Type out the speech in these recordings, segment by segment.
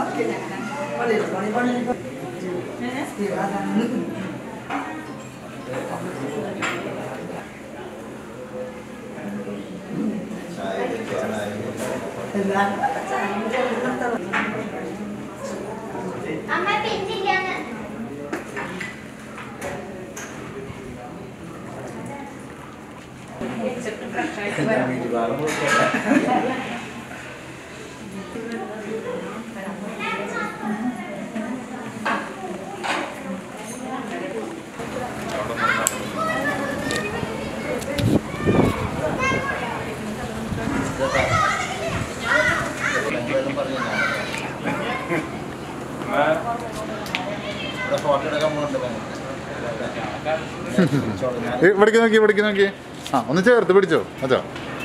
ഇവിടേക്ക് നോക്കി ആ ഒന്ന് ചേർത്ത് പിടിച്ചോ അച്ചോ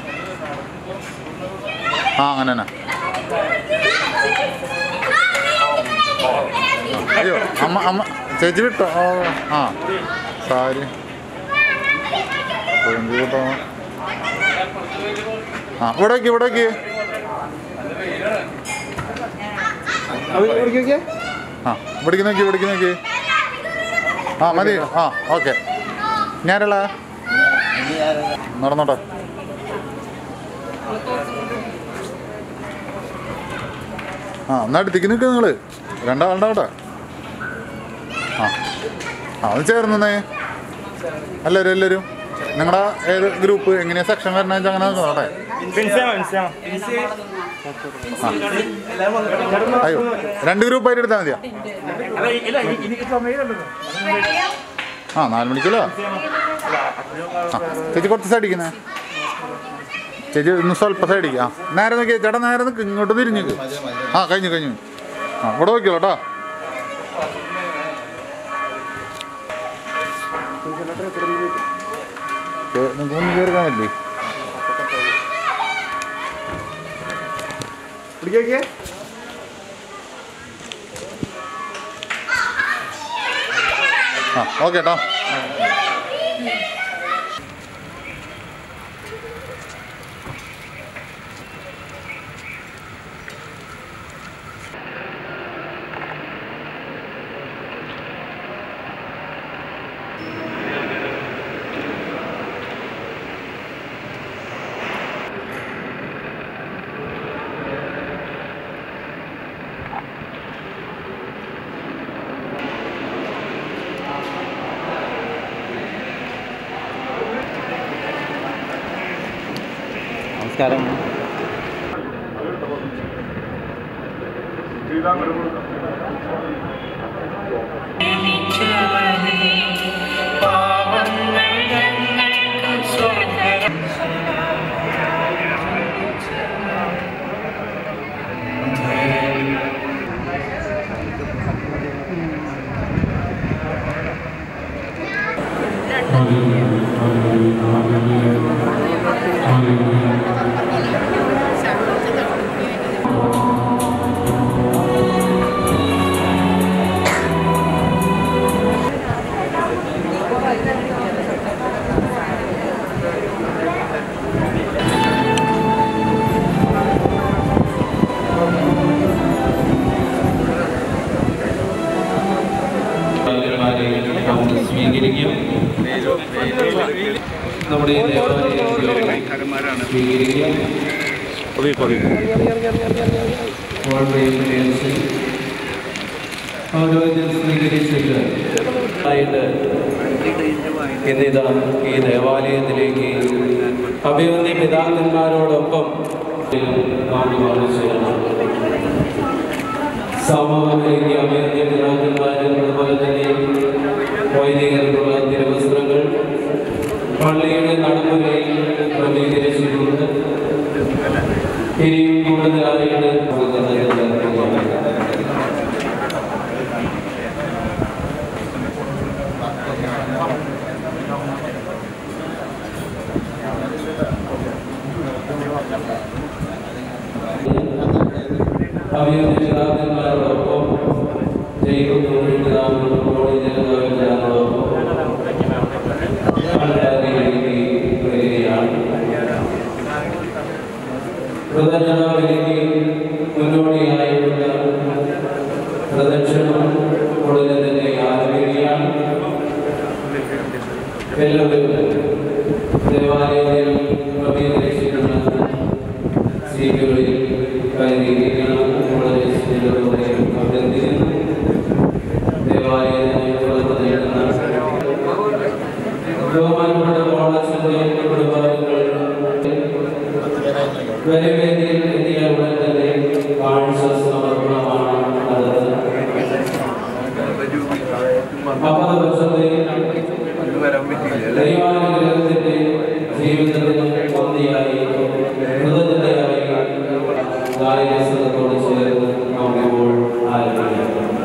ആ അങ്ങനെ തന്നെ അയ്യോ അമ്മ ചേച്ചി വിട്ടോ ആ സാരി കേട്ടോ ആ ഇവിടേക്ക് ആ ഇവിടേക്ക് നോക്കി ആ മതി ആ ഓക്കെ ഞാനുള്ള നടന്നോട്ടെ ആ എന്നാ അടുത്തേക്ക് നിൽക്കുക നിങ്ങൾ രണ്ടാളുണ്ടാവട്ടെ ആ അത് ചേർന്നേ എല്ലാവരും നിങ്ങളുടെ ഏത് ഗ്രൂപ്പ് എങ്ങനെയാ സെക്ഷൻ വരണ വെച്ചാൽ അങ്ങനെ നോക്കട്ടെ അയ്യോ 2 ഗ്രൂപ്പായിട്ട് എടുത്താൽ മതിയാ ആ 4 മണിക്കല്ലോ ആ ചേച്ചി കുറച്ച് സൈഡിക്കുന്നേ ചേച്ചി ഒന്ന് സ്വല്പം സൈഡിക്ക് ആ നേരെ നോക്കിയാ ചേട്ടാ നേരെ നിൽക്ക് ഇങ്ങോട്ട് തിരിഞ്ഞിക്ക് ആ കഴിഞ്ഞു ആ ഇവിടെ നോക്കിയോ കേട്ടോ നിങ്ങൾക്ക് മുന്നിൽ ചേർക്കാൻ പറ്റില്ലേ ആ ഓക്കെ കേട്ടോ നമസ്കാരം. സ്വീകരിക്കും. നമ്മുടെ സ്വീകരിച്ചിട്ട് ഇന്നിതാ ഈ ദേവാലയത്തിലേക്ക് അഭിവന്യ പിതാക്കന്മാരോടൊപ്പം സമൂഹത്തിലേക്ക് അഭിവന്യ പിതാക്കന്മാരും അതുപോലെ തന്നെ വൈദികർക്കുള്ള തിരുവസ്ത്രങ്ങൾ പള്ളിയുടെ നടപ്പുരയിൽ ക്രമീകരിച്ചിട്ടുണ്ട്. ഇനിയും കൂടുതലായിട്ട് അഭിനന്ദനോടൊപ്പം മുന്നോടിയായിട്ടുള്ള പ്രദക്ഷിണം ഉടനെ തന്നെ ആരംഭിക്കുകയാണ്. എല്ലാവരും ദേവാലയത്തിൽ ക്രമീകരിച്ചിട്ടുള്ള സീറ്റുകളിൽ കയറിയിരിക്കണമെന്ന് വളരെ സ്നേഹത്തോടെ അഭ്യർത്ഥിക്കുന്നു. ദേവാലയത്തിന് പുറത്ത് നേടുന്ന ബഹുമാനപ്പെട്ട മോളച്ചന്റെ കുടുംബാംഗങ്ങൾ വരവേദിയിൽ എത്തിയ ഉടൻ തന്നെ കാഴ്ച സമർപ്പണമാണ് നടത്തുന്നത്. 50 വർഷത്തെ ദൈവാനുഗ്രഹത്തിന്റെ ജീവിതത്തിന് നന്ദിയായി കൃതജ്ഞതയായി ഗായകസംഘത്തോട് ചേർന്ന് നമുക്കിപ്പോൾ ആരംഭിക്കാം.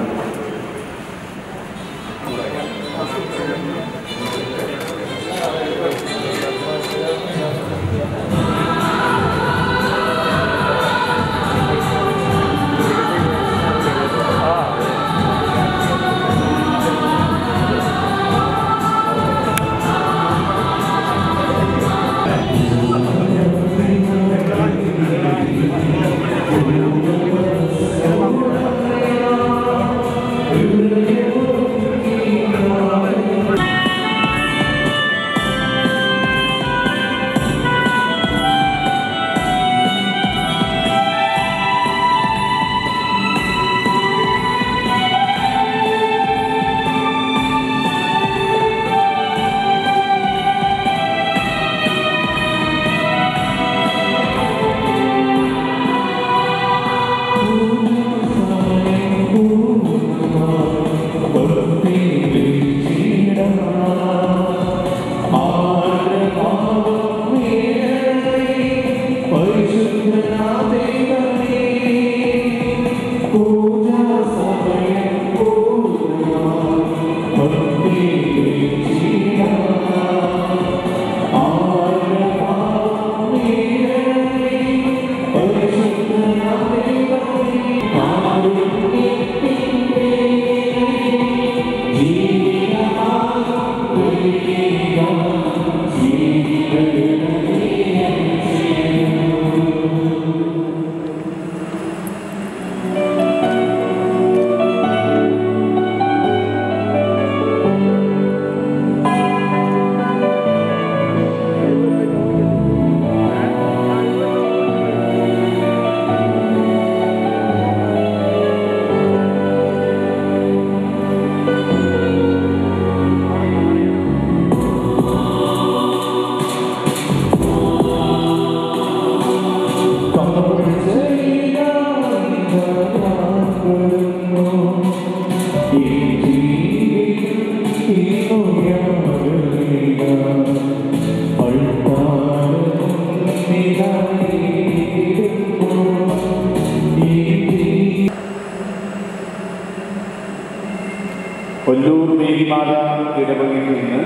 കൊല്ലൂർ മേരിമാത ഇടവകയിൽ നിന്ന്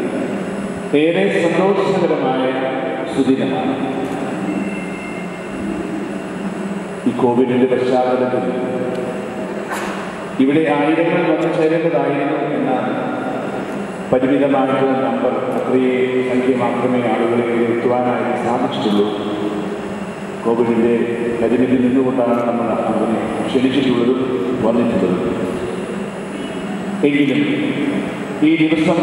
ഏറെ സന്തോഷകരമായ സുദിനമാണ്. ഈ കോവിഡിന്റെ പശ്ചാത്തലത്തിൽ ഇവിടെ ആയിരങ്ങൾ വന്നു ചേരേണ്ടതായിരുന്നു എന്നാണ് പരിമിതമായിട്ടുള്ള നമ്പർ. അത്രയേ സംഖ്യ മാത്രമേ ആളുകളെ എത്തുവാനായി സാധിച്ചിട്ടുള്ളൂ. കോവിഡിൻ്റെ പരിമിതി നിന്നുകൊണ്ടാണ് നമ്മൾ അതിനെ ക്ഷണിച്ചിട്ടുള്ളതും വന്നിട്ടുള്ളതും. എങ്കിലും ഈ ദിവസം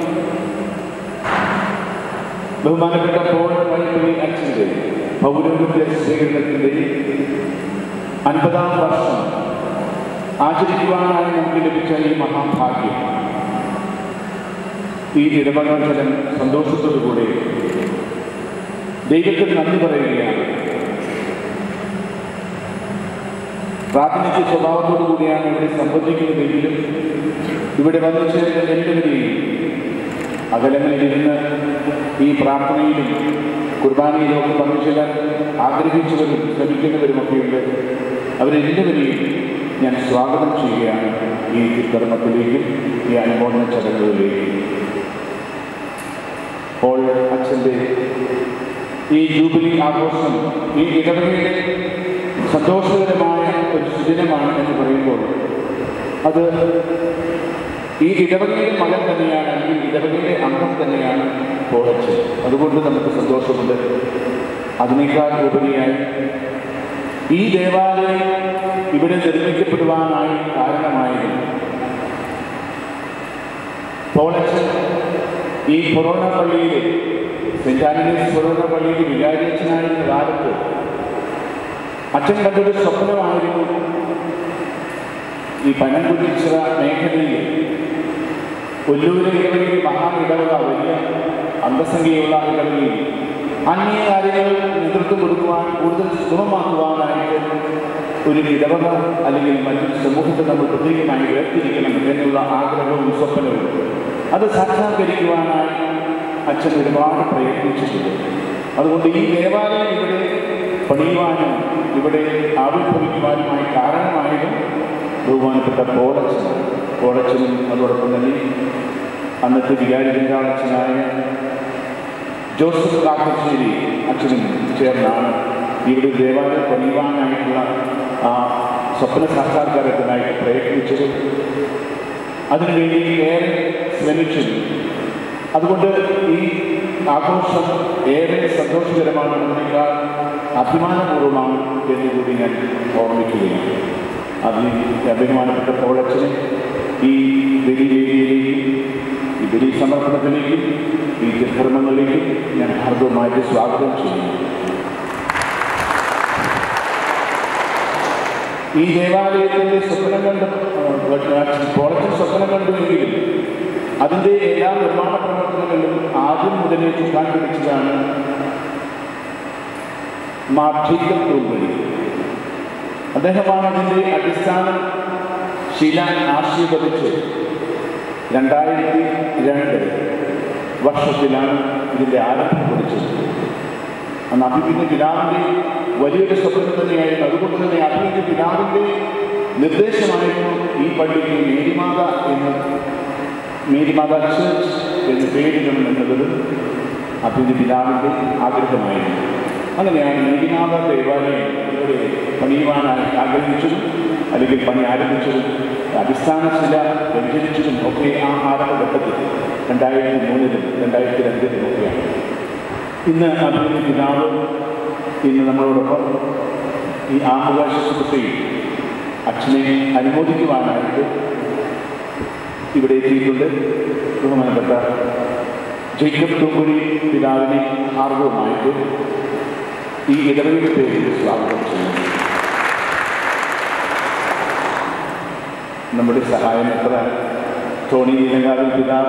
ബഹുമാനപ്പെട്ട പോൾ വൈദ്യുതി അച്ഛൻ്റെ പൗരോഹിത്യ സ്വീകരണത്തിൻ്റെ 50ാം വർഷം ആചരിക്കുവാനായി നമുക്ക് ലഭിച്ച ഈ മഹാഭാഗ്യം, ഈ ഇടവകതലം സന്തോഷത്തോടുകൂടെ ദൈവത്തിന് നന്ദി പറയുകയാണ്. പ്രാഥമിക സ്വഭാവത്തോടു കൂടിയാണ് ഇവിടെ സംബന്ധിക്കുന്നതെങ്കിലും ഇവിടെ വന്നു ചേർന്ന എല്ലാവരെയും അകലങ്ങളിലിരുന്ന് ഈ പ്രാർത്ഥനയിലും കുർബാനയിലും ഒക്കെ പങ്കുചേരാൻ ആഗ്രഹിച്ചവരും ശ്രമിക്കുന്നവരുമൊക്കെയുണ്ട്. അവരെല്ലാവരെയും ഞാൻ സ്വാഗതം ചെയ്യുകയാണ് ഈ കർമ്മത്തിലേക്കും ഈ അനുമോദന ചടങ്ങുകളിലേക്കും. പോൾ അച്ഛൻ്റെ ഈ ജൂബിലി ആഘോഷം ഈ ഇടവകയുടെ സന്തോഷകരമായ ഒരു സുദിനമാണ് എന്ന് പറയുമ്പോൾ അത് ഈ ഇടവകയുടെ മകൻ തന്നെയാണ്, അല്ലെങ്കിൽ ഇടവകയുടെ അംഗം തന്നെയാണ് പോൾ അച്ഛൻ. അതുകൊണ്ട് നമുക്ക് സന്തോഷമുണ്ട്. അതിനേക്കാൾ ഉപരിയായി ഈ ദേവാലയം ഇവിടെ നിർമ്മിക്കപ്പെടുവാനായി കാരണം ഈ കൊറോണ പള്ളിയിൽ സെൻറ് ആന്റണീസ് കൊറോണ പള്ളിയിൽ വികാരിയച്ഛനായിരുന്ന കാലത്ത് അച്ഛൻ കണ്ടൊരു സ്വപ്നമായിരുന്നു ഈ പനംകുരിച്ചിറ മേഖലയിൽ കൊല്ലൂരിലെ ഇടവകയിൽ ഇടവക വലിയ അംഗസംഖ്യയുള്ള ഇടവകയിൽ ആത്മീയ കാര്യങ്ങൾ നേതൃത്വം കൊടുക്കുവാൻ കൂടുതൽ സുഗമമാക്കുവാനായിട്ട് ഒരു ഇടവക അല്ലെങ്കിൽ മറ്റൊരു സമൂഹത്തെ നമ്മൾ പ്രത്യേകമായി വേർതിരിക്കണം എന്നുള്ള ആഗ്രഹവും സ്വപ്നവും അത് സാക്ഷാത്കരിക്കുവാനായി അച്ഛൻ ഒരുപാട് പ്രയത്നിച്ചിട്ടുണ്ട്. അതുകൊണ്ട് ഈ ദേവാലയം ഇവിടെ പണിയുവാനും ഇവിടെ ആവിർഭവിക്കുവാനുമായി കാരണമായതും ബഹുമാനപ്പെട്ട പോളച്ചനും അതോടൊപ്പം തന്നെ അന്നത്തെ വികാരി ബംഗാളച്ഛനായ ജോസഫ് കാക്കശ്ശേരി അച്ഛനും ചേർന്നാണ് ഇവിടെ ദേവാലയം പണിയുവാനായിട്ടുള്ള ആ സ്വപ്ന സാക്ഷാത്കാരത്തിനായിട്ട് പ്രയത്നിച്ചത്. അതിനുവേണ്ടി ഏറെ ശ്രമിച്ചത്. അതുകൊണ്ട് ഈ ആഘോഷം ഏറെ സന്തോഷകരമാണെന്നതിനേക്കാൾ അഭിമാനപൂർവ്വമാണ് എന്നുകൂടി ഞാൻ ഓർമ്മിക്കുകയാണ്. അതിന് അഭിമാനപ്പെട്ട പോളച്ചനെ ഈ ബലിവേദിയിലേക്കും ഈ ബലി സമർപ്പണത്തിലേക്കും ഈ തിരുക്കർമ്മങ്ങളിലേക്കും ഞാൻ ഹാർദവമായിട്ട് സ്വാഗതം ചെയ്യുന്നു. ഈ ദേവാലയത്തിൻ്റെ സ്വപ്നം കണ്ട് പോളച്ചൻ സ്വപ്നം കണ്ടുവെങ്കിലും അതിൻ്റെ എല്ലാ നിർമ്മാണ പ്രവർത്തനങ്ങളിലും ആദ്യം മുതലേ ചുക്കാൻ പിടിച്ചതാണ് മാർട്ടിക്കൽ തൂമ്പലി. അദ്ദേഹമാണ് അതിൻ്റെ അടിസ്ഥാന ശില ആശീർവദിച്ച് 2002 വർഷത്തിലാണ് ഇതിൻ്റെ ആരംഭം കുറിച്ചത്. അന്ന് അഭിപിന്റെ പിതാവിൻ്റെ വലിയൊരു സ്വപ്നം തന്നെയായിരുന്നു. അതുകൊണ്ട് തന്നെ അഭിപിന്റെ പിതാവിൻ്റെ നിർദ്ദേശമായിരുന്നു ഈ പള്ളിക്ക് മേരിമാത ചർച്ച് എന്ന് പേരിടണം എന്നുള്ളത് അഭിപിന്റെ പിതാവിൻ്റെ ആഗ്രഹമായിരുന്നു. അങ്ങനെയാണ് മേരിമാത ദേവാലയം ഇവിടെ പണിയുവാനായി ആഗ്രഹിച്ചതും അല്ലെങ്കിൽ പണി ആരംഭിച്ചതും അടിസ്ഥാന ശില വ്യഞ്ചരിച്ചതും ഒക്കെ ആ ആരംഭഘട്ടത്തിൽ 2003-ലും 2002-ലും ഒക്കെയാണ്. ഇന്ന് അഭിപിന്റെ പിതാവ് ഇന്ന് നമ്മളോടൊപ്പം ഈ ആമുഖ ശുശ്രൂഷയിൽ അച്ഛനെ അനുമോദിക്കുവാനായിട്ട് ഇവിടെ എത്തിയിട്ടുണ്ട്. ബഹുമാനപ്പെട്ട ജേക്കബ് തൂമ്പുരി പിതാവിനെ ഹാർദവമായിട്ട് ഈ ഇടവകയുടെ പേരിൽ സ്വാഗതം ചെയ്യുന്നു. നമ്മുടെ സഹായം എത്ര ടോണി നീലങ്കാവിൽ പിതാവ്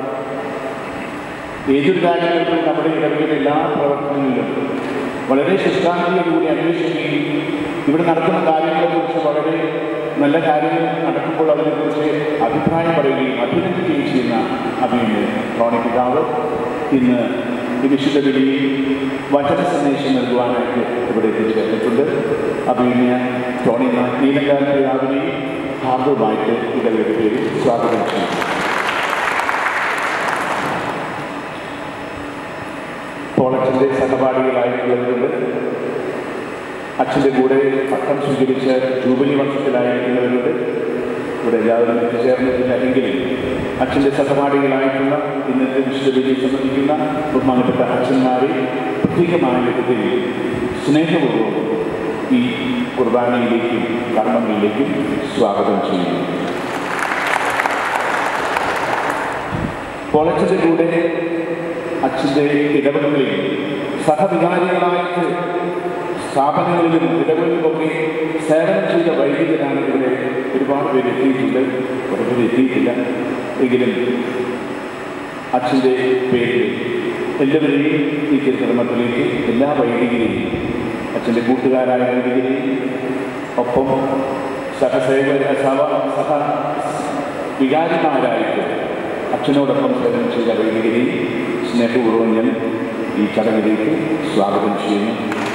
ഏതൊരു കാര്യങ്ങൾക്കും നമ്മുടെ ഇടവകയിലെ എല്ലാ പ്രവർത്തനങ്ങളിലും വളരെ ശുഷ്കാന്തിയോടുകൂടി അന്വേഷിക്കുകയും ഇവിടെ നടക്കുന്ന കാര്യങ്ങളെക്കുറിച്ച് വളരെ നല്ല കാര്യങ്ങൾ നടക്കുമ്പോൾ അതിനെക്കുറിച്ച് അഭിപ്രായം പറയുകയും അഭിനന്ദിക്കുകയും ചെയ്യുന്ന അഭിനന്ദ ടോണി പിതാവ് ഇന്ന് ഈ വിശുദ്ധ ബലിയിൽ വചന സന്ദേശം നൽകുവാനായിട്ട് ഇവിടെ എത്തിച്ചേർന്നിട്ടുണ്ട്. അഭിനന്ദ ടോണി നീലങ്കാവിൽ പിതാവിനെയും ഹാർദവമായിട്ട് ഇടവകയുടെ പേരിൽ സ്വാഗതം ചെയ്യും. പോളച്ചൻ്റെ സഹപാഠികളായിട്ടുള്ളവരുണ്ട്. അച്ഛൻ്റെ കൂടെ പട്ടം സ്വീകരിച്ച ജൂബിലി വർഷത്തിലായിരിക്കുന്നവരുണ്ട്. ഇവിടെ എല്ലാവരും എത്തിച്ചേർന്നിട്ടില്ല എങ്കിലും അച്ഛൻ്റെ സഹപാഠികളായിട്ടുള്ള ഇന്നത്തെ വിശുദ്ധ ബലിയെ സംബന്ധിക്കുന്ന ബഹുമാനപ്പെട്ട അച്ഛന്മാരെ പ്രത്യേകമായ വിധത്തിൽ സ്നേഹപൂർവ്വം ഈ കുർബാനയിലേക്കും കർമ്മങ്ങളിലേക്കും സ്വാഗതം ചെയ്യുന്നു. പോളച്ചൻ്റെ കൂടെ അച്ഛൻ്റെ ഇടവകകളിൽ സഹവികാരികളായിട്ട് സ്ഥാപനങ്ങളിലും ഇടവകളിലുമൊക്കെ സേവനം ചെയ്ത വൈദികരാണ് ഇവിടെ ഒരുപാട് പേര് എത്തിയിട്ടുണ്ട്. കുറേ പേര് എത്തിയിട്ടില്ല എങ്കിലും അച്ഛൻ്റെ പേരിൽ എല്ലാവരെയും ഈ തിരുക്കർമ്മത്തിലേക്ക് എല്ലാ വൈദികരെയും അച്ഛൻ്റെ കൂട്ടുകാരായ വൈദികരെയും ഒപ്പം സഹ വികാരിമാരായിട്ട് അച്ഛനോടൊപ്പം സേവനം ചെയ്ത വൈദികരെയും സ്നേഹപൂർവ്വം ഞാൻ ഈ ചടങ്ങിലേക്ക് സ്വാഗതം ചെയ്യുന്നു.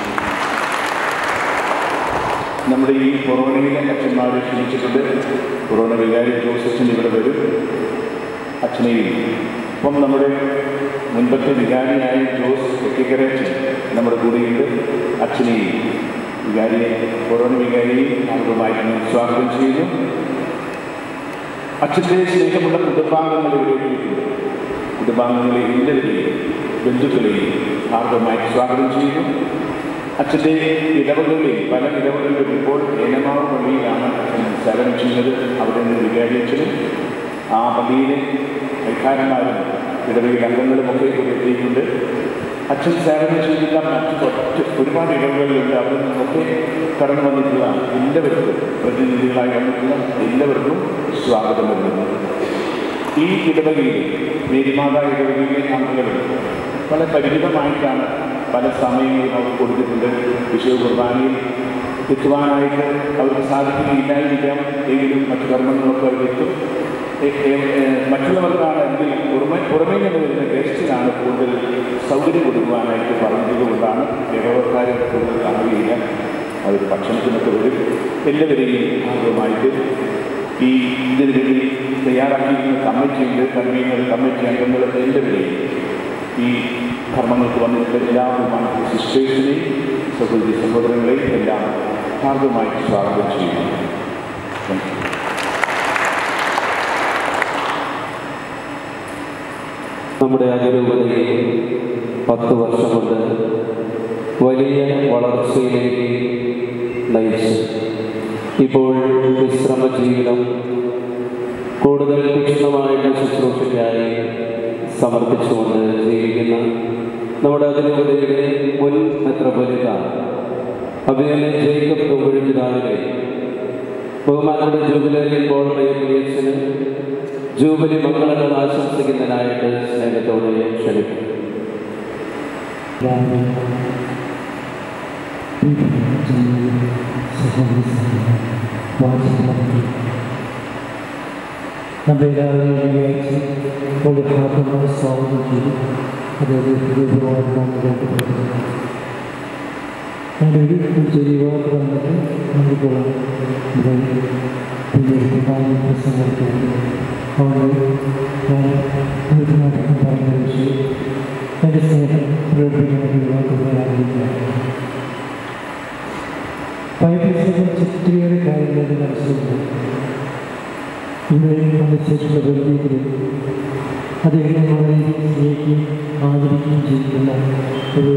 നമ്മുടെ ഈ കൊറോണയിലെ അച്ഛന്മാരെ ക്ഷണിച്ചിട്ടുണ്ട്. കൊറോണ വികാരി ജോസഫിന് ഇവിടെ വരും. അച്ഛനെയും ഇപ്പം നമ്മുടെ മുൻപത്തെ വികാരിയായ ജോസ് വെക്കിക്കരച്ച് നമ്മുടെ കൂടെയുണ്ട്. അച്ഛനെയും വികാരിയെ കൊറോണ വികാരിയെയും ആദ്യമായി സ്വാഗതം ചെയ്യുന്നു. അച്ഛൻ്റെ സ്നേഹമുള്ള കുടുംബാംഗങ്ങൾ ഇവിടെ എത്തിയിട്ടുണ്ട്. കുടുംബാംഗങ്ങളെ എല്ലാവരെയും ബന്ധുക്കളെയും ആർദ്രമായി സ്വാഗതം ചെയ്യുന്നു. അച്ഛൻ്റെ ഇടവകളിൽ പല ഇടവകളിലും ഇപ്പോൾ ഏനമാവ് പള്ളിയിലാണ് അച്ഛൻ സേവനം ചെയ്യുന്നത്. അവിടെ നിന്ന് വികാരിയച്ഛനും ആ പള്ളിയിലെ കൈക്കാരന്മാരും ഇടവകയിൽ അംഗങ്ങളുമൊക്കെ ഇവിടെ എത്തിയിട്ടുണ്ട്. അച്ഛൻ സേവനം ചെയ്യുന്ന മറ്റു ഒരുപാട് ഇടവുകളിലുണ്ട്. അവിടെ നിന്നൊക്കെ കടന്നു വന്നിട്ടുള്ള എല്ലാവർക്കും, പ്രതിനിധികളായി വന്നിട്ടുള്ള എല്ലാവർക്കും സ്വാഗതം നൽകുന്നു. ഈ ഇടവകയിൽ മേരിമാതാ ഇടവകയിലെ അംഗങ്ങൾ വളരെ പരിമിതമായിട്ടാണ് പല സമയങ്ങളും അവർ കൊടുത്തിട്ടുണ്ട്. വിശുദ്ധ കുർബാനയിൽ എത്തുവാനായിട്ട് അവർക്ക് സാധിക്കുകയില്ലായിരിക്കാം. എങ്കിലും മറ്റു കർമ്മങ്ങളൊക്കെ അവരെത്തും. മറ്റുള്ളവർക്കാണ് എങ്കിൽ പുറമേ നിന്ന് വരുന്ന ഗസ്റ്റിനാണ് കൂടുതൽ സൗകര്യം കൊടുക്കുവാനായിട്ട് പറഞ്ഞതുകൊണ്ടാണ് ഇടവക്കാരെ കൂടുതൽ കാണുകയില്ല. അവർ ഭക്ഷണത്തിനൊക്കെ വരും. എല്ലാവരെയും ആദ്യമായിട്ട് ഈ ഇതിനു വേണ്ടി തയ്യാറാക്കിയിരിക്കുന്ന കമ്മിറ്റിയുണ്ട്, കമ്മിറ്റി അംഗങ്ങൾ എല്ലാവരെയും ഈ കർമ്മങ്ങൾക്ക് വന്നിട്ടുള്ള എല്ലാ ബഹുമാനപ്പെട്ട സിസ്റ്റേഴ്സിനെയും സഹോദരങ്ങളെയും എല്ലാം ഹാർദമായിട്ട് സ്വാഗതം ചെയ്യുന്നു. നമ്മുടെ അതിരൂപതയെ 10 വർഷം കൊണ്ട് വലിയ വളർച്ചയിലേക്ക് നയിച്ചു. ഇപ്പോൾ വിശ്രമ ജീവിതം കൂടുതൽ തീക്ഷ്ണമായിട്ട് ശുശ്രൂഷയ്ക്കായി സമർപ്പിച്ചുകൊണ്ട് ജീവിക്കുന്ന നമ്മുടെ അതിരൂപതയുടെ മുൻ മെത്രാപ്പൊലീത്ത അഭിനന്ദൻ ജേക്കബ് തൊമ്പുഴിപ്പിതാവിനെ ബഹുമാനപ്പെട്ട ജൂബിലി ഇപ്പോൾ പ്രിയച്ഛന് ജൂബിലി മംഗളങ്ങൾ ആശംസിക്കുന്നതിനായിട്ട് സ്നേഹത്തോടെ ക്ഷണിക്കും. നമ്മുടെ എല്ലാവരെയും വെള്ളിയാഴ്ച വളരെ ഹാർദമായി സ്വാഗതം ചെയ്തു. അതായത് എൻ്റെ ഒരു ചെറിയ വാക്ക് വന്നിട്ട് നമുക്കുള്ള പ്രസംഗിക്കുന്നത് അതുകൊണ്ട് ഞാൻ ദീർഘനാട്ടം പറയുന്ന വിഷയം എൻ്റെ സ്നേഹം പ്രകടിപ്പിക്കുന്ന വാക്കുകൾ ആഗ്രഹിക്കുകയാണ്. ബൈബിളിനെ ഒത്തിരിയേറെ കാര്യങ്ങൾ മനസ്സിലുണ്ട്. ഇവരെ അനുസരിച്ചുള്ള വെറുതെ അദ്ദേഹം വളരെ സ്നേഹിക്കുകയും ആദരിക്കുകയും ചെയ്യുന്ന ഒരു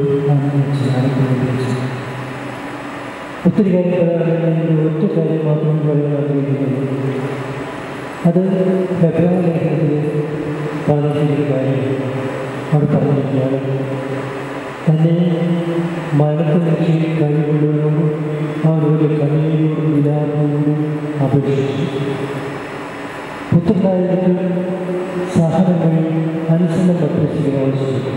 ഒത്തിരി കാര്യം പറയാറുണ്ട്. ഒറ്റ കാര്യം മാത്രം പറയാൻ ആഗ്രഹിക്കുന്നത് അത് ഹെബ്രായ ലേഖനത്തിൽ പറഞ്ഞിട്ടുള്ള കാര്യം. അവിടെ പറഞ്ഞിരിക്കുകയാണ്, തന്നെ മരണത്തെ രക്ഷയിൽ കഴിവുള്ളവരോടും അവരുടെ കണ്ണീരോടും വിലാപത്തോടും അപേക്ഷിച്ചു പുത്രനായിട്ട് സഹനങ്ങളിൽ അനുസരണം പത്രശിക്കാൻ ആവശ്യപ്പെട്ടു.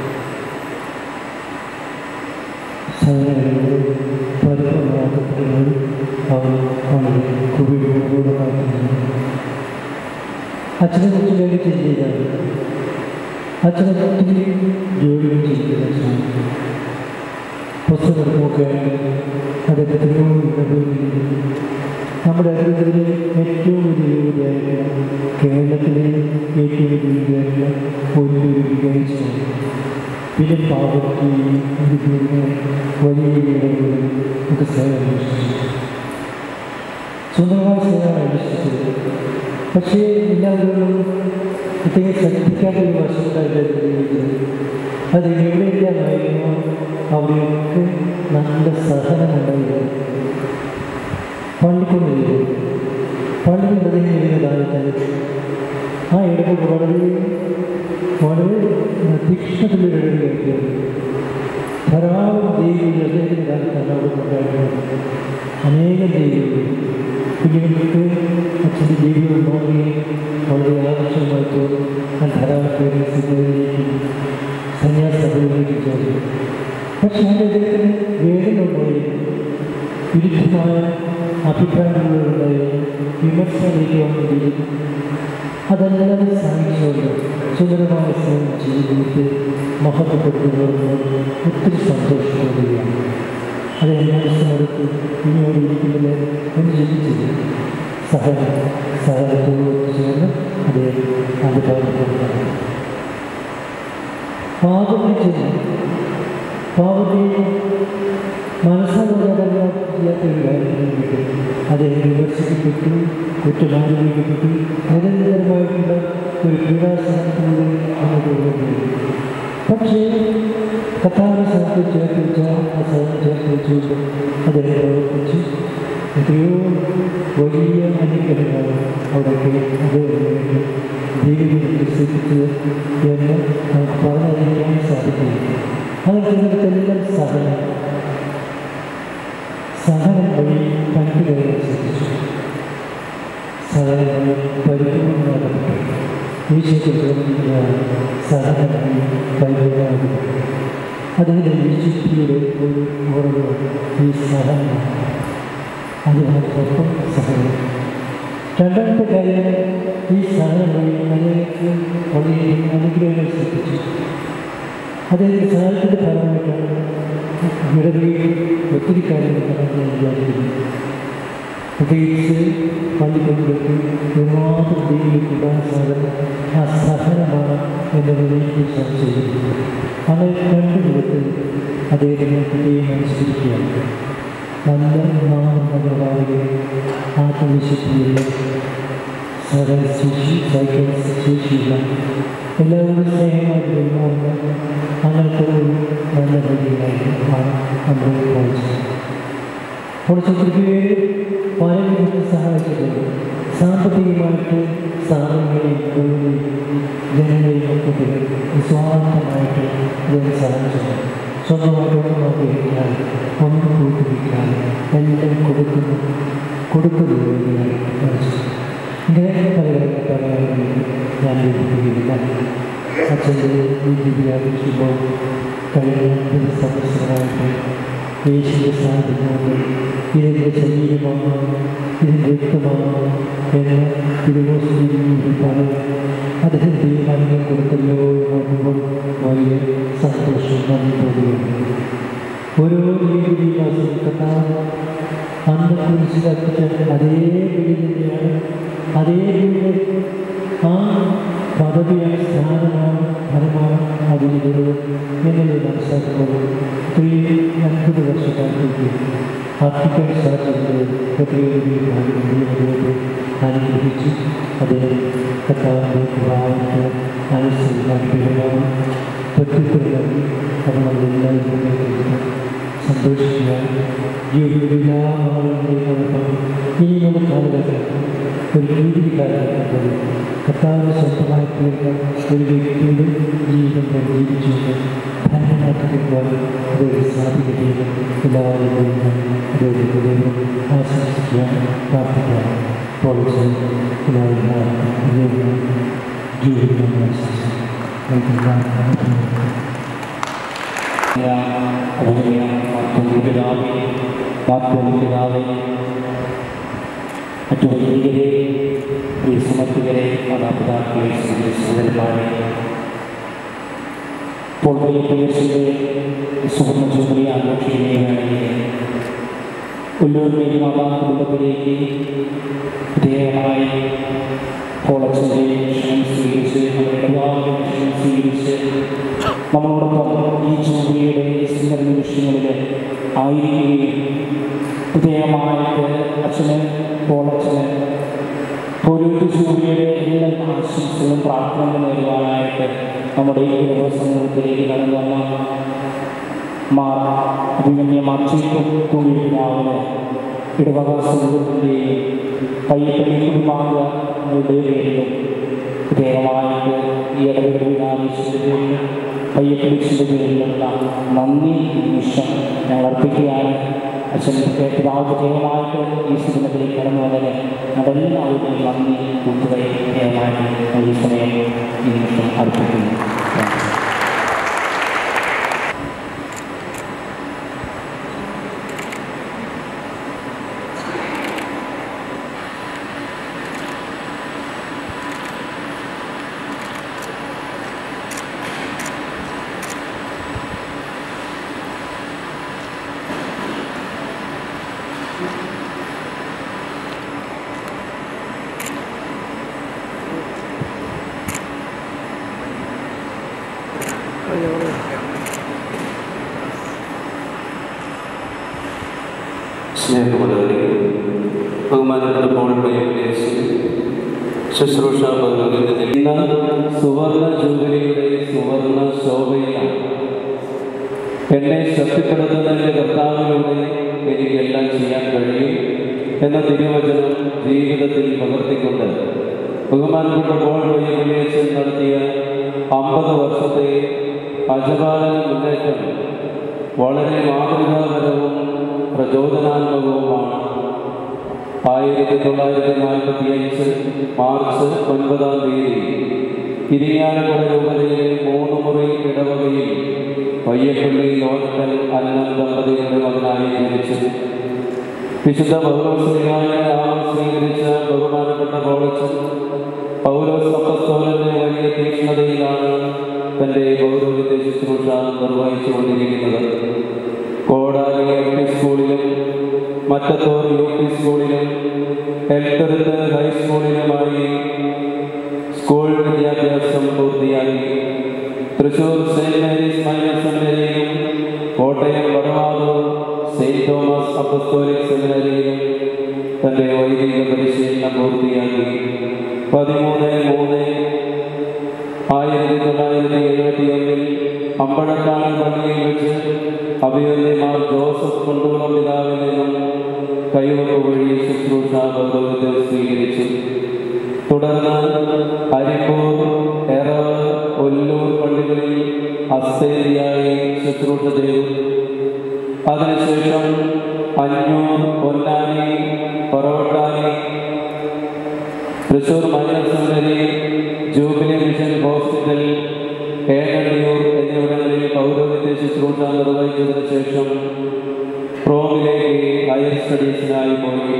സഹനങ്ങളോട് പരിപൂർണ്ണമാക്കപ്പെടുന്നത് അവർ വളരെ കുറിയോടുമാക്കുന്നു. അച്ഛനെ കുറിച്ച് വേണ്ടി ചിന്തിക്കുകയാണ്. അച്ഛനെ ഒത്തിരി ജോലികൾ ചെയ്യുന്ന പുസ്തകം നോക്കുകയാണ്. അത് എത്രയോ നമ്മുടെ അറിവിലെ ഏറ്റവും വലിയ യോഗ്യതയായിട്ടുള്ള കേരളത്തിലെ ഏറ്റവും വലിയ യോഗ്യതയായിട്ടുള്ള ഒരു വികാരിച്ചു. പിന്നെ പാവയ്ക്കുകയും ഇതിന് വലിയ ഇടങ്ങളിൽ നമുക്ക് സേവനം അന്വേഷിച്ചു. സ്വന്തമായ സേവനം അന്വേഷിച്ചത്. പക്ഷേ എല്ലാവരും പ്രത്യേകം ശ്രദ്ധിക്കാത്ത ഒരു വശത്തായിട്ട് അത് എവിടെയെല്ലാമായിരുന്നു അവിടെയൊക്കെ നല്ല സഹനമുണ്ടായിരുന്നു. പള്ളിക്കൊണ്ടിരിക്കും പള്ളി മൃഗങ്ങളായിട്ട് ആ ഇടപെടൽ വളരെ തീക്ഷ്ണത്തിലൊരിടയിലേക്ക് ധാരാളം ദൈവങ്ങൾ അദ്ദേഹത്തിൻ്റെ കാലത്താണ് അവിടെ ഉണ്ടായിരുന്നത്. അനേകം ദൈവങ്ങൾ കുഞ്ഞുങ്ങൾക്ക് അച്ഛൻ്റെ ജീവിതം നോക്കുകയും വളരെ ആകർഷകമായി തോന്നും. ഞാൻ ധാരാളം പേര് സിനിമയിലേക്കും സന്യാസഭയിലേക്കും ചേർന്നു. പക്ഷേ അദ്ദേഹത്തിന് വേദനയുണ്ടായിരുന്നു, വിരുദ്ധമായ അഭിപ്രായങ്ങളുണ്ടായിരുന്നു, വിമർശനത്തിലേക്ക് വന്നിരിക്കുന്നു. അതെല്ലാം സാധിച്ചുകൊണ്ട് സുന്ദരമായ സേവനം ജീവിതത്തെ മഹത്വപ്പെടുത്തുന്നവർക്ക് ഒത്തിരി സന്തോഷപ്പെടുകയാണ്. അത് മനസ്സിനടുത്ത് ഇനിയോട് ഇരിക്കുന്നതിന് ഒന്ന് ചിന്തിച്ചില്ല. സഹനത്തോട് ചേർന്ന് അദ്ദേഹം അഭിപ്രായപ്പെടുന്നതാണ്. പാവത്തെ മനസ്സാകാൻ ചെയ്യാത്തൊരു കാര്യം കിട്ടും. അദ്ദേഹം വിമർശിക്കപ്പെട്ടു, കുറ്റമാരോപിക്കപ്പെട്ടു, നിരന്തരമായിട്ടുള്ള ഒരു പീഡാസനത്തിലൂടെ അങ്ങോട്ട് പോകുന്നു. പക്ഷേ കഥാവിനെ സ്ഥലത്ത് ചേർത്തിച്ച ആ സ്ഥലം ചേർത്ത് വെച്ചുകൊണ്ട് അദ്ദേഹം പ്രവർത്തിച്ച് എത്രയോ വലിയ അനുഗ്രഹങ്ങൾ അവിടേക്ക് അദ്ദേഹം വികസിപ്പിച്ചത് എന്ന് നമുക്ക് പറഞ്ഞറിയിക്കാൻ സാധിക്കില്ല. അതെല്ലാം സഹനം വഴി പങ്കുകയെ ശ്രദ്ധിച്ചു. സഹനം വഴി പരിപൂർണ്ണമാകപ്പെട്ടു. ഈശ്വരത്തിലാണ് സഹനം വഴി പരിപൂർണ്ണമാകപ്പെട്ടു. അതിൻ്റെ വിശുദ്ധിയുടെ ഒരു ഉറവ് ഈ സഹനമാണ്. അതിനോടൊപ്പം സഹനം. രണ്ടാമത്തെ കാര്യം, ഈ സഹനം വഴി അതിലേക്ക് വളരെയധികം അനുഗ്രഹങ്ങൾ സൃഷ്ടിച്ചു. അദ്ദേഹത്തിൻ്റെ സഹായത്തിൻ്റെ ഫലമായിട്ടാണ് ഇടവകയിൽ ഒത്തിരി കാര്യങ്ങൾ ഞാൻ വിചാരിക്കുന്നു. പ്രത്യേകിച്ച് പള്ളിക്കൊണ്ടിലേക്ക് ഒരുപാട് ദൈവത്തിലുള്ള സാധനം ആ സഹനമാണ് എന്നതിലേക്ക് ചർച്ച ചെയ്തിരിക്കുന്നത്. അങ്ങനെ രണ്ട് വിധത്തിൽ അദ്ദേഹത്തിനെ പ്രത്യേകം അനുസരിക്കുകയാണ്. നല്ല നാമനഗരവാദികൾ ആത്മവിശുദ്ധിയുള്ള ശേഷിയില്ല, എല്ലാവരും സ്നേഹമായി വരുന്നവർക്ക് അങ്ങനത്തെ ഒരു നല്ല വഴിയായിട്ട് ആണ് നമ്മൾ വായിച്ചത്. കുറച്ചൊക്കെ പലരും സഹായിച്ചിട്ടുണ്ട്. സാമ്പത്തികമായിട്ട് സ്ഥാപനങ്ങളെയും ജനങ്ങളെയും ഒക്കെ നിസ്വാർത്ഥമായിട്ട് ഇതിനെ സഹായിച്ചിട്ടുണ്ട്. സ്വന്തമായിട്ടൊന്നും നോക്കിയിരിക്കാൻ, ഒന്നും കൂട്ടിരിക്കാൻ, എല്ലാം കൊടുക്കുന്നതിനായി കാണിച്ചു. ഇങ്ങനെ പറയാൻ ഞാൻ വിളിക്കുകയില്ല. അച്ഛൻ്റെ വിദ്യാഭ്യാസിക്കുമ്പോൾ കഴിഞ്ഞ സംവത്സരമായിട്ട് യേശുവിൻ്റെ സാന്നിധ്യമുണ്ട്. ഇതിൻ്റെ ശരീരമാണ്, ഇതിൻ്റെ രക്തമാണ് എന്ന് തിരുവോസ്തി പറയും. അദ്ദേഹം തീരുമാനങ്ങൾ കൊടുത്തല്ലോ നോക്കുമ്പോൾ വലിയ സന്തോഷം നന്ദിപ്പെടുകയാണ്. ഓരോ ജീവിതം കർത്താവ് അന്ന് കുറിച്ച് കത്തിച്ച അതേ വീടിൻ്റെയാണ്, അതേ വീട് ആ പദവിയാണ്, സ്ഥാനമാണ്, ഫലമാണ് അതിനുള്ളത് എന്നത് മനസ്സിലാക്കുമ്പോൾ 50 വർഷക്കാലത്തേക്ക് ആർട്ടിക്കൽ സാഹചര്യത്തിൽ പ്രത്യേക അനുഗ്രഹിച്ച് അദ്ദേഹം കർത്താവിൻ്റെ ഭാവത്തെ അനുസരിക്കാൻ പെരുമാറും പ്രത്യുത്തരം നൽകി. അത് നമ്മളെല്ലാവരും സന്തോഷിക്കുക. ജീവിതത്തിലെല്ലാ ആളുകളുടെയും ഇനിയുള്ള കാലഘട്ടത്തിൽ ഒരു രീതിക്കാലഘട്ടത്തിൽ കർത്താവിനെ സ്വന്തമായി തീർക്കാൻ ഒരു വ്യക്തിയുടെ ജീവിതം ജീവിച്ചുകൊണ്ട് ധന്യമാക്കിക്കുവാൻ അദ്ദേഹം സാധിക്കുകയും എല്ലാവരുടെയും അദ്ദേഹത്തിൻ്റെയും ആശംസിക്കാൻ പ്രാർത്ഥിക്കാൻ പോളിച്ച് എല്ലാവരും ജീവിതം ആശംസിച്ചു. മറ്റു വൈദികരെ, സമർപ്പികരെ, മാതാപിതാക്കളെ, സഹോദരന്മാരെ, പോളിയുടെ സുവർണ്ണ ജൂബിലി ആഘോഷിക്കുന്നതിനായി ഉള്ളൂരിലേക്ക് മാതാ കുടുംബത്തിലേക്ക് പ്രത്യേകമായി പോളച്ചൻ്റെ ക്ഷണം സ്വീകരിച്ച്, നമ്മുടെ ക്ഷണം സ്വീകരിച്ച് നമ്മളോടൊപ്പം ഈ ജൂബിലിയുടെ സുന്ദര നിമിഷങ്ങളിൽ ആയിരിക്കുകയും പ്രത്യേകമായിട്ട് അച്ഛന് പോളച്ചന് പോലീസ് ജൂബിലിയുടെ എല്ലാ ആശംസകളും പ്രാർത്ഥനകളും നേടുവാനായിട്ട് നമ്മുടെ ഈ ദിവസങ്ങളിലേക്ക് കടന്നു വന്ന അഭിമന്യ മാർച്ചേക്കും കൂടിയാവിന് ഇടവക സമൂഹത്തിൻ്റെയും പയ്യപ്പള്ളി കുടുംബാംഗങ്ങളുടെ പേരിലും പ്രത്യേകമായിട്ട് ഈ ഇടവകയുടെ ആവശ്യത്തിൻ്റെയും പയ്യപ്പള്ളിച്ചിൻ്റെ പേരിലുള്ള നന്ദി നിമിഷം ഞങ്ങൾ അർപ്പിക്കുകയാണ്. അച്ഛൻ്റെ പിതാവ് പ്രത്യേകമായിട്ട് ഈ സിനിമത്തിലേക്ക് കടന്നു വന്നതിന് ഞങ്ങളെല്ലാവരുടെയും നന്ദി കൂട്ടുകയും പ്രത്യേകമായിട്ട് ഈ സമയം ഈ നിമിഷം അർപ്പിക്കുന്നു. സ്നേഹമുള്ളവരെ, ബഹുമാനപ്പെട്ട പോളിയുടെ ശുശ്രൂഷ ഇന്ന് സുവർണ ജൂബിലിയുടെ സുവർണ ശോഭയിലാണ്. എന്നെ ശക്തിപ്പെടുത്തുന്നതിൻ്റെ കർത്താവിലൂടെ എനിക്കെല്ലാം ചെയ്യാൻ കഴിയും എന്ന തിരുവചനം ജീവിതത്തിൽ പകർത്തിക്കൊണ്ട് ബഹുമാനപ്പെട്ട പോൾ വൈദ്യൻ നടത്തിയ 50 വർഷത്തെ അജപാലന മുന്നേറ്റം വളരെ മാതൃകാപരവും പ്രചോദനാത്മകവുമാണ്. 1945 മാർച്ച് 9 ഇരിങ്ങാലക്കുട രൂപതയിലെ 3 മുറി ഇടവകയിൽ പയ്യപ്പള്ളി ലോക്കൽ അന്നം ദമ്പതികളുടെ മകനായി ജനിച്ചു. വിശുദ്ധ പൗലോസ്ലീഹായെ നാമം സ്വീകരിച്ച ബഹുമാനപ്പെട്ട പൗലോസ് അപ്പോസ്തലന്റെ വലിയ തീക്ഷ്ണതയിലാണ് തൻ്റെ പൗരോഹിത്യ ശുശ്രൂഷ നിർവഹിച്ചുകൊണ്ടിരിക്കുന്നത്. കോടാലി LP സ്കൂളിലും മറ്റത്തൂർ UP സ്കൂളിലും എൽത്തുരുത്ത് ഹൈസ്കൂളിലുമായി സ്കൂൾ വിദ്യാഭ്യാസം പൂർത്തിയാക്കി. തൃശൂർ സെയിൻറ് മേരീസ് മൈനർ സെമിനറിയിലും Kottayam Vadavathoor saint Thomas apostolic സെമിനറിയിലും തൻ്റെ വൈദിക പരിശീലനം പൂർത്തിയാക്കി. 13/3/1971 അമ്പഴക്കാട് പള്ളിയിൽ വെച്ച് അഭിവന്യമാർ ജോസഫ് കൊണ്ടൂളം പിതാവിൽ നിന്നും കൈവപ്പ് വഴി ശുശ്രൂഷ പൗരോഹിത്യം സ്വീകരിച്ചു. തുടർന്ന് അരിപ്പൂർ, എറവ്, ഒല്ലൂർ പള്ളികളിൽ അസ്തേരിയായി ശുശ്രൂഷ ചെയ്തു. അതിനുശേഷം Anjoor, Ponnani, Paravattani, Thrissur minor seminary, jubilee mission hospital, Ekandiyur എന്നിവിടങ്ങളിൽ പൗരോഹിത്യ ശുശ്രൂഷ നിർവഹിച്ചതിനു ശേഷം റോമിലേക്ക് ഹയർ സ്റ്റഡീസിനായി പോയി.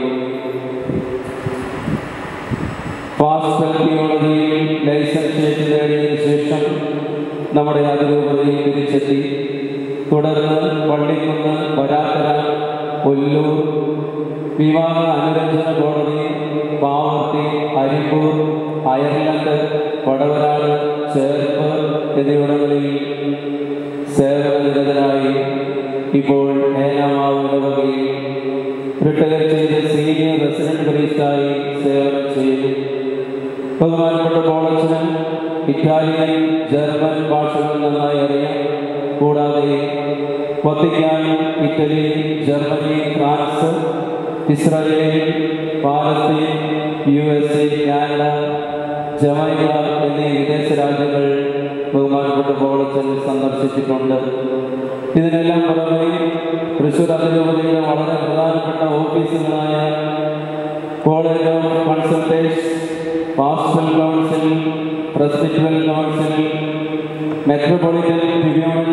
പാസ്റ്റൽ തിയോളജിയിൽ ലൈസൻഷ്യേറ്റ് നേടിയതിനു ശേഷം നമ്മുടെ അതിരൂപതയിൽ തിരിച്ചെത്തി. തുടർന്ന് പള്ളിക്കുന്ന്, വരാക്കര, ഒല്ലൂർ, വിവാഹ അനുരഞ്ജന കോടതി, പാവർത്തി, അരിപ്പൂർ, അയർലൻഡ്, വടവരാട്, ചേർപ്പ് എന്നിവിടങ്ങളിൽ സേവനനിരതരായി. ഇപ്പോൾ ഏനാമാവ് ഇടവകയിൽ റിട്ടയർ ചെയ്ത് സീനിയർ റെസിഡന്റ് പ്രീസ്റ്റായി സേവനം ചെയ്യുന്നു. ബഹുമാനപ്പെട്ട പോളച്ചന് ഇറ്റാലിയൻ, ജർമ്മൻ ഭാഷകൾ നന്നായി അറിയാം. കൂടാതെ Vatican, Italy, Germany, France, Israel, Palestine, USA, Canada, Jamaica എന്നീ വിദേശ രാജ്യങ്ങൾ ബഹുമാനപ്പെട്ട പോളച്ചൻ സന്ദർശിച്ചിട്ടുണ്ട്. ഇതിനെല്ലാം പുറമെ തൃശ്ശൂർ അതിരൂപതയിലെ വളരെ പ്രധാനപ്പെട്ട ഓഫീസുകളായ college of consultors, pastoral council, presbyteral council, metropolitan tribunal,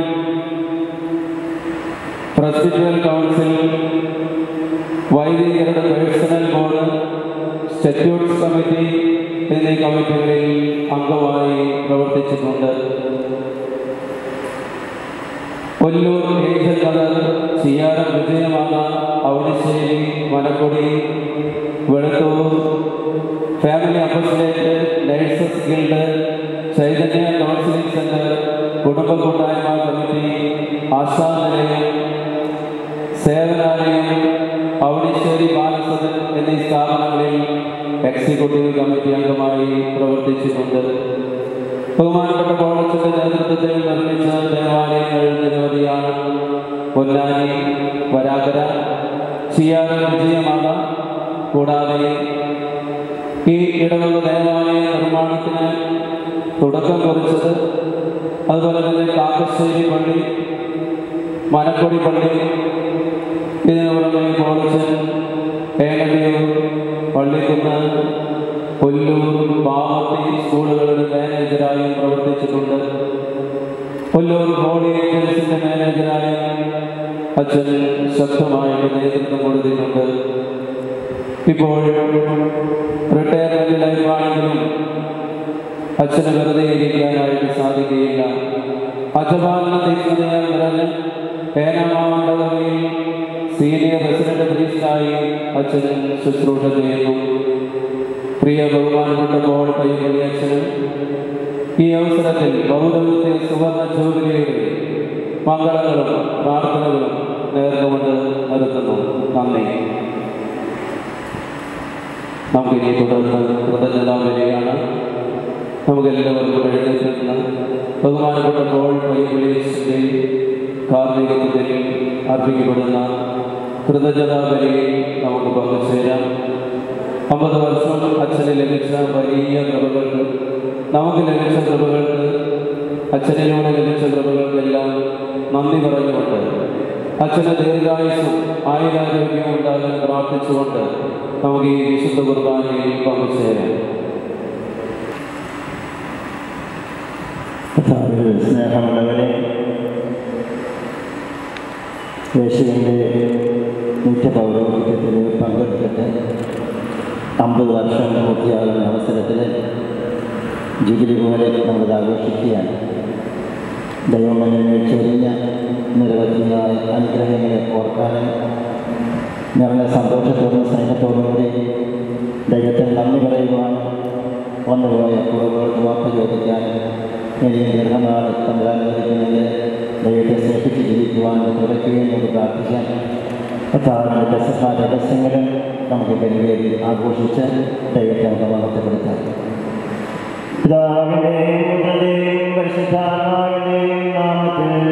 presbyteral council, വൈദികരുടെ പേഴ്സണൽ ബോർഡ്, സ്റ്റാറ്റ്യൂട്ട്സ് കമ്മിറ്റി എന്നീ കമ്മിറ്റികളിൽ അംഗമായി പ്രവർത്തിച്ചിട്ടുണ്ട്. Ollur, angel Nagar, Chiyaram, Vijayamala, Avanissery, Malakkodi, Veluthur, family apostolate, nurses guild, Chaitanya counselling centre, കുടുംബ കൂട്ടായ്മ കമ്മിറ്റി, ആശാനിലയം, സേവനാലയം, അവണിശ്ശേരി ബാലസദൻ എന്നീ സ്ഥാപനങ്ങളിൽ എക്സിക്യൂട്ടീവ് കമ്മിറ്റി അംഗമായി പ്രവർത്തിച്ചിട്ടുണ്ട്. ബഹുമാനപ്പെട്ട പോളച്ചന്റെ നേതൃത്വത്തിൽ നിർമ്മിച്ച ദേവാലയങ്ങൾ നിരവധിയാണ്. പൊന്നാനി, വരാകര, ചിയാരം, വിജയമാല. കൂടാതെ ഈ ഇടവക ദേവാലയ നിർമ്മാണത്തിന് തുടക്കം കുറിച്ചത്, അതുപോലെ തന്നെ കാക്കശ്ശേരി പള്ളി, മനക്കൊടി പള്ളി, ഇതിനു പുറമെ പോളച്ചൻ ഏകണ്ടിയൂർ, പള്ളിക്കുന്ന്, ഒല്ലൂർ, പാവർത്തി സ്കൂളുകളുടെ മാനേജരായും പ്രവർത്തിച്ചിട്ടുണ്ട്. ഒല്ലൂർ ഹോളി ഏഞ്ചൽസിന്റെ മാനേജരായും അച്ഛൻ ശക്തമായിട്ട് നേതൃത്വം കൊടുത്തിട്ടുണ്ട്. ഇപ്പോൾ റിട്ടയർമെന്റ് ലൈഫാണെങ്കിലും അച്ഛന് വെറുതെ ഇരിക്കാനായിട്ട് സാധിക്കുകയില്ല. അജപാലന തീക്ഷ്ണതയാൽ നിറഞ്ഞ് ഏനാമാവണ്ടവയിൽ സീനിയർ റെസിഡന്റ് പ്രീസ്റ്റായി അച്ഛൻ ശുശ്രൂഷ ചെയ്യുന്നു. പ്രിയ ബഹുമാനപ്പെട്ട പോൾ പയ്യപ്പള്ളി അച്ഛനും ഈ അവസരത്തിൽ പൗരോഹിത്യ സുവർണ ജൂബിലിയുടെ മംഗളങ്ങളും പ്രാർത്ഥനകളും നേർന്നുകൊണ്ട് നിർത്തുന്നു. നന്ദി. നമുക്കിനി തുടർന്ന് കൃതജ്ഞതാ ബലിയാണ്. നമുക്കെല്ലാവർക്കും എഴുന്നേൽക്കുന്ന ബഹുമാനപ്പെട്ട പോൾ പയ്യപ്പള്ളിയുടെ കാർമ്മികത്വത്തിൽ അർപ്പിക്കപ്പെടുന്ന കൃതജ്ഞതാ ബലിയിൽ നമുക്ക് പങ്കുചേരാം. 50 വർഷം അച്ഛന് ലഭിച്ച വലിയ കൃപകൾക്ക്, നമുക്ക് ലഭിച്ച കൃപകൾക്ക്, അച്ഛനിലൂടെ ലഭിച്ച കൃപകൾക്കെല്ലാം നന്ദി പറഞ്ഞുകൊണ്ട് അച്ഛന് ദീർഘായുസ്സും ആയുരാരോഗ്യവും ഉണ്ടാകാൻ പ്രാർത്ഥിച്ചുകൊണ്ട് നമുക്ക് ഈ വിശുദ്ധ കുർബാനയിൽ പങ്കുചേരാം. സ്നേഹമുള്ളവരെ, യേശുവിൻ്റെ നിത്യപൗരോഹിത്യത്തിൽ പങ്കെടുത്തിട്ട് 50 വർഷം പൂർത്തിയാകുന്ന അവസരത്തിൽ ജൂബിലി പോലെ നമ്മളത് ആഘോഷിക്കുകയാണ്. ദൈവമനെ ചൊരിഞ്ഞ നിരവധിയായ അനുഗ്രഹങ്ങളെ ഓർക്കാനും നിറഞ്ഞ സന്തോഷത്തോടും സ്നേഹത്തോടും കൂടി ദൈവത്തിന് നന്ദി പറയുവാനും വന്നുപോയ കുറവുകൾക്ക് വാക്ക് ചോദിക്കാനും ഇനിയും ദീർഘനാൾ തമ്മിലനുവദിക്കുന്നതിന് ദൈവത്തെ സ്നേഹിച്ച് ജീവിക്കുവാനും കുറയ്ക്കുകയും നമുക്ക് പ്രാർത്ഥിക്കാൻ കർത്താവിൻ്റെ രഹസ്യങ്ങളും നമുക്ക് പെരുവേരി ആഘോഷിച്ച് ദൈവത്തെ നമുക്ക് മഹത്വപ്പെടുത്താം. പിതാവിൻ്റെയും പുത്രൻ്റെയും പരിശുദ്ധാത്മാവിൻ്റെയും നാമത്തിൽ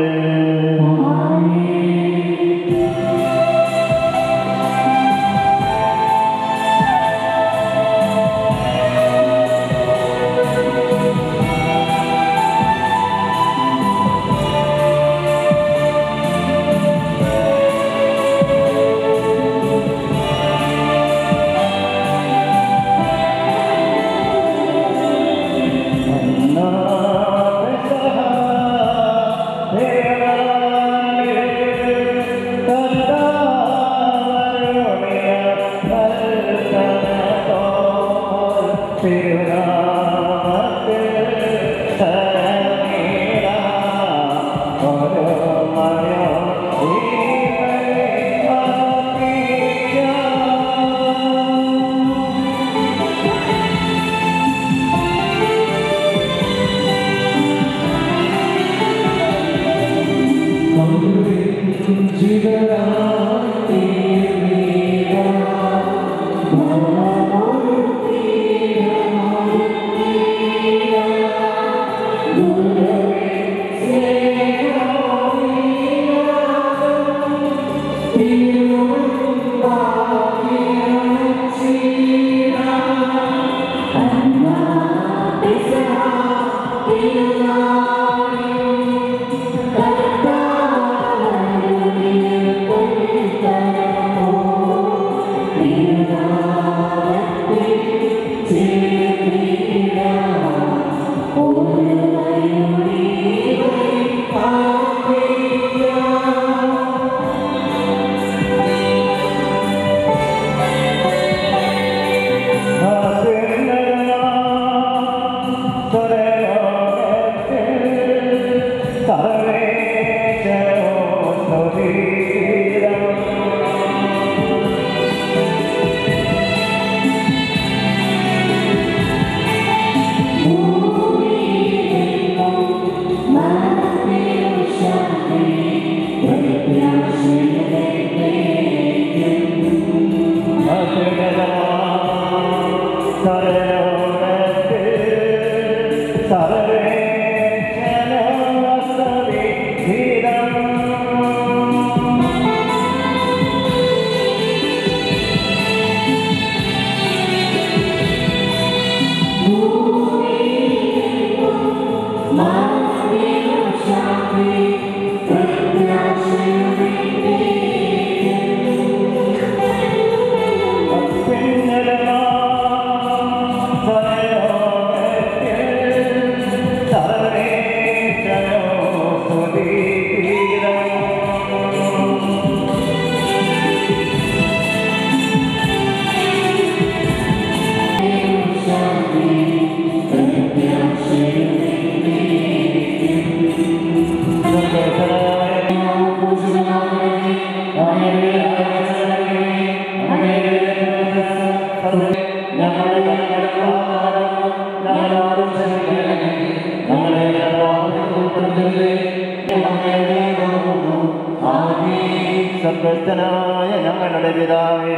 സ്വർഗ്ഗസ്ഥനായ ഞങ്ങളുടെ പിതാവേ,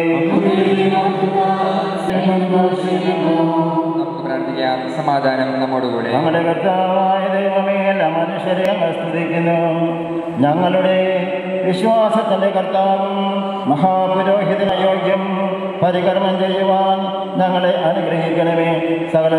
നമുക്ക് പ്രാർത്ഥിക്കാം. സമാധാനം നമ്മോടുകൂടെ. ഞങ്ങളുടെ കർത്താവായ ദൈവമേ, എല്ലാ മനുഷ്യരെ ഞങ്ങൾ സ്തുതിക്കുന്നു. ഞങ്ങളുടെ വിശ്വാസത്തിന്റെ കർത്താവും മഹാപുരോഹിതന യോഗ്യം പരികർമ്മം ചെയ്യുവാൻ ഞങ്ങളെ അനുഗ്രഹിക്കണമേ. സകല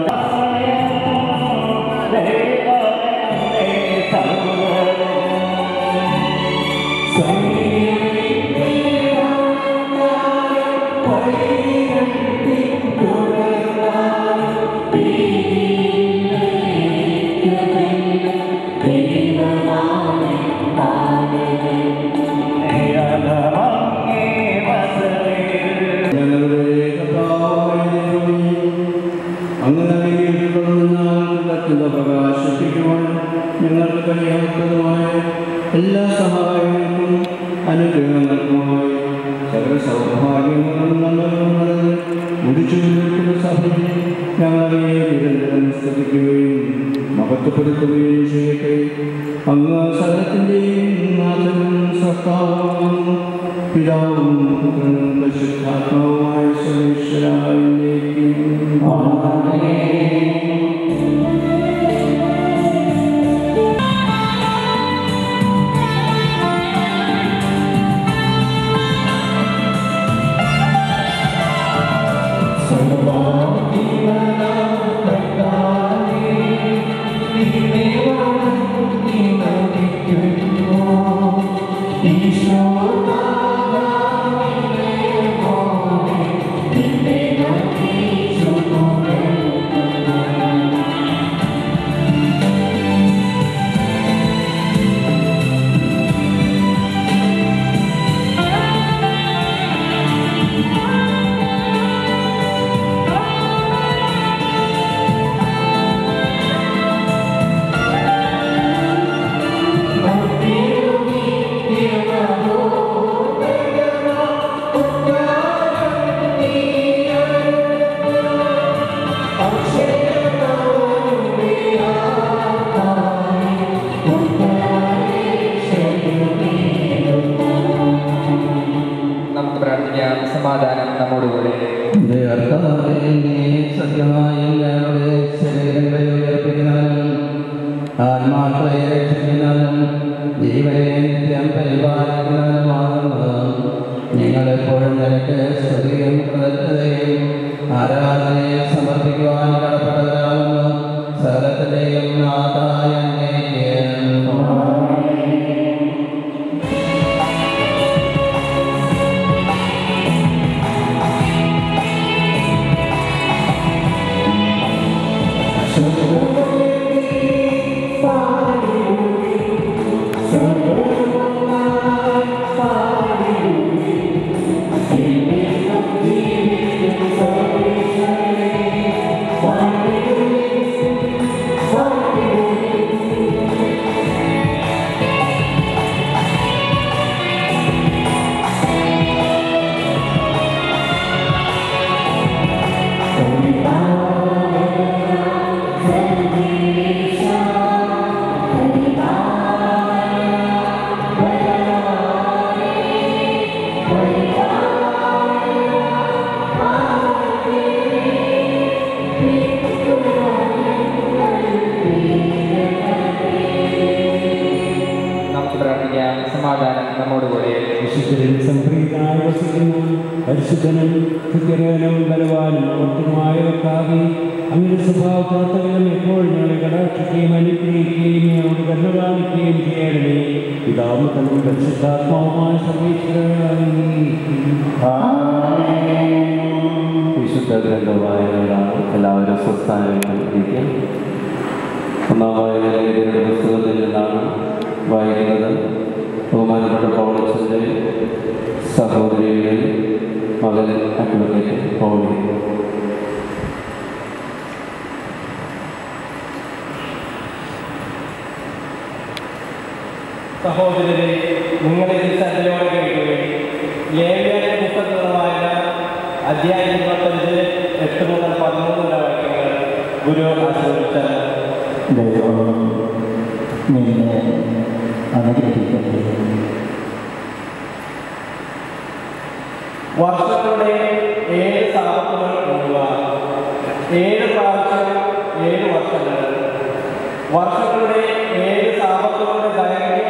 ഞങ്ങൾക്ക് കഴിയാത്തതുമായ എല്ലാ സഹായങ്ങൾക്കും അനുഗ്രഹങ്ങൾക്കുമായി സകല സൗഭാഗ്യങ്ങളും നന്മകളും മുടിച്ചു നിൽക്കുന്ന സഭയിൽ ഞങ്ങളെ നിരന്തരം സ്തുതിക്കുകയും മഹത്വപ്പെടുത്തുകയും ചെയ്യട്ടെ. അങ്ങ് സകലത്തിൻ്റെയും നാഥനും സൃഷ്ടാവും പിതാവും പുത്രനും പരിശുദ്ധാത്മാവുമായ സർവേശ്വരായിരിക്കും. സമാധാനം നമ്മോടുകൂടെ. ആത്മാക്കളെ രക്ഷിക്കുന്നതും ജീവനെ നിത്യം പരിപാലിക്കുന്നതുമാകുന്നത് ഞങ്ങളെപ്പോഴും നിനക്ക് സ്തുതിയും കൃതജ്ഞതയും ആരാധനയും സമർപ്പിക്കുവാൻ കടപ്പെട്ടവരാകുന്നു. സകലത്തിൻ്റെയും നാഥായ സമാധാനം നമ്മോടുകൂടെ. വിശുദ്ധരിൽ സംപ്രീതനായി വസിക്കുന്ന പരിശുദ്ധനും കൃത്യനും ബലവാനും അമർത്തുമായ കർത്താവേ, അങ്ങയുടെ സ്വഭാവപ്രവർത്തനം എപ്പോഴും ഞങ്ങളെ കടാക്ഷിക്കുകയും അനുഗ്രഹിക്കുകയും ഞങ്ങളോട് കരുണ കാണിക്കുകയും ചെയ്യണമേ. പിതാവും തന്റെ പരിശുദ്ധാത്മാവുമായ സർവേശ്വരനായി വിശുദ്ധ ഗ്രന്ഥവായനകളാണ്. എല്ലാവരും സ്വസ്ഥാനങ്ങളിരിക്കും. ഒന്നാം വായനയുടെ പുസ്തകത്തിൽ നിന്നാണ് വായിക്കുന്നത്. ബഹുമാനപ്പെട്ട പൗലോസിന്റെ സഹോദരിയുടെ മകൻ അഡ്വക്കേറ്റ് പൗലി. സഹോദരരെ, നിങ്ങളെ ശ്രദ്ധയോടെ കേൾക്കുകയും ലേവ്യരുടെ പുസ്തകമായ അധ്യായം 25 8 മുതൽ 13 വരെ വാക്യങ്ങൾ ഗുരു ആശീർവദിച്ചാൽ ദൈവം നിന്നെ അനുഗ്രഹിക്കട്ടെ. വർഷങ്ങളുടെ 7 സാപത്തുകൾ മുഴുവൻ 7 പ്രാവശ്യം 7 വർഷങ്ങൾ. വർഷങ്ങളുടെ 7 സാപത്തുകളുടെ ദൈർഘ്യം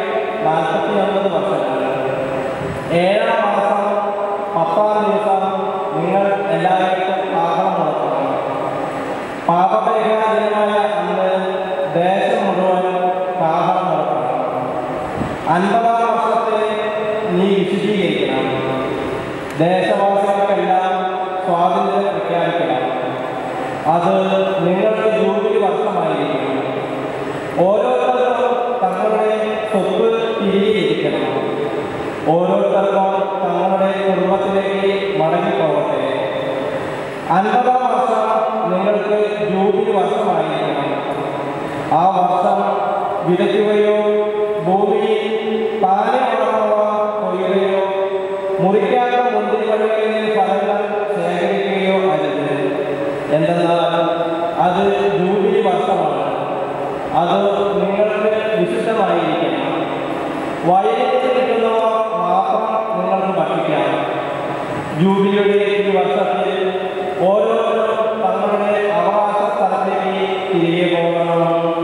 49 വർഷങ്ങൾ. 7-ാം മാസം 10-ാം ദിവസം നിങ്ങൾ പാപപരിഹാരമായ അന്ന് ദേശം മുഴുവൻ കാഹളം നടത്തണം. 50 വർഷത്തെ നീ വിശദീകരിക്കണം. ദേശവാസികൾക്കെല്ലാം സ്വാതന്ത്ര്യം പ്രഖ്യാപിക്കണം. അത് നിങ്ങൾക്ക് ജൂബിലി വർഷമായിരിക്കണം. ഓരോരുത്തർക്കും തങ്ങളുടെ സ്വത്ത് തിരികെ ലഭിക്കണം. ഓരോരുത്തർക്കും തങ്ങളുടെ കുടുംബത്തിലേക്ക് മടങ്ങിപ്പോകട്ടെ. 50 വർഷം നിങ്ങൾക്ക് ജൂബിലി വർഷമായിരിക്കണം. ആ വർഷം വിതയ്ക്കുകയോ ഭൂമിയിൽ താനെ വളർന്നവ കൊയ്യുകയോ മുറിക്കാത്ത മുന്തിരിവള്ളികളിൽ ഫലങ്ങൾ ശേഖരിക്കുകയോ അരുത്. എന്തെന്നാൽ അത് ജൂബിലി വർഷമാണ്. അത് നിങ്ങൾക്ക് വിശുദ്ധമായിരിക്കണം. വയലിൽ കിട്ടുന്നവ മാത്രം നിങ്ങൾക്ക് ഭക്ഷിക്കാം. ജൂബിലിയുടെ ഈ വർഷത്തിൽ ഓരോരുത്തരും തങ്ങളുടെ അവകാശ സ്ഥലത്തേക്ക് തിരികെ പോകണം.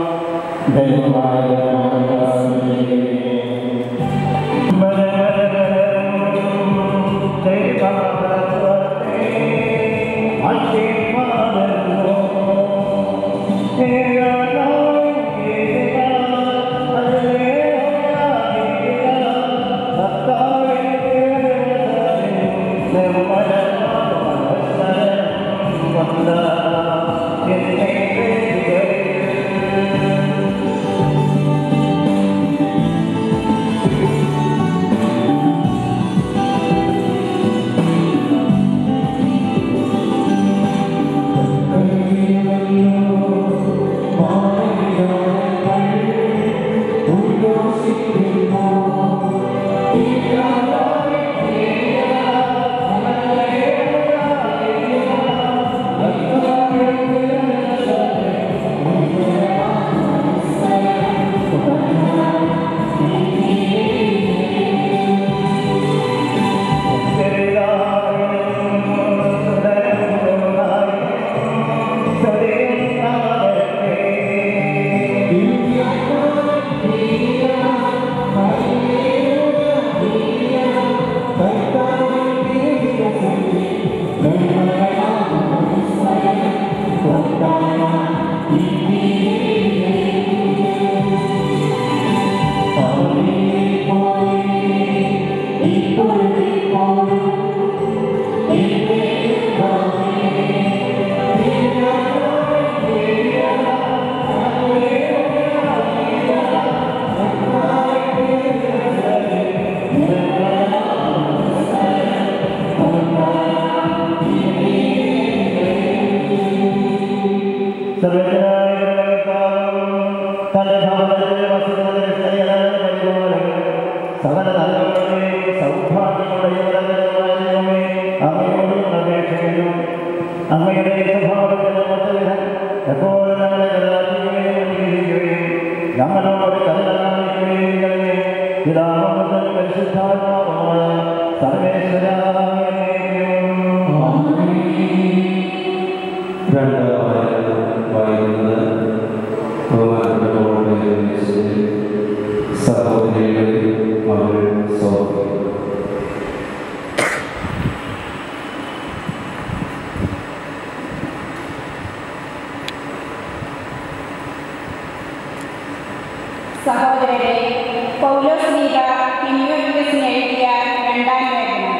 സഹോദരരെ, പൗലോസ് ശ്ലീഹ തിമോഥെയോസിന് എഴുതിയ 2-ാം ലേഖനം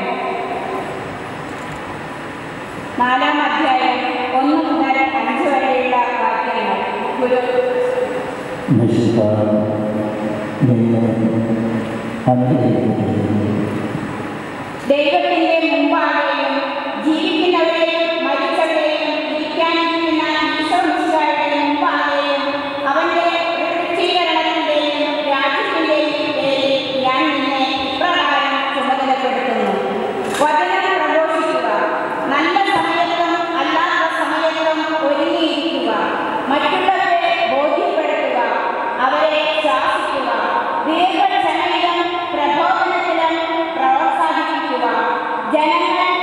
4-ാം അധ്യായം 1 മുതൽ 5 വരെയുള്ള വാക്യങ്ങൾ. ദൈവത്തിന്റെ മുമ്പാകെയും ജീവിക്കുന്നവരെയും മരിച്ചവരെയും ഇരിക്കാനിരിക്കുന്ന ഈശോമിശിഹായുടെ മുമ്പാകെയും അവന്റെ പ്രത്യക്ഷീകരണത്തിന്റെയും രാജ്യത്തിന്റെയും പേരിൽ ഞാൻ നിന്നെ ഇപ്രകാരം ചുമതലപ്പെടുത്തുന്നു. വചനം പ്രഘോഷിക്കുക. നല്ല സമയത്തും അല്ലാത്ത സമയത്തും ഒരുങ്ങിയിരിക്കുക. മറ്റുള്ളവരെ ബോധ്യപ്പെടുത്തുക. അവരെ ശാസിക്കുക. ദീർഘക്ഷമയിലും പ്രബോധനത്തിലും പ്രോത്സാഹിപ്പിക്കുക. ജനങ്ങൾ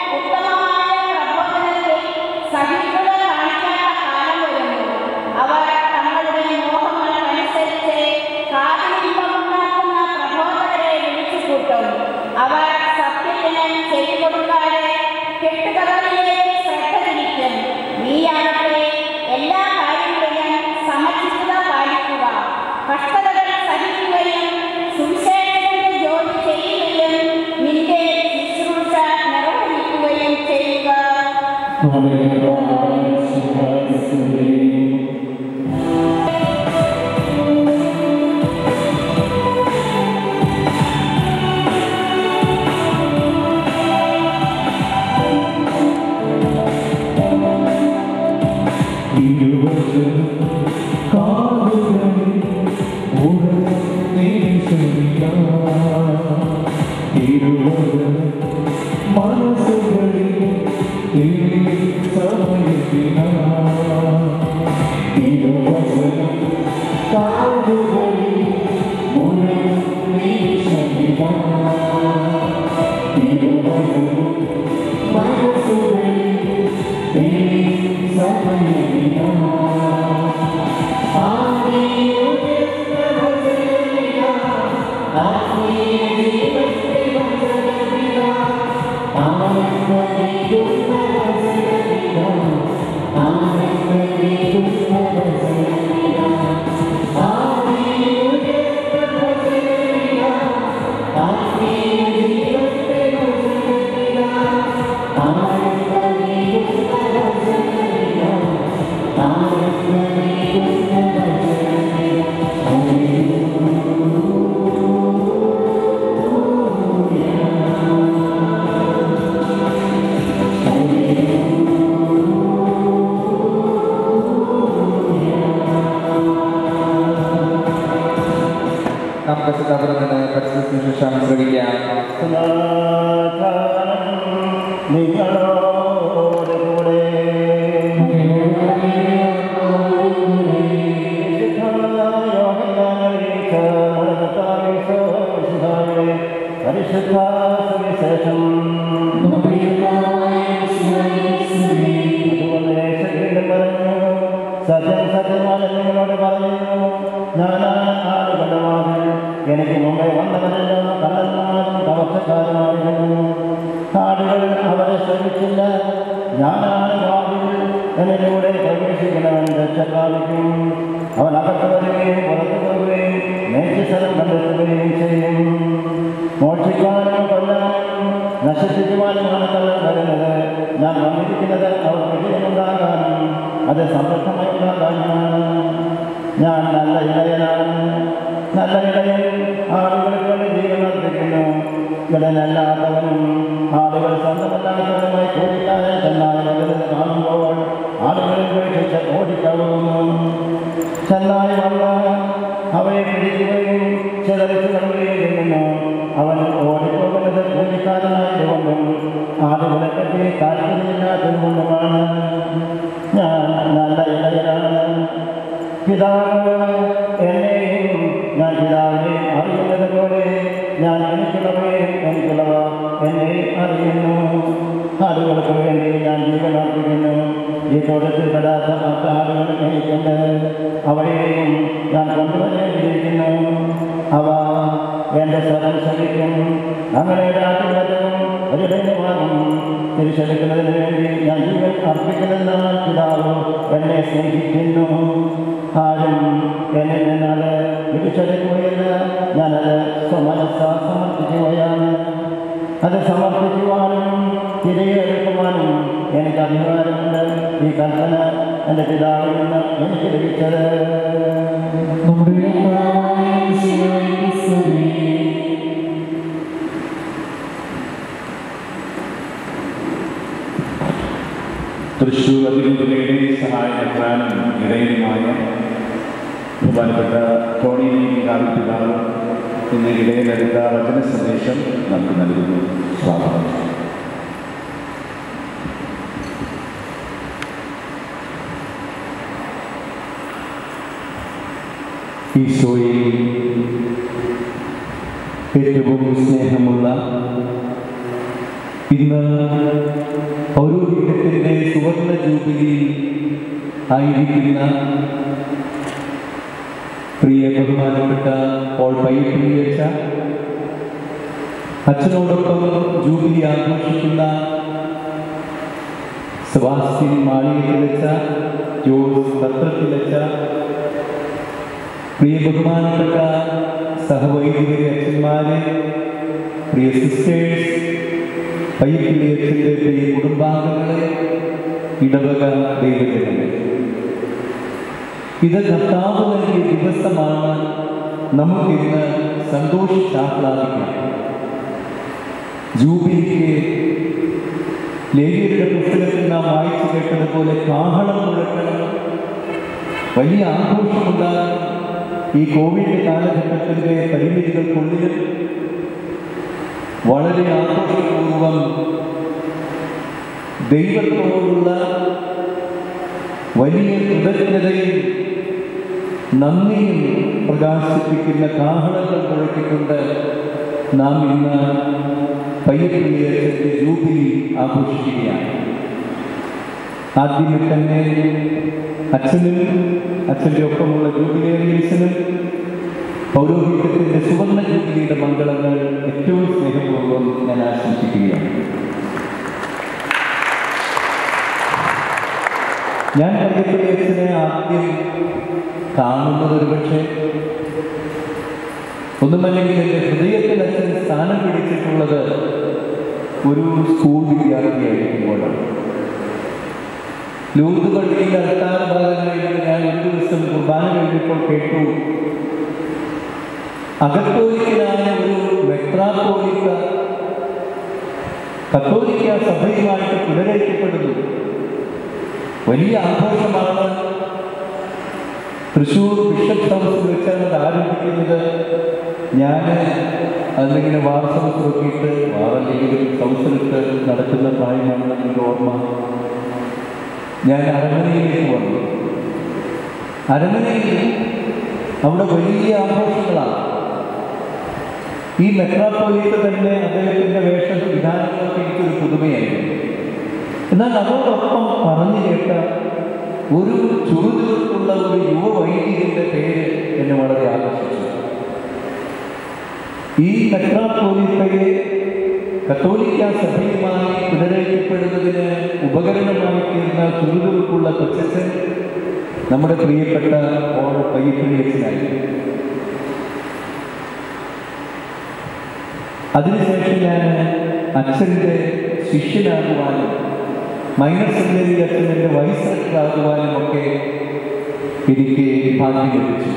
തൃശ്ശൂർ അതിരൂപതയുടെ സഹായകർത്താനും ഇടയനുമായ ബഹുമാനപ്പെട്ട ടോണി പിതാവ് ഇന്ന് ഇടയിലെടുത്ത വചന സന്ദേശം നമുക്ക് നൽകുന്നു. സ്വാഗതം. ഈശോയിൽ ഏറ്റവും സ്നേഹമുള്ള ഇന്ന് പൗരോഹിത്യത്തിൻ്റെ സുവർണ ജൂബിലി ആയിരിക്കുന്ന പ്രിയ ബഹുമാനപ്പെട്ട പോൾ പയ്യപ്പള്ളി അച്ഛ, അച്ഛനോടൊപ്പം ജൂബിലി ആഘോഷിക്കുന്ന സെബാസ്റ്റ്യൻ മാളികത്തിലച്ച, ജോസ് പത്രത്തിലച്ച, പ്രിയ ബഹുമാനപ്പെട്ട സഹവൈദികരെ അച്ഛന്മാരെ, പ്രിയ സിസ്റ്റേഴ്സ്, പയ്യപ്പള്ളി അച്ഛൻ്റെ പ്രിയ കുടുംബാംഗങ്ങളെ, ഇടവക ദൈവജനമേ, ഇത് കർത്താവ് നൽകിയ ദിവസമാണ്. നമുക്കിന്ന് സന്തോഷിച്ചാഹ്ലാദിക്കാം. ജൂബിലിക്ക് ലേവിയരുടെ പുസ്തകത്തിൽ നാം വായിച്ചു കേട്ടതുപോലെ കാഹളം മുഴക്കണം, വലിയ ആഘോഷമുണ്ടാകും. ഈ കോവിഡ് കാലഘട്ടത്തിൻ്റെ പരിമിതികൾക്കുള്ളിൽ വളരെ ആഘോഷപൂർവം ദൈവത്തോടുള്ള വലിയ കൃതജ്ഞതയും നന്ദിയും പ്രകാശിപ്പിക്കുന്ന കാഹളങ്ങൾ മുഴക്കിക്കൊണ്ട് നാം ഇന്ന് പയ്യപ്പള്ളിയച്ഛൻ്റെ ജൂബിലി ആഘോഷിക്കുകയാണ്. ആദ്യമേ തന്നെ അച്ഛനും അച്ഛൻ്റെ ഒപ്പമുള്ള ജൂബിലേറിയൻസിനും പൗരോഹിത്യത്തിൻ്റെ സുവർണ്ണ ജൂബിലിയുടെ മംഗളങ്ങൾ ഏറ്റവും സ്നേഹപൂർവ്വം ഞാൻ ആശംസിക്കുകയാണ്. ഞാൻ പയ്യപ്പള്ളിയച്ഛനെ ആദ്യം കാണുന്നത് ഒരുപക്ഷെ ഒന്നുമല്ലെങ്കിൽ എൻ്റെ ഹൃദയത്തിൽ അച്ഛൻ സ്ഥാനം പിടിച്ചിട്ടുള്ളത് ഒരു സ്കൂൾ വിദ്യാർത്ഥിയായിരിക്കുമ്പോഴാണ്. ലൂർദ് പള്ളിയുടെ അൽത്താര ഭാഗങ്ങളിൽ ഞാൻ ഒരു ദിവസം കുർബാന കഴിഞ്ഞപ്പോൾ കേട്ടു, അകത്തോലിക്കനായ ഒരു മെത്രാപ്പോലിക്ക കത്തോലിക്ക സഭയുമായിട്ട് പുനരയിക്കപ്പെടുന്നു. വലിയ ആഘോഷമാണ്. തൃശ്ശൂർ ബിഷപ്പ് ഹൗസിൽ വെച്ചാണ് അത് ആരംഭിക്കുന്നത്. ഞാൻ അതിങ്ങനെ വാർസൗസ് നോക്കിയിട്ട് വാറല്ലെങ്കിലും ഹൗസിലിട്ട് നടക്കുന്ന പ്രായമാണെന്ന് എനിക്ക് ഓർമ്മ. ഞാൻ അരമനയിലേക്ക് വന്നു. അരമനയിൽ അവിടെ വലിയ ആഘോഷങ്ങളാണ്. ഈ മെത്രാപ്പോലീത്ത തന്നെ അദ്ദേഹത്തിൻ്റെ വേഷവിധാനങ്ങളൊക്കെ എനിക്കൊരു പുതുമയായിരുന്നു. എന്നാൽ അതോടൊപ്പം പറഞ്ഞു കേട്ട ഒരു ചുറുചുറുക്കുള്ള ഒരു യുവവൈദികന്റെ പേര് എന്നെ വളരെ ആകർഷിച്ചു. ഈ മെത്രാപ്പോലീത്തയെ കത്തോലിക്ക സഭയുമായി പുനരയിക്കപ്പെടുന്നതിന് ഉപകരണമായി തീർന്ന ചുറുചുറുക്കുള്ള കൊച്ചച്ഛൻ നമ്മുടെ പ്രിയപ്പെട്ട പയ്യപ്പള്ളിയച്ഛനായി. അതിനുശേഷം ഞാൻ അച്ഛൻ്റെ ശിഷ്യനാകുവാനും മൈനർ സെമിനറി അച്ഛൻ്റെ വൈസ് സെക്രട്ടറാകുവാനും ഒക്കെ എനിക്ക് ഭാഗ്യം ലഭിച്ചു.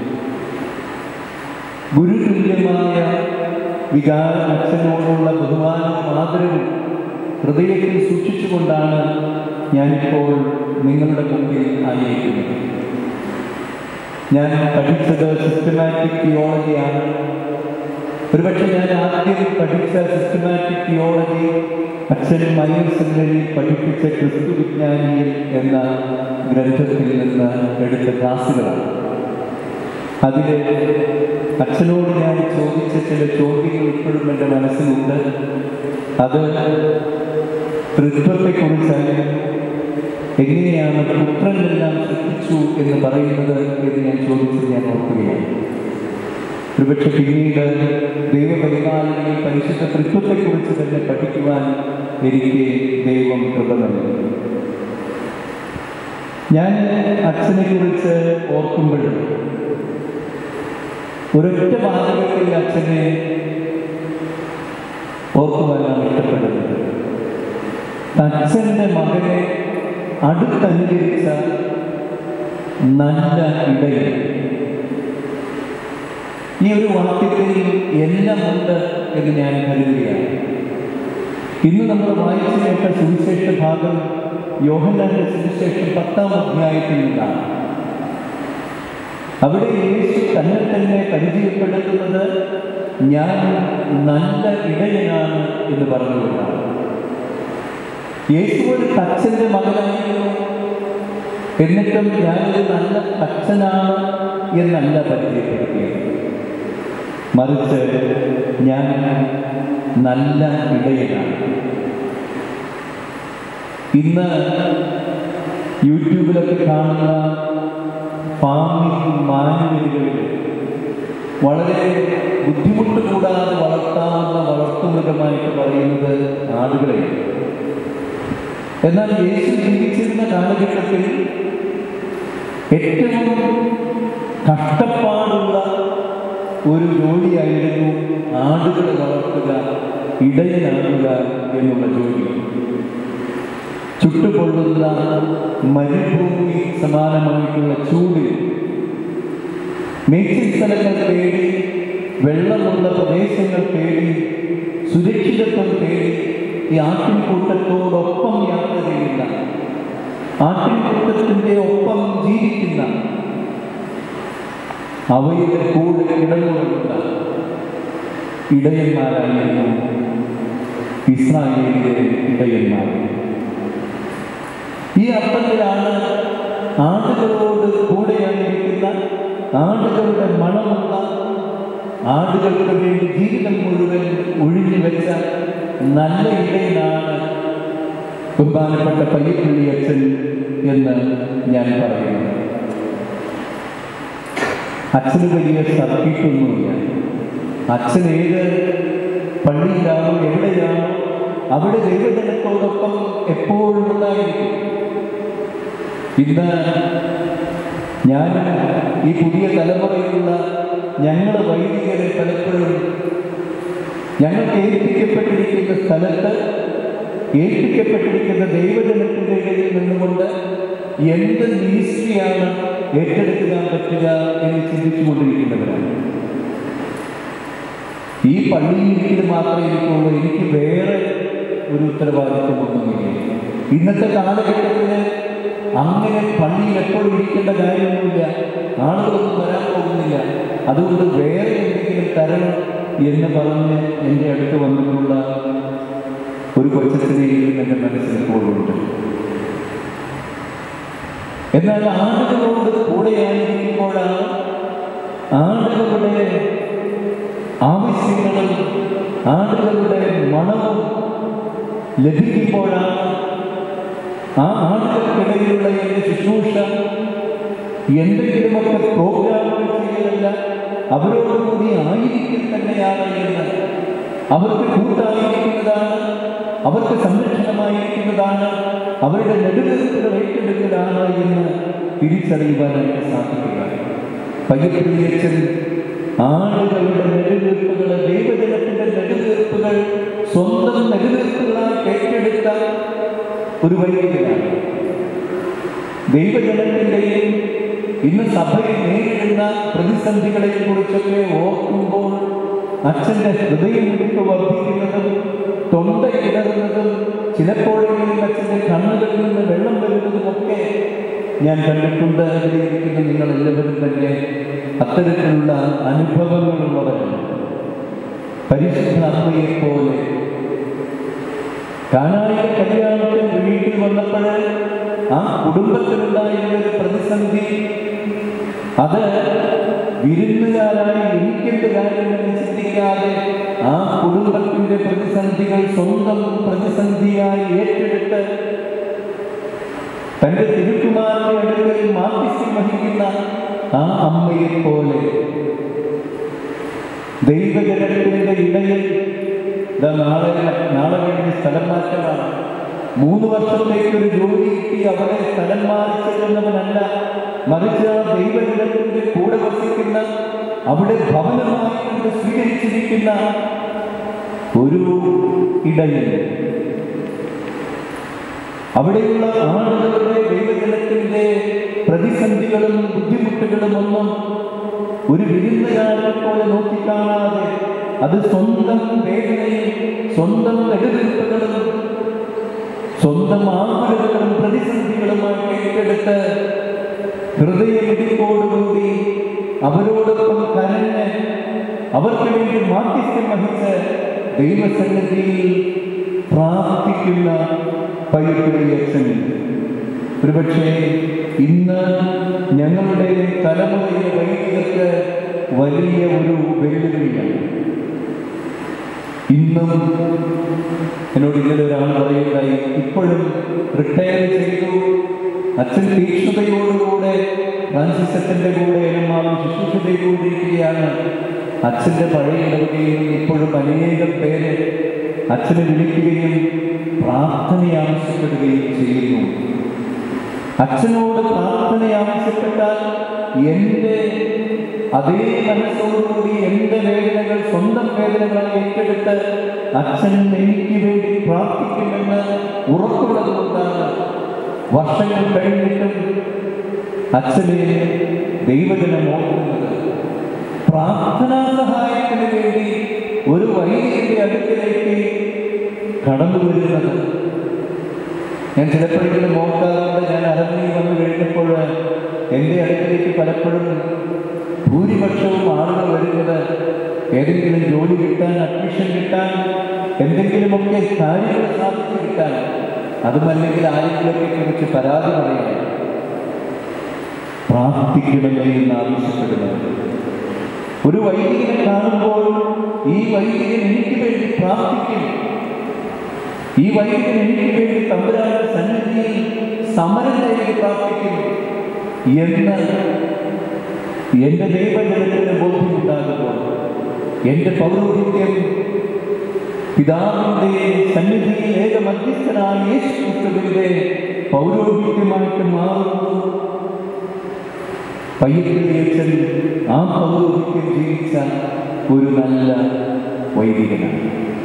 ഗുരുതുല്യമായ വികാരം അച്ഛനോടുള്ള ബഹുമാനവും ആദരവും ഹൃദയത്തിൽ സൂക്ഷിച്ചുകൊണ്ടാണ് ഞാനിപ്പോൾ നിങ്ങളുടെ മുമ്പിൽ ആയിരിക്കുന്നത്. ഞാൻ പഠിച്ചത് സിസ്റ്റമാറ്റിക് തിയോളജിയാണ്. ഒരുപക്ഷെ ഞാൻ ആദ്യം പഠിച്ച സിസ്റ്റമാറ്റിക് തിയോളജി അച്ഛൻ മൈനർ സെമിനറിയിൽ പഠിപ്പിച്ച ക്രിസ്തു വിജ്ഞാനിയിൽ എന്ന ഗ്രന്ഥത്തിൽ നിന്ന് എടുത്ത ക്ലാസ്സുകളാണ്. അതിൽ അച്ഛനോട് ഞാൻ ചോദിച്ച ചില ചോദ്യങ്ങൾ ഇപ്പോഴും എൻ്റെ മനസ്സിലുണ്ട്. അത് തൃത്വത്തെക്കുറിച്ചായാലും എങ്ങനെയാണ് പുത്രനെല്ലാം സൃഷ്ടിച്ചു എന്ന് പറയുന്നത് എന്ന് ഞാൻ ചോദിച്ചത് ഞാൻ ഓർക്കുകയാണ്. ഒരുപക്ഷെ പിന്നീട് ദൈവപരിപാലനയിൽ പരിശുദ്ധ തൃത്വത്തെക്കുറിച്ച് തന്നെ പഠിക്കുവാൻ എനിക്ക് ദൈവം കൃപ നൽകി. ഞാൻ അച്ഛനെ കുറിച്ച് ഓർക്കുമ്പോഴും ഒരൊറ്റ വാചകത്തിൽ അച്ഛനെ ഓർക്കുവാനാണ് ഇഷ്ടപ്പെടുന്നത്. അച്ഛൻ്റെ മകനെ അടുത്തനുകരിച്ച നല്ല ഇടയിൽ. ഈ ഒരു വാക്യത്തിൽ എല്ലാം ഉണ്ട് എന്ന് ഞാൻ കരുതുകയാണ്. ഇന്ന് നമ്മൾ വായിച്ചു കേട്ട സുവിശേഷ ഭാഗം യോഹന്നാന്റെ സുവിശേഷം 10-ാം അധ്യായത്തിൽ നിന്നാണ്. അവിടെ യേശു തന്നെ തന്നെ പരിചയപ്പെടുത്തുന്നത് ഞാൻ നല്ല ഇടയനാണ് എന്ന് പറഞ്ഞുകൊണ്ടാണ്. യേശു ഒരു തച്ചൻ്റെ മകനായിരുന്നു, എന്നിട്ടും ഞാനൊരു നല്ല തച്ചനാണ് എന്നല്ല പരിചയപ്പെടുത്തിയത്. മറിച്ച് ഞാൻ നല്ല ഇടയനാണ്. ഇന്ന് യൂട്യൂബിലൊക്കെ കാണുന്ന ഫാമിംഗ് മാനുവലുകളിൽ വളരെ ബുദ്ധിമുട്ട് കൂടാതെ വളർത്താവുന്ന വളർത്തുമൃഗമായിട്ട് പറയുന്നത് ആടുകളെയാണ്. എന്നാൽ യേശു ജീവിച്ചിരുന്ന കാലഘട്ടത്തിൽ ഏറ്റവും കഷ്ടപ്പാടുള്ള ഒരു ജോലിയായിരുന്നു ആടുകളെ വളർത്തുക, ഇടയനാകുക എന്നുള്ള ജോലി. ചുട്ടുപൊള്ളുന്ന മരുഭൂമി സമാനമായിട്ടുള്ള ചൂടിൽ മേച്ചിൽ സ്ഥലങ്ങൾ തേടി, വെള്ളമുള്ള പ്രദേശങ്ങൾ തേടി, സുരക്ഷിതത്വം തേടി ഈ ആട്ടിൻകൂട്ടത്തോടൊപ്പം യാത്ര ചെയ്യുന്ന, ആട്ടിൻകൂട്ടത്തിൻ്റെ ഒപ്പം ജീവിക്കുന്ന, അവയുടെ കൂടെ കിടന്നുകൊള്ളുന്ന ഇടയന്മാരായിരുന്നു ഇസ്രായേലിലെ ഇടയന്മാർ. ഈ അർത്ഥത്തിലാണ് ആടുകളോട് കൂടെയായിരിക്കുന്ന, ആടുകളുടെ മണമുള്ള, ആടുകൾക്ക് വേണ്ടി ജീവിതം മുഴുവൻ ഒഴിഞ്ഞു വെച്ച നല്ല ഇടയനാണ് ബഹുമാനപ്പെട്ട പയ്യപ്പള്ളി അച്ഛൻ എന്ന് ഞാൻ പറയുന്നു. അച്ഛന് വലിയ സർക്കിട്ടൊന്നുമില്ല. അച്ഛൻ ഏത് പള്ളിയിലാണോ എവിടെയാണോ അവിടെ ദൈവജനത്തോടൊപ്പം എപ്പോഴും ഉണ്ടായിരിക്കും. ഇന്ന് ഞാൻ ഈ പുതിയ തലമുറയിലുള്ള ഞങ്ങളുടെ വൈദികരെ പലപ്പോഴും ഞങ്ങൾക്ക് ഏൽപ്പിക്കപ്പെട്ടിരിക്കുന്ന സ്ഥലത്ത്, ഏൽപ്പിക്കപ്പെട്ടിരിക്കുന്ന ദൈവജനത്തിൻ്റെ ഇടയിൽ നിന്നുകൊണ്ട് എന്ത് മിനിസ്ട്രിയാണ് ഏറ്റെടുക്കാൻ പറ്റുക എന്ന് ചിന്തിച്ചുകൊണ്ടിരിക്കുന്നവരാണ്. ഈ പള്ളിയിൽ മാത്രമേ എനിക്കുള്ളൂ, എനിക്ക് വേറെ ഒരു ഉത്തരവാദിത്വമൊന്നുമില്ല. ഇന്നത്തെ കാലഘട്ടത്തിൽ അങ്ങനെ പള്ളിയിൽ എപ്പോഴും ഇരിക്കേണ്ട കാര്യമൊന്നുമില്ല, ആളുകളൊന്നും വരാൻ പോകുന്നില്ല, അതുകൊണ്ട് വേറെ എന്തെങ്കിലും തരണം എന്ന് പറഞ്ഞ് എൻ്റെ അടുത്ത് വന്നിട്ടുള്ള ഒരു കൊച്ചച്ഛനെയും എൻ്റെ മനസ്സിലെപ്പോഴുണ്ട്. എന്നാൽ ആടുകളോട് കൂടെയായിരിക്കുമ്പോഴാണ് ആടുകളുടെ ആവശ്യങ്ങളും ആടുകളുടെ മണവും ലഭിക്കുമ്പോഴാണ് ആ ആടുകൾക്കിടയിലുള്ള എൻ്റെ ശുശ്രൂഷ എന്തെങ്കിലുമൊക്കെ പ്രോഗ്രാമുകൾ ചെയ്യലല്ല, അവരോടുകൂടി ആയിരിക്കും തന്നെയാണ് എന്ന്, അവർക്ക് കൂട്ടായിരിക്കുന്നതാണ്, അവർക്ക് സംരക്ഷണമായിരിക്കുന്നതാണ്, അവരുടെ നെടുവീർപ്പുകൾ ഏറ്റെടുക്കലാണ് എന്ന് തിരിച്ചറിയുവാനായിട്ട് സാധിക്കുക. പയ്യപ്പള്ളി അച്ഛൻ ആളുകളുടെ നെടുവീർപ്പുകൾ, ദൈവജനത്തിൻ്റെ നെടുവീർപ്പുകൾ സ്വന്തം നെടുവീർപ്പുകളായി ഏറ്റെടുത്ത ഒരു വൈദികനാണ്. ദൈവജനത്തിൻ്റെയും ഇന്ന് സഭയിൽ നേരിടുന്ന പ്രതിസന്ധികളെ കുറിച്ചൊക്കെ ഓർക്കുമ്പോൾ അച്ഛൻ്റെ ഹൃദയമിടിപ്പ് വർദ്ധിക്കുന്നതും തൊണ്ട ഇടറുന്നതും ചിലപ്പോഴെങ്കിലും അച്ഛൻ്റെ കണ്ണുകളിൽ നിന്ന് വെള്ളം വരുന്നതുമൊക്കെ ഞാൻ കണ്ടിട്ടുണ്ട്. അതിലിരിക്കുന്ന നിങ്ങളെല്ലാവരും തന്നെ അത്തരത്തിലുള്ള അനുഭവങ്ങളുള്ളവരാണ്. പരിശുദ്ധ അമ്മയെപ്പോലെ കാനായിലെ കല്യാണത്തിന് വീട്ടിൽ വന്നപ്പോൾ ആ കുടുംബത്തിലുണ്ടായിരുന്ന ഒരു പ്രതിസന്ധി, അത് വിരുന്നുകാരായി എനിക്കെന്ത് കാര്യമെന്ന് ചിന്തിക്കാതെ ആ കുടുംബത്തിൻ്റെ പ്രതിസന്ധികൾ സ്വന്തം പ്രതിസന്ധിയായി ഏറ്റെടുത്ത് തൻ്റെ തിരുക്കുമാരന്റെ അടുക്കൽ മാധ്യസ്ഥ്യം വഹിക്കുന്ന ആ അമ്മയെപ്പോലെ ദൈവജനത്തിൻ്റെ ഇടയിൽ നാളെ കഴിഞ്ഞ് സ്ഥലം മാറ്റമാണ്. 3 വർഷത്തേക്കൊരു ജോലി കിട്ടി അവിടെ സ്ഥലം മാറി ചെല്ലുന്നവനല്ല, മറിച്ച് ആ ദൈവജനത്തിൻ്റെ കൂടെ വസിക്കുന്ന, അവിടെ ഭവനമായി കൊണ്ട് സ്വീകരിച്ചിരിക്കുന്ന ഒരു ഇടയൻ. അവിടെയുള്ള ആളുകളുടെ ദൈവജനത്തിൻ്റെ പ്രതിസന്ധികളും ബുദ്ധിമുട്ടുകളും ഒന്നും ഒരു വിരുന്നുകാരനെ പോലെ നോക്കിക്കാണാതെ അത് സ്വന്തം വേദനയും സ്വന്തം നെടുവീർപ്പുകളും സ്വന്തം ആകുലതകളും പ്രതിസന്ധികളുമായി ഏറ്റെടുത്ത് ഹൃദയമിടിപ്പോടുകൂടി അവരോടൊപ്പം കരഞ്ഞ് അവർക്ക് വേണ്ടി മാധ്യസ്ഥ്യം വഹിച്ച് ദൈവസന്നിധിയിൽ പ്രാർത്ഥിക്കുന്ന പയ്യപ്പള്ളി അച്ഛൻ ഒരുപക്ഷെ ഇന്ന് ഞങ്ങളുടെ തലമുറയിലെ വൈദികർക്ക് വലിയ ഒരു വെല്ലുവിളിയാണ്. ഇന്നും എന്നോട് ഇന്നലെ ഒരാൾ പറയുകയുണ്ടായി, ഇപ്പോഴും റിട്ടയർ ചെയ്തു അച്ഛൻ തീക്ഷ്ണതയോടുകൂടെ ഫ്രാൻസിസ് അച്ഛൻ്റെ കൂടെ എന്നുമാവും ശുശ്രൂഷ ചെയ്തുകൊണ്ടിരിക്കുകയാണ്. അച്ഛൻ്റെ പഴയ ഇടവകയിൽ ഇപ്പോഴും അനേകം പേര് അച്ഛനെ വിളിക്കുകയും പ്രാർത്ഥന ആവശ്യപ്പെടുകയും ചെയ്യുന്നു. അച്ഛനോട് പ്രാർത്ഥന ആവശ്യപ്പെട്ടാൽ എൻ്റെ അതേ മനസ്സോടുകൂടി എൻ്റെ വേദനകൾ സ്വന്തം വേദനകളായി ഏറ്റെടുത്ത് അച്ഛൻ എനിക്ക് വേണ്ടി പ്രാർത്ഥിക്കുമെന്ന് ഉറപ്പുള്ളത് കൊണ്ടാണ് വർഷങ്ങൾ കഴിഞ്ഞിട്ടും അച്ഛനെ ദൈവജനം ഓർക്കുന്നത്. പ്രാർത്ഥനാ സഹായത്തിന് വേണ്ടി ഒരു വൈദികന്റെ അടുക്കലേക്ക് കടന്നു വരുന്നത് ഞാൻ ചിലപ്പോഴെങ്കിലും ഓർക്കാറുണ്ട്. ഞാൻ അരങ്ങി വന്നു കഴിഞ്ഞപ്പോൾ എൻ്റെ അടുക്കലേക്ക് പലപ്പോഴും ഭൂരിപക്ഷവും ആളുകൾ വരുന്നത് ഏതെങ്കിലും ജോലി കിട്ടാൻ, അഡ്മിഷൻ കിട്ടാൻ, എന്തെങ്കിലുമൊക്കെ കാര്യങ്ങൾ സാധിച്ചു കിട്ടാൻ, അതുമല്ലെങ്കിൽ ആരെങ്കിലൊക്കെ കുറിച്ച് പരാതി പറയാൻ, പ്രാർത്ഥിക്കണമേ എന്ന് ആവശ്യപ്പെടുന്നത്. ഒരു വൈദികനെ കാണുമ്പോൾ ഈ വൈദികൻ എനിക്ക് വേണ്ടി പ്രാർത്ഥിക്കും, ഈ വൈദികൻ എനിക്ക് വേണ്ടി തമ്പുരാന്റെ സന്നിധിയിൽ സമരം ചെയ്ത് പ്രാർത്ഥിക്കും എന്ന് എൻ്റെ ദൈവജനത്തിന് ബോധ്യമുണ്ടാകുമ്പോൾ എൻ്റെ പൗരോഹിത്യം പിതാവിൻ്റെ സന്നിധിയിൽ ഏക മധ്യസ്ഥനായ യേശു ക്രിസ്തുവിൻ്റെ പൗരോഹിത്യമായിട്ട് മാറുന്നു. പയ്യപ്പള്ളിയച്ഛൻ ആ പൗരോഹിത്യം ജീവിച്ച ഒരു നല്ല വൈദികനാണ്.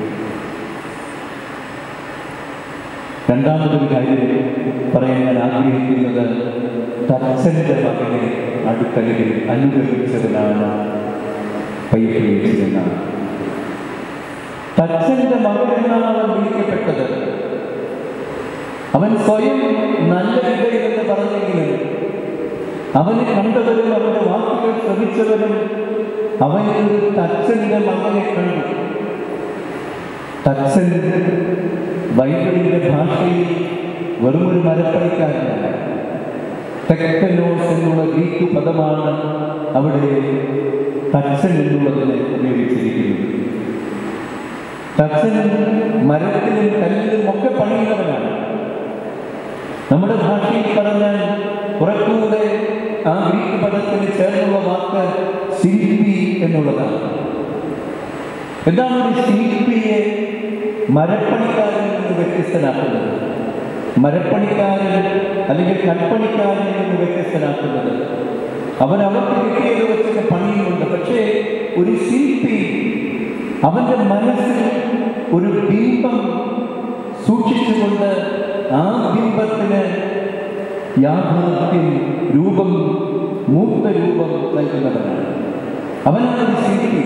രണ്ടാമതൊരു കാര്യം പറയാൻ ഞാൻ ആഗ്രഹിക്കുന്നത്, തച്ചൻ്റെ മകനെ അടുക്കളയിൽ അനുഗ്രഹിച്ചതിനാണ് പയ്യപ്പള്ളിയച്ഛനാണ്. തച്ചൻ്റെ മകൻ എന്നാണ് അവൻ വിളിക്കപ്പെട്ടത്. അവൻ സ്വയം നല്ല വിധയിലെന്ന് പറഞ്ഞെങ്കിലും അവനെ കണ്ടവരും അവന്റെ വാക്കുകൾ ശ്രമിച്ചവരും അവനിൽ തച്ചൻ്റെ മകനെ കണ്ടു. തച്ചൻ ബൈബിളിന്റെ ഭാഷയിൽ വെറുമൊരു മരപ്പണിക്കാരനല്ല. ടെക്നോസ് എന്നുള്ള ഗ്രീക്ക് പദമാണ് അവിടെ തച്ചൻ എന്നുള്ളതിനെ ഉപയോഗിച്ചിരിക്കുന്നത്. തച്ചൻ മരത്തിലും കല്ലിലും ഒക്കെ പണിയുന്നവനാണ്. നമ്മുടെ ഭാഷയിൽ പറഞ്ഞാൽ കുറച്ചുകൂടെ ആ ഗ്രീക്ക് പദത്തിന് ചേർന്നുള്ള വാക്ക് ശില്പി എന്നുള്ളതാണ്. എന്താണ് ഒരു ശില്പിയെ മരപ്പണിക്കാരനിൽ നിന്ന് വ്യത്യസ്തനാക്കുന്നത്? മരപ്പണിക്കാരൻ അല്ലെങ്കിൽ കൽപ്പണിക്കാരനിൽ നിന്ന് വ്യത്യസ്തനാക്കുന്നത് അവർക്ക് കിട്ടിയത് വെച്ചൊക്കെ പണിയുന്നുണ്ട്. പക്ഷേ ഒരു ശില്പി അവന്റെ മനസ്സിൽ ഒരു ബിംബം സൂക്ഷിച്ചുകൊണ്ട് ആ ബിംബത്തിന് യാഥാർത്ഥ്യം, രൂപം, മൂർത്ത രൂപം നൽകുന്നവനാണ്. അവനാണ് ഒരു ശില്പി.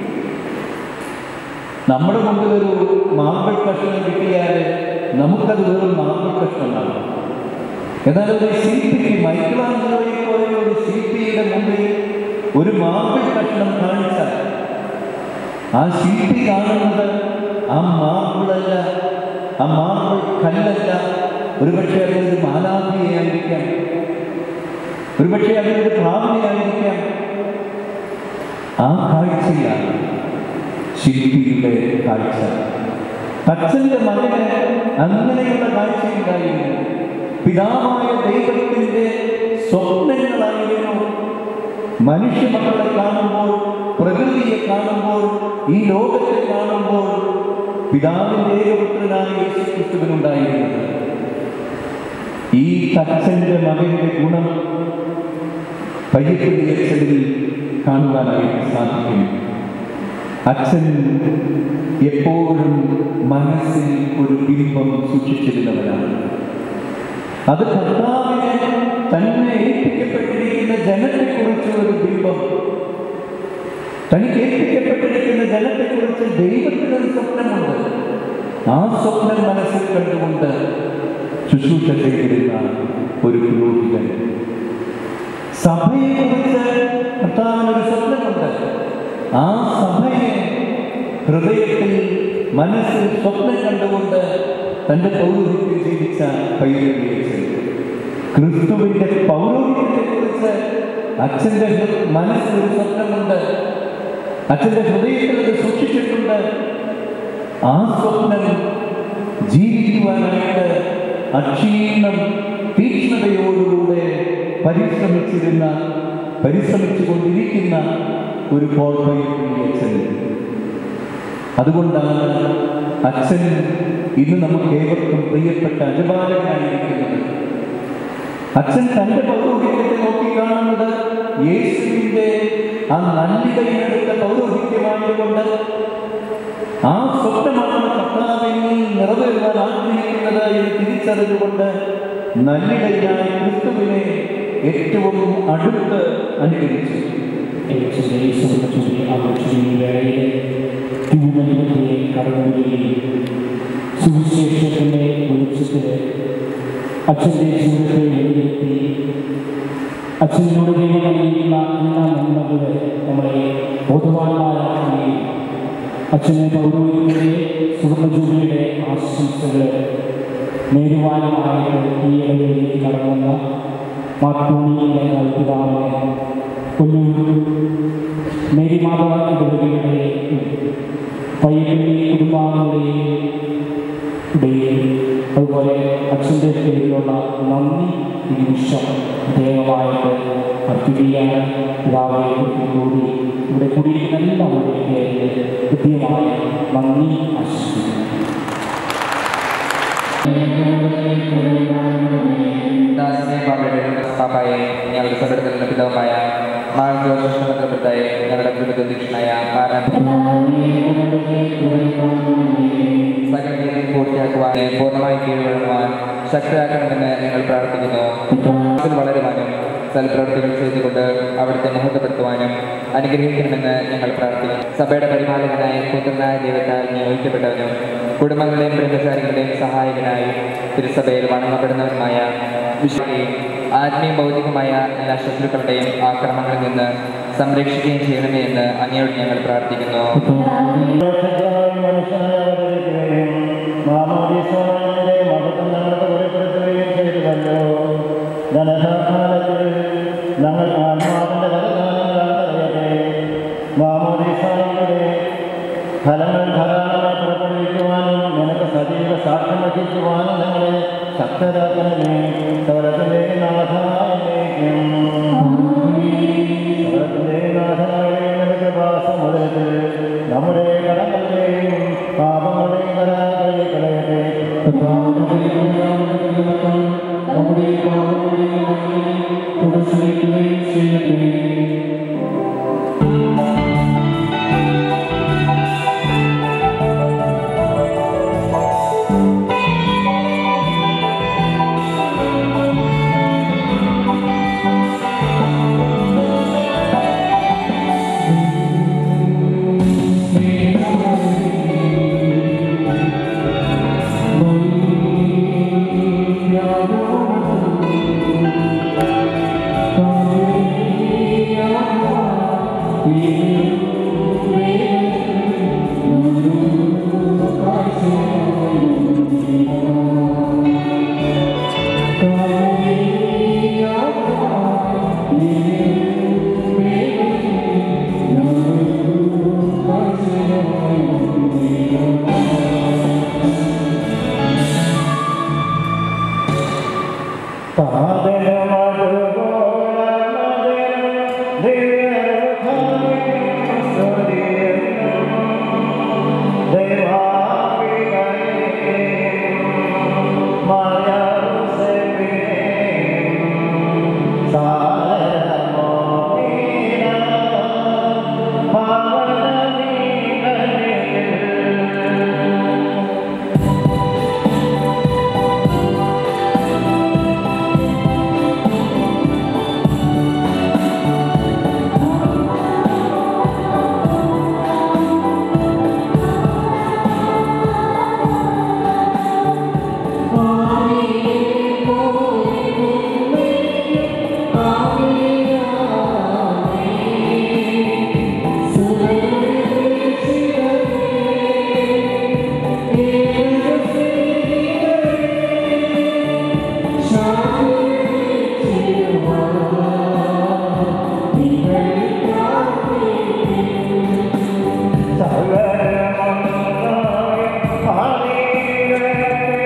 നമ്മുടെ മുമ്പിൽ ഒരു മാർബിൾ കഷ്ണം കിട്ടിയാൽ നമുക്കത് വെറും മാർബിൾ കഷ്ണമാണ്. എന്നാൽ ഒരു ശില്പിക്ക്, മൈക്കലാഞ്ചലോയെ പോലെ ഒരു ശില്പിയുടെ മുമ്പിൽ ഒരു മാർബിൾ കഷ്ണം കാണിച്ചാൽ ആ ശില്പി കാണുന്നത് ആ മാർബിളല്ല, ആ മാർബിൾ കല്ലല്ല. ഒരുപക്ഷെ അതിനൊരു മാലാഖിയായിരിക്കാം, ഒരുപക്ഷെ അതിനൊരു പ്രാവണിയായിരിക്കാം. ആ കാഴ്ചയാണ് ശില്പിയുടെ കാഴ്ച. തച്ചൻ്റെ മകന് അങ്ങനെയുള്ള കാഴ്ചയുണ്ടായിരുന്നു. പിതാവായ ദൈവത്തിൻ്റെ സ്വപ്നങ്ങളായിരുന്നു. മനുഷ്യ മക്കളെ കാണുമ്പോൾ, പ്രകൃതിയെ കാണുമ്പോൾ, ഈ ലോകത്തെ കാണുമ്പോൾ പിതാവിൻ്റെ ഏകപുത്രനായ യേശു ക്രിസ്തുവിനുണ്ടായിരുന്നത്. ഈ തച്ചൻ്റെ മകന്റെ ഗുണം പയ്യപ്പള്ളിയച്ഛനിൽ കാണുവാനായിട്ട് സാധിക്കും. അച്ഛൻ എപ്പോഴും മനസ്സിൽ ഒരു ബിംബം സൂക്ഷിച്ചിരുന്നവരാണ്. അത് കർത്താവിനെ തന്നെ ഏൽപ്പിക്കപ്പെട്ടിരിക്കുന്ന ജനത്തെക്കുറിച്ചുള്ള ഒരു ബിംബം, തനിക്ക് ഏൽപ്പിക്കപ്പെട്ടിരിക്കുന്ന ജനത്തെക്കുറിച്ച് ദൈവത്തിനൊരു സ്വപ്നമുണ്ട്. ആ സ്വപ്നം മനസ്സിൽ കണ്ടുകൊണ്ട് ശുശ്രൂഷ ചെയ്തിരുന്ന ഒരു പുരോഹിതൻ. സഭയെക്കുറിച്ച് കർത്താവിനൊരു സ്വപ്നമുണ്ട്. ആ സഭയെ ഹൃദയത്തിൽ, മനസ്സിൽ സ്വപ്നം കണ്ടുകൊണ്ട് തൻ്റെ പൗരോഹിത്യം ജീവിച്ച പയ്യപ്പള്ളിയച്ഛൻ. ക്രിസ്തുവിൻ്റെ പൗരോഹിത്യത്തെക്കുറിച്ച് അച്ഛൻ്റെ മനസ്സിലൊരു സ്വപ്നമുണ്ട്. അച്ഛൻ്റെ ഹൃദയത്തിൽ അത് സൂക്ഷിച്ചിട്ടുണ്ട്. ആ സ്വപ്നം ജീവിക്കുവാനായിട്ട് അക്ഷീണം തീക്ഷ്ണതയോടുകൂടെ പരിശ്രമിച്ചുകൊണ്ടിരിക്കുന്ന ഒരു പയ്യപ്പള്ളിയച്ഛൻ. അതുകൊണ്ടാണ് അച്ഛൻ ഇന്ന് നമുക്ക് ഏവർക്കും പ്രിയപ്പെട്ട അജപാലകനായിരിക്കുന്നത്. അച്ഛൻ തൻ്റെ പൗരോഹിത്യത്തെ നോക്കിക്കാണുന്നത് യേശുവിൻ്റെ ആ നല്ലിടയിലെടുത്ത പൗരോഹിത്യമായതുകൊണ്ട് ആ സ്വപ്നമാണ് കർത്താവിൽ നിറവേറുവാൻ ആഗ്രഹിക്കുന്നത് എന്ന് തിരിച്ചറിഞ്ഞുകൊണ്ട് നല്ലിടയിലായ ക്രിസ്തുവിനെ ഏറ്റവും അടുത്ത് അനുകരിച്ചു. സുവിശേഷത്തിന്റെ വെളിച്ചത്തില് അച്ഛൻ്റെ ജീവിതത്തെ വിലയിരുത്തി അച്ഛനോട് ദൈവം നൽകിയിട്ടുള്ള എല്ലാ നന്മകളെ നമ്മളെ ബോധവാന്മാരാക്കുകയും അച്ഛനെ പൗരോഹിത്യത്തിന്റെ സുവർണ്ണ ജൂബിലിയുടെ ആശംസകൾ നേരുവാനുമായിട്ട് ഈ ഇടവേളയിലേക്ക് കടന്നുവന്ന മാർത്തോണിയിലെ പിതാവിനെ കൊല്ലൂർ മേരി മാതാ ഇടവകയുടെയും പയ്യപ്പള്ളി കുടുംബാംഗങ്ങളുടെയും അതുപോലെ അച്ഛൻ്റെ പേരിലുള്ള നന്ദി ഈ നിമിഷം ദൈവമായിട്ട് അർപ്പിക്കുകയാണ്. പിതാവെ കൂടി ഇവിടെ കൂടിയിരിക്കുന്ന എല്ലാവരുടെയും പേരിൽ കൃത്യമായ നന്ദി ആശംസിക്കുന്നു. പാപ്പായെ ഞങ്ങളുടെ സംഘടനകളുടെ പിതാവുമായ മാർഗദർശനത്തിലൂടെ ഞങ്ങളുടെ പ്രതിനിധീക്ഷനായ സകലതയും പൂർത്തിയാക്കുവാൻ പൂർണ്ണമായി കീഴ്വഴങ്ങുവാൻ ശക്തരാക്കണമെന്ന് ഞങ്ങൾ പ്രാർത്ഥിക്കുന്നു. വളരുവാനും സൽപ്രവൃത്തികൾ ചെയ്തുകൊണ്ട് അവിടുത്തെ മഹത്വപ്പെടുത്തുവാനും അനുഗ്രഹിക്കണമെന്ന് ഞങ്ങൾ പ്രാർത്ഥിക്കുന്നു. സഭയുടെ പരിപാലകനായ പുത്രനായ ദൈവത്താൽ നിയോഗിക്കപ്പെട്ടവനും കുടുംബങ്ങളുടെയും ബ്രഹ്മചാരികളുടെയും സഹായകനായി തിരുസഭയിൽ വണങ്ങപ്പെടുന്നവനുമായ വിശ്വയും ആത്മീയ ഭൗതികമായ എല്ലാ ശത്രുക്കളുടെയും ആക്രമണങ്ങളിൽ നിന്ന് സംരക്ഷിക്കുകയും ചെയ്യണമേ എന്ന് അങ്ങയോട് ഞങ്ങൾ പ്രാർത്ഥിക്കുന്നു. ഞങ്ങൾ ആത്മാവിന്റെ ഫലങ്ങൾ ധാരാളമായി പുറപ്പെടുവിക്കുവാനും നിനക്ക് സജീവ സാക്ഷ്യം വഹിക്കുവാനും ഞങ്ങളെ ശക്തരാക്കണമേ. സകലത്തിന്റെ നാഥായേക്കും സകലത്തിന്റെ നാഥനായ നിനക്ക് വാസം മുതലത്തിൽ നമ്മുടെ കടങ്ങളുടെയും പാപങ്ങളുടെയും കരാകളെ കളയട്ടെ.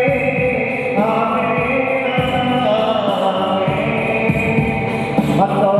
Hasta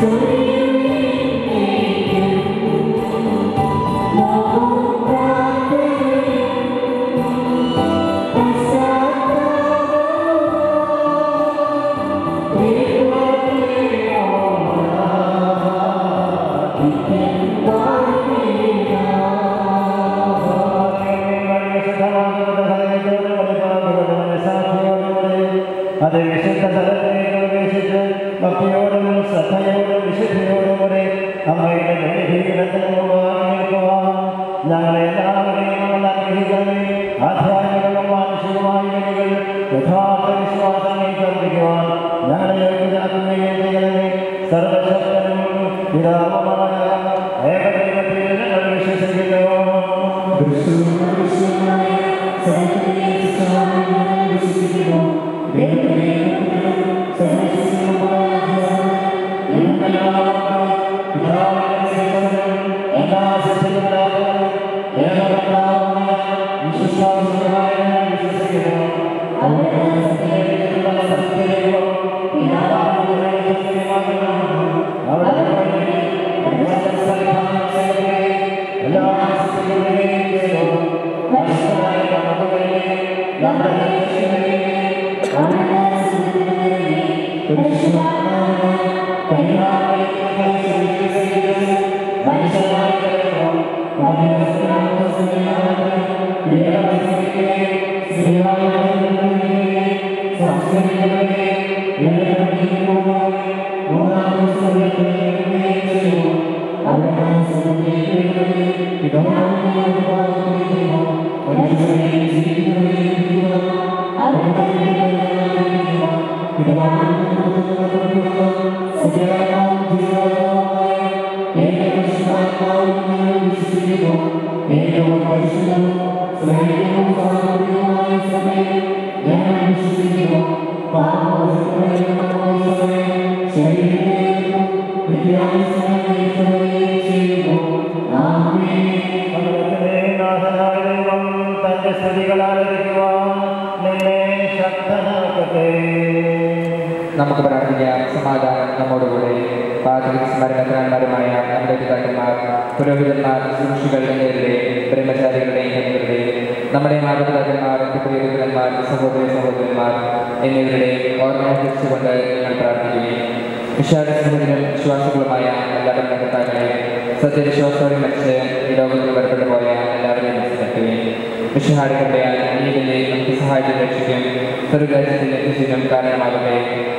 നമുക്ക് പ്രാർത്ഥിക്കാം. സമാധാനം നമ്മോടുകൂടെ. പാത്രിക സ്മരണക്കാരന്മാരുമായ നമ്മുടെ പിതാക്കന്മാർ, പുരോഹിതന്മാർ, ശുശ്രൂഷികൾ എന്നിവരുടെ ബ്രഹ്മചാരികളുടെയും എന്നിവരുടെയും നമ്മുടെ മാതാപിതാക്കന്മാർ, പ്രിയപുത്രന്മാർ, സഹോദരി സഹോദരന്മാർ എന്നിവരുടെ ഓർമ്മയെ കുറിച്ചുകൊണ്ട് ഞങ്ങൾ പ്രാർത്ഥിക്കുകയും വിശ്വാസത്തിനും വിശ്വാസികളുമായ എല്ലാ ഭരണകർത്താക്കളെയും സത്യവിശ്വാസത്തോടെ മരിച്ച് ഈ ലോകത്തിൽ വരപ്പെട്ടു പോയ എല്ലാവരെയും മനസ്സിലാക്കുകയും വിശ്വഹാടികളുടെയാൽ നീതിനെ നമുക്ക് സഹായിച്ച് രക്ഷിക്കും സ്വർഗരാജ്യത്തിൽ എത്തിച്ചതിനും കാരണമാകട്ടെ.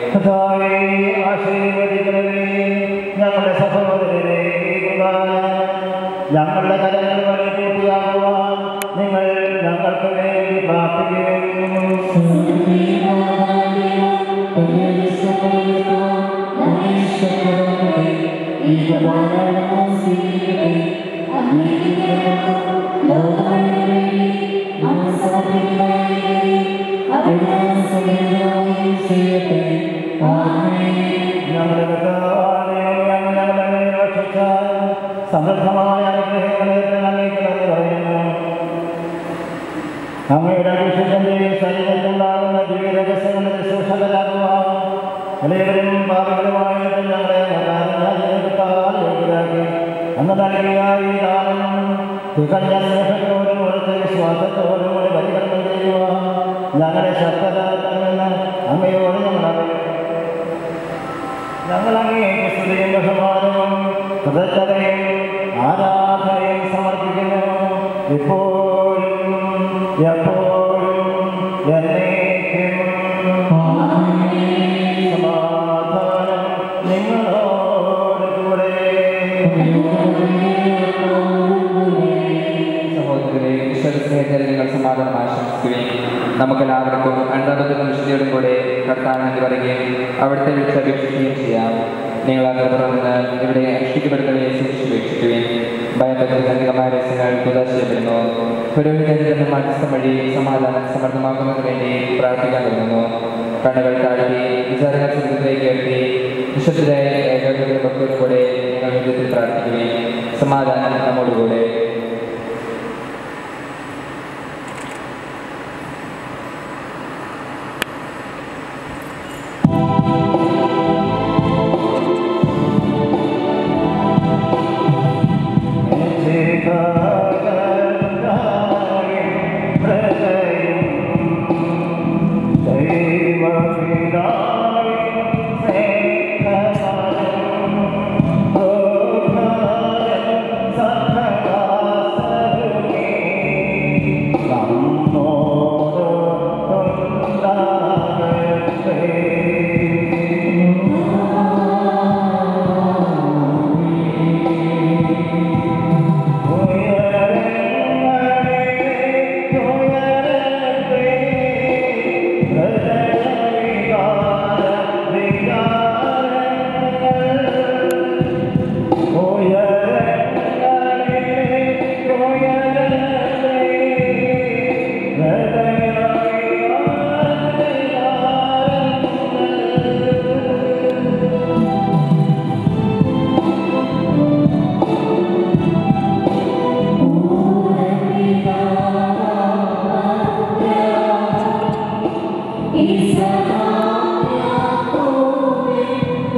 ഞങ്ങളുടെ സഹോദരരെ ഞങ്ങളുടെ കലകൾ വഴി പൂർത്തിയാകുവാൻ നിങ്ങൾ ഞങ്ങൾക്ക് വേണ്ടി പ്രാർത്ഥിക്കുകയും സമൃദ്ധമായ അനുഗ്രഹങ്ങളെ നൽകിക്കളെന്ന് പറയുന്നു. അങ്ങയുടെ അഭിഷേകന്റെ ശരീരത്തിലുണ്ടാകുന്ന ദിവ്യരഹസ്യങ്ങളുടെ ശുശ്രൂഷകരാകുവാൻ എല്ലാവരും പാപികളുമായിട്ട് ഞങ്ങളെ യോഗ്യരാക്കി അന്ന് നൽകിയ ഈ ദാനം തികഞ്ഞ സ്നേഹത്തോടും ഉറച്ച വിശ്വാസത്തോടും കൂടി പരികരണം ചെയ്യുവാൻ ഞങ്ങളെ ശക്തരാക്കണമെന്ന് അങ്ങയോട് ഞങ്ങൾ അങ്ങേക്ക് സ്തുതിയും ബഹുമാനവും കൃതജ്ഞതയും ആരാധനയും സമർപ്പിക്കുന്നു ഇപ്പോഴും എപ്പോഴും എന്നേക്കും. സമാധാനം നിങ്ങളോട് കൂടെ. സഹോദരരെ, ഈശ്വരസ്നേഹത്തിൽ നിങ്ങൾ സമാധാനം ആശംസിക്കുകയും നമുക്കെല്ലാവർക്കും അണ്ടബദ്ധ വിശുദ്ധിയോടും കൂടെ കർത്താവിനെ പറയുകയും അവിടുത്തെ വിളിച്ച് അപേക്ഷിക്കുകയും ചെയ്യാം. നിങ്ങൾ അങ്ങനെ തുറന്ന് ഇവിടെ അനുഷ്ഠിക്കപ്പെടുന്നവയെ സൂക്ഷിച്ചുപേക്ഷിക്കുകയും ഭയഭക്തിമായ രഹസ്യങ്ങൾ പ്രദർശിക്കപ്പെടുന്നു. പുരോഹിതന്റെ മധ്യസ്ഥം വഴി സമാധാനം സമർത്ഥമാക്കുന്നതിന് വേണ്ടി പ്രാർത്ഥിക്കാൻ തുടങ്ങുന്നു. കണ്ണുകൾ താഴ്ത്തി വിചാരങ്ങൾ ചിന്തത്തിലേക്ക് ഉയർത്തി വിശുദ്ധരായ ഏകാഗ്രത ഭക്തരുടെ കൂടെ നിങ്ങൾ യുദ്ധത്തിൽ പ്രാർത്ഥിക്കുകയും സമാധാനം നമ്മോടുകൂടെ.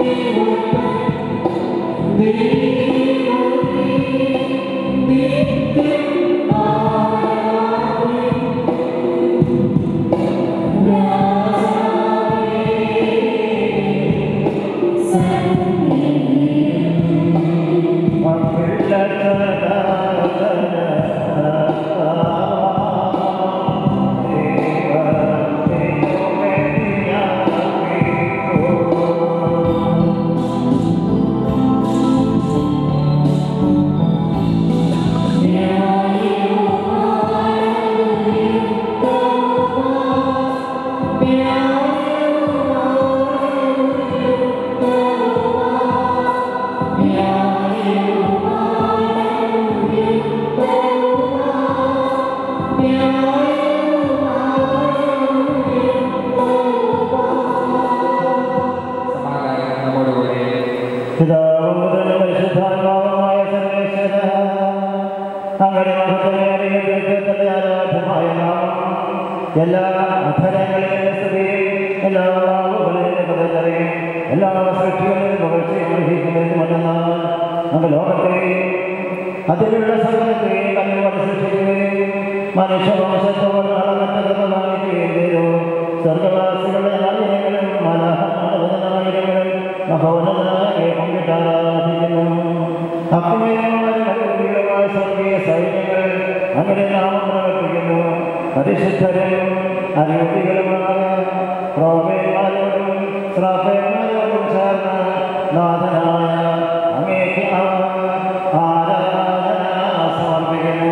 എല്ലാ അധരങ്ങളിലെ സ്തുതിയും എല്ലാ നാവുകളിലെ പദങ്ങളെയും എല്ലാ സൃഷ്ടികളിലും പുകഴ്ചയും അർഹിക്കുന്നതിനുമെന്നാൽ നമ്മുടെ ലോകത്തെയും അതിലുള്ള സകലത്തെയും കല്ലുകൊണ്ട് സൃഷ്ടിക്കുകയും മനുഷ്യവംശത്തോട് അളവറ്റകൃതമാക്കുകയും ചെയ്തു. സ്വർഗവാസികളുടെ ആയിരങ്ങളും മലഹനായിരങ്ങളും മഹോന്നതനായ പങ്കിട്ടാരാധിക്കുന്നു. അഗ്നിമയമായ സ്വർഗീയ സൈന്യങ്ങൾ അങ്ങനെ നാമം പ്രവർത്തിക്കുന്നു. പരിശുദ്ധരും അനുഭൂതികളുമായ പ്രോവേന്മാരോടും ശ്രാപ്പന്മാരോടും ചേർന്ന് നാഥനായ അങ്ങേക്ക് ആരാധന സമർപ്പിക്കുന്നു.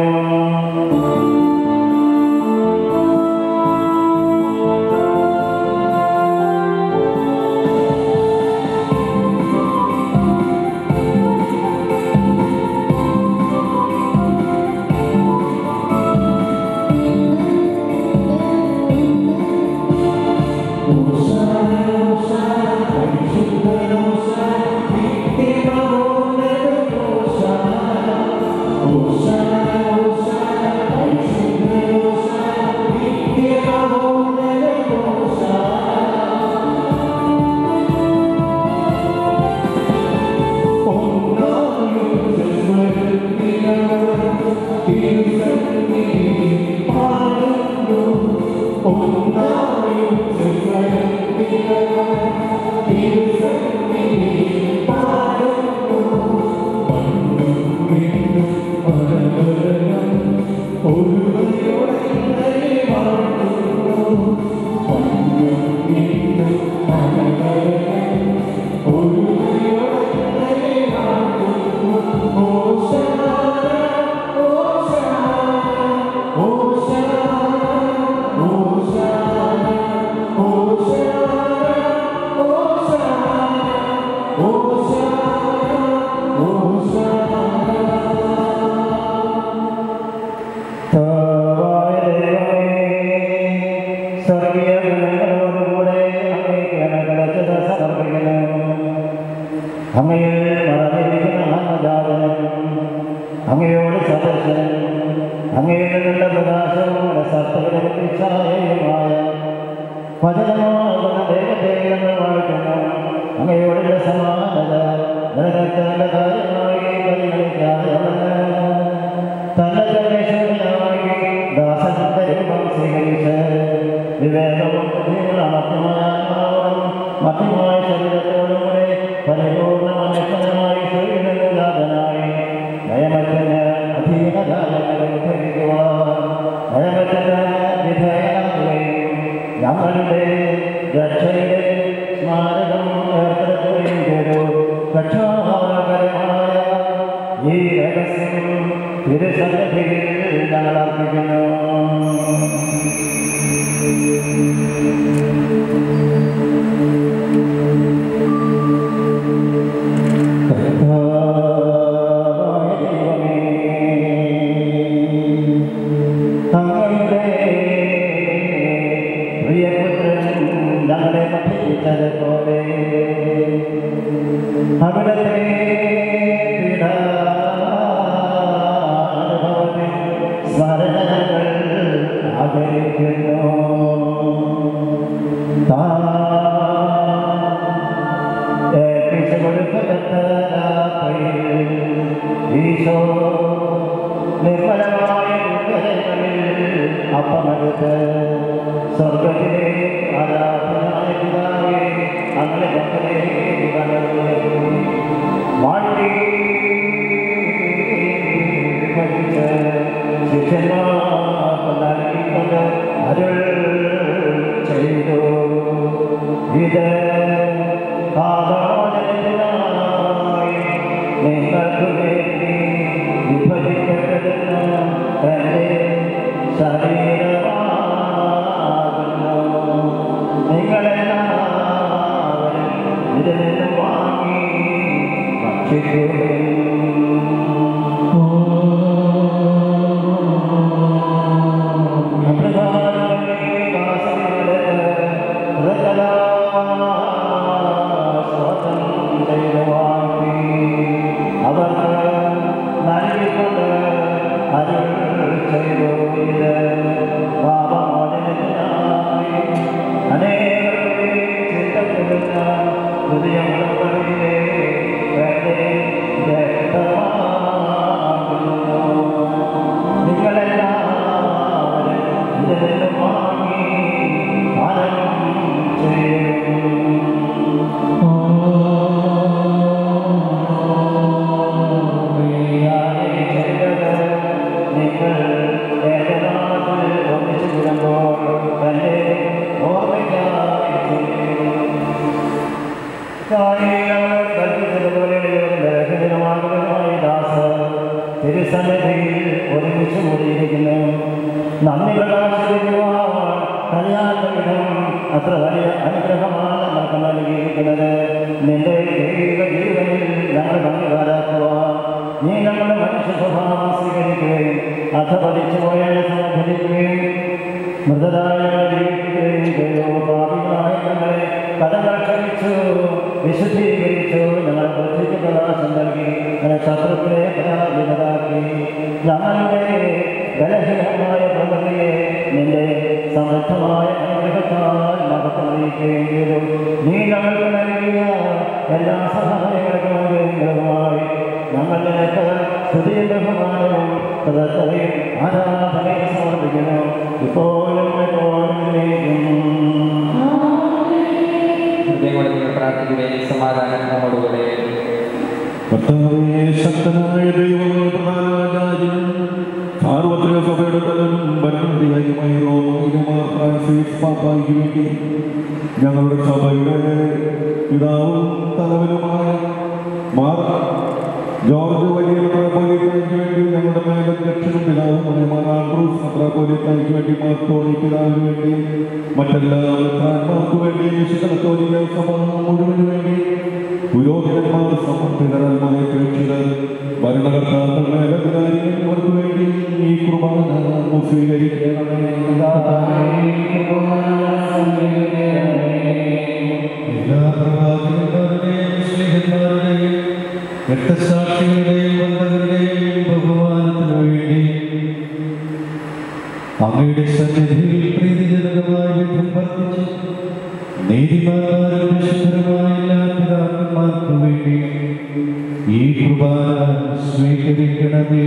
അങ്ങയോട് സദർശനം അങ്ങയുടെ പ്രകാശവും സത്യമായ വചനമാകുന്ന ദൈവത്തെ ഞങ്ങൾ വാഴ്ത്തുന്നു. അങ്ങയോടുള്ള സമാനത നിലനിർത്തേണ്ട കാര്യമായി പരിഗണിക്കാതെ തന്റെ പ്രവേശനായി ദാസന്റെ രൂപം സ്വീകരിച്ച് വിവേകവും ബുദ്ധിയുള്ള മധ്യമായ ശരീരത്തോടും കൂടെ പരിപൂർണ്ണ മനുഷ്യനായി സ്വീകരണനാഥനായി നയമത്തിന് അധീനരാജങ്ങളെ ധരിക്കുവാൻ നയമത്തിന് വിധേയനാകുകയും ഞങ്ങളുടെ രക്ഷയുടെ സ്മാരകം ഏർപ്പെടുത്തുകയും ചെയ്തു. രക്ഷാകരമായ ഈ രഹസ്യം തിരുസന്നിധിയിൽ ഞങ്ങൾ അർപ്പിക്കുന്നു. കഴിച്ചു കൊടുക്കപ്പെട്ട ഈശോ നിർമ്മലമായ അപ്പമെടുത്ത് സ്വർഗത്തിലെ ആരാധനായ പിതാവേ അങ്ങനെ മാറ്റി ശിഷ്യന്മാർക്ക് നൽകിക്കൊണ്ട് അരുൾ ചെയ്തു. ഇത് പാപമോചനത്തിനായി നിങ്ങൾക്ക് വേണ്ടി വിഭജിക്കപ്പെടുന്ന തന്റെ ശരീരമാകുന്നു. നിങ്ങളെല്ലാവരും ഇതിൽ നിന്ന് വാങ്ങി ഭക്ഷിക്കുകയും അവർക്ക് നൽകിക്കൊണ്ട് അരുൾ ചെയ്തു. ഇത് പാപമോചനത്തിനായി അനേകരുടെ ചിന്തപ്പെടുന്ന ഹൃദയങ്ങളിലെ രക്തമാകുന്നു. നിങ്ങളെല്ലാവരും ഇതിൽ നിന്ന് വാങ്ങി പാനം ചെയ്യും. തിരുസന്നിധിയിൽ ഒരുമിച്ച് കൂടിയിരിക്കുന്നു. നന്ദി പ്രകാശിക്കുവാൻ കഴിയാത്ത വിധം അത്ര വലിയ അനുഗ്രഹമാണ് നമുക്ക് നൽകിയിരിക്കുന്നത്. നിന്റെ ദൈവിക ജീവനിൽ ഞങ്ങൾ പങ്കുകാരാക്കുവാൻ നീ നമ്മുടെ മനുഷ്യ സ്വഭാവം സ്വീകരിക്കുകയും അധപതിച്ചു പോയാൽ സമർപ്പിക്കുകയും മൃതരായ ജീവിക്കുകയും ചെയ്തു. പാപികളായ ഞങ്ങളെ കടങ്ങൾ ക്ഷമിച്ചു വിശുദ്ധീകരിച്ചു. ഞങ്ങൾ ബുദ്ധിക്ക് പ്രകാശം നൽകി ഞങ്ങളെ ശത്രുക്കളെ പരാജിതരാക്കി. ഞങ്ങളുടെ ബലഹീനമായ പ്രകൃതിയെ നിന്റെ സമൃദ്ധമായ അനുഗ്രഹത്താൽ മഹത്വമറിയിക്കുകയും ചെയ്തു. നീ ഞങ്ങൾക്ക് നൽകിയ എല്ലാ സഹായങ്ങൾക്കും അനുഗ്രഹങ്ങളുമായി ഞങ്ങൾ നിനക്ക് സ്തുതിയും ബഹുമാനവും പ്രദത്തയും ആരാധനയും സമർപ്പിക്കുന്നു. ഇപ്പോഴും എപ്പോഴും പ്രാർത്ഥിക്കുകയും സമാധാനം നമ്മോടുകൂടെ. കർത്താവേ, ശക്തനായ ദൈവമേ, പ്രധാനാചാര്യൻ സാർവത്രിക സഭയുടെ തലവനും ഭരണാധികാരിയുമായ റോമാ ഫ്രാൻസിസ് പാപ്പായ്ക്ക് വേണ്ടി ഞങ്ങളുടെ സഭയുടെ പിതാവും തലവനുമായ മാർ ജോർജ് വലിയ മെത്രാപ്പോലീത്തായ്ക്ക് വേണ്ടി ഞങ്ങളുടെ മേലധ്യക്ഷനും പിതാവുമായ മാർ ആൻഡ്രൂസ് മെത്രാപ്പോലീത്തായ്ക്ക് വേണ്ടി മാർ ടോണി പിതാവിന് വേണ്ടി മറ്റെല്ലാ മെത്രാന്മാർക്ക് വേണ്ടി വിശുദ്ധ കത്തോലിക്ക സഭ മുഴുവന് വേണ്ടി പുരോഹിതന്മാർ സമർപ്പിതരന്മായ പ്രേക്ഷിതർ ഭരണകർത്താക്കൾ മേലധികാരികൾ ഇവർക്ക് വേണ്ടി ഈ കുർബാന സ്വീകരിക്കണമേ. എല്ലാ പ്രവാചകന്മാരുടെയും സ്നേഹന്മാരുടെയും രക്തസാക്ഷികളുടെയും ബന്ധങ്ങളുടെയും ബഹുമാനത്തിനു വേണ്ടി അങ്ങയുടെ സന്നിധിയിൽ പ്രീതിജനകമായ വിധം വർദ്ധിച്ച് നീതിമാന്മാരും വിശുദ്ധരുമായ എല്ലാ പിതാക്കന്മാർക്കു വേണ്ടി ഈ കുർബാന സ്വീകരിക്കണമേ.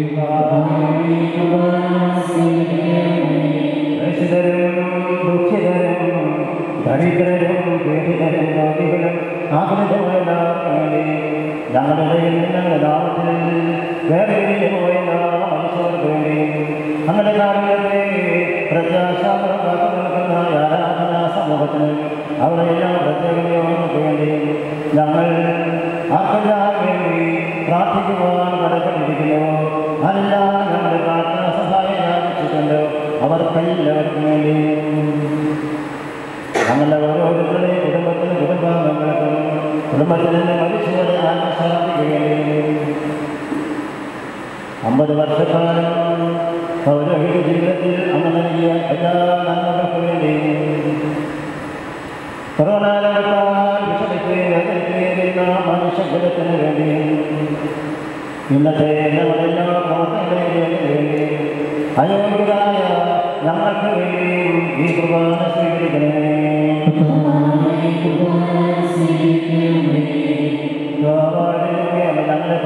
ദരിദ്രരും പീഡിതരും രോഗികളും ആകുലതയുള്ളവരെ ഞങ്ങളുടെ ഞങ്ങളുടെ നാമത്തിൽ വേറെ പോയ മനുഷ്യർക്ക് വേണ്ടി അങ്ങനെ കാലത്തെ പ്രത്യാശാപരമാക്കി നൽകുന്ന ആരാധനാ സമൂഹത്തിന് അവിടെ എല്ലാം പ്രത്യേകതയോർക്ക് വേണ്ടി ഞങ്ങൾ ആർക്കെല്ലാം വേണ്ടി പ്രാർത്ഥിക്കുവാൻ കടപ്പെട്ടിരിക്കുന്നു. അതെല്ലാം ഞങ്ങളുടെ പ്രാർത്ഥനാ സഹായം യാചിച്ചിട്ടുണ്ട്. അവർക്കെല്ലാവർക്കും വേണ്ടി ഞങ്ങളുടെ ഓരോരുത്തരുടെയും കുടുംബത്തിനും കുടുംബാംഗങ്ങൾക്കും കുടുംബത്തിൽ നിന്ന് മരിച്ചവരെ ആത്മശാന്തിക്ക് വേണ്ടി 50 വർഷക്കാലം പൗരോഹിക ജീവിതത്തിൽ അന്ന് നൽകിയ എല്ലാ നന്മകൾക്ക് വേണ്ടി കൊറോണ ലോകത്താൽ വിഷമിക്കുകയും മനുഷ്യകുലത്തിന് വേണ്ടി ഇന്നത്തെ നമ്മുടെ എല്ലാ പ്രവർത്തനങ്ങളെയും വേണ്ടി അയോഗ്യരായ ഞങ്ങൾക്ക് വേണ്ടിയും ഈ കുർബാന സ്വീകരിക്കണമേ.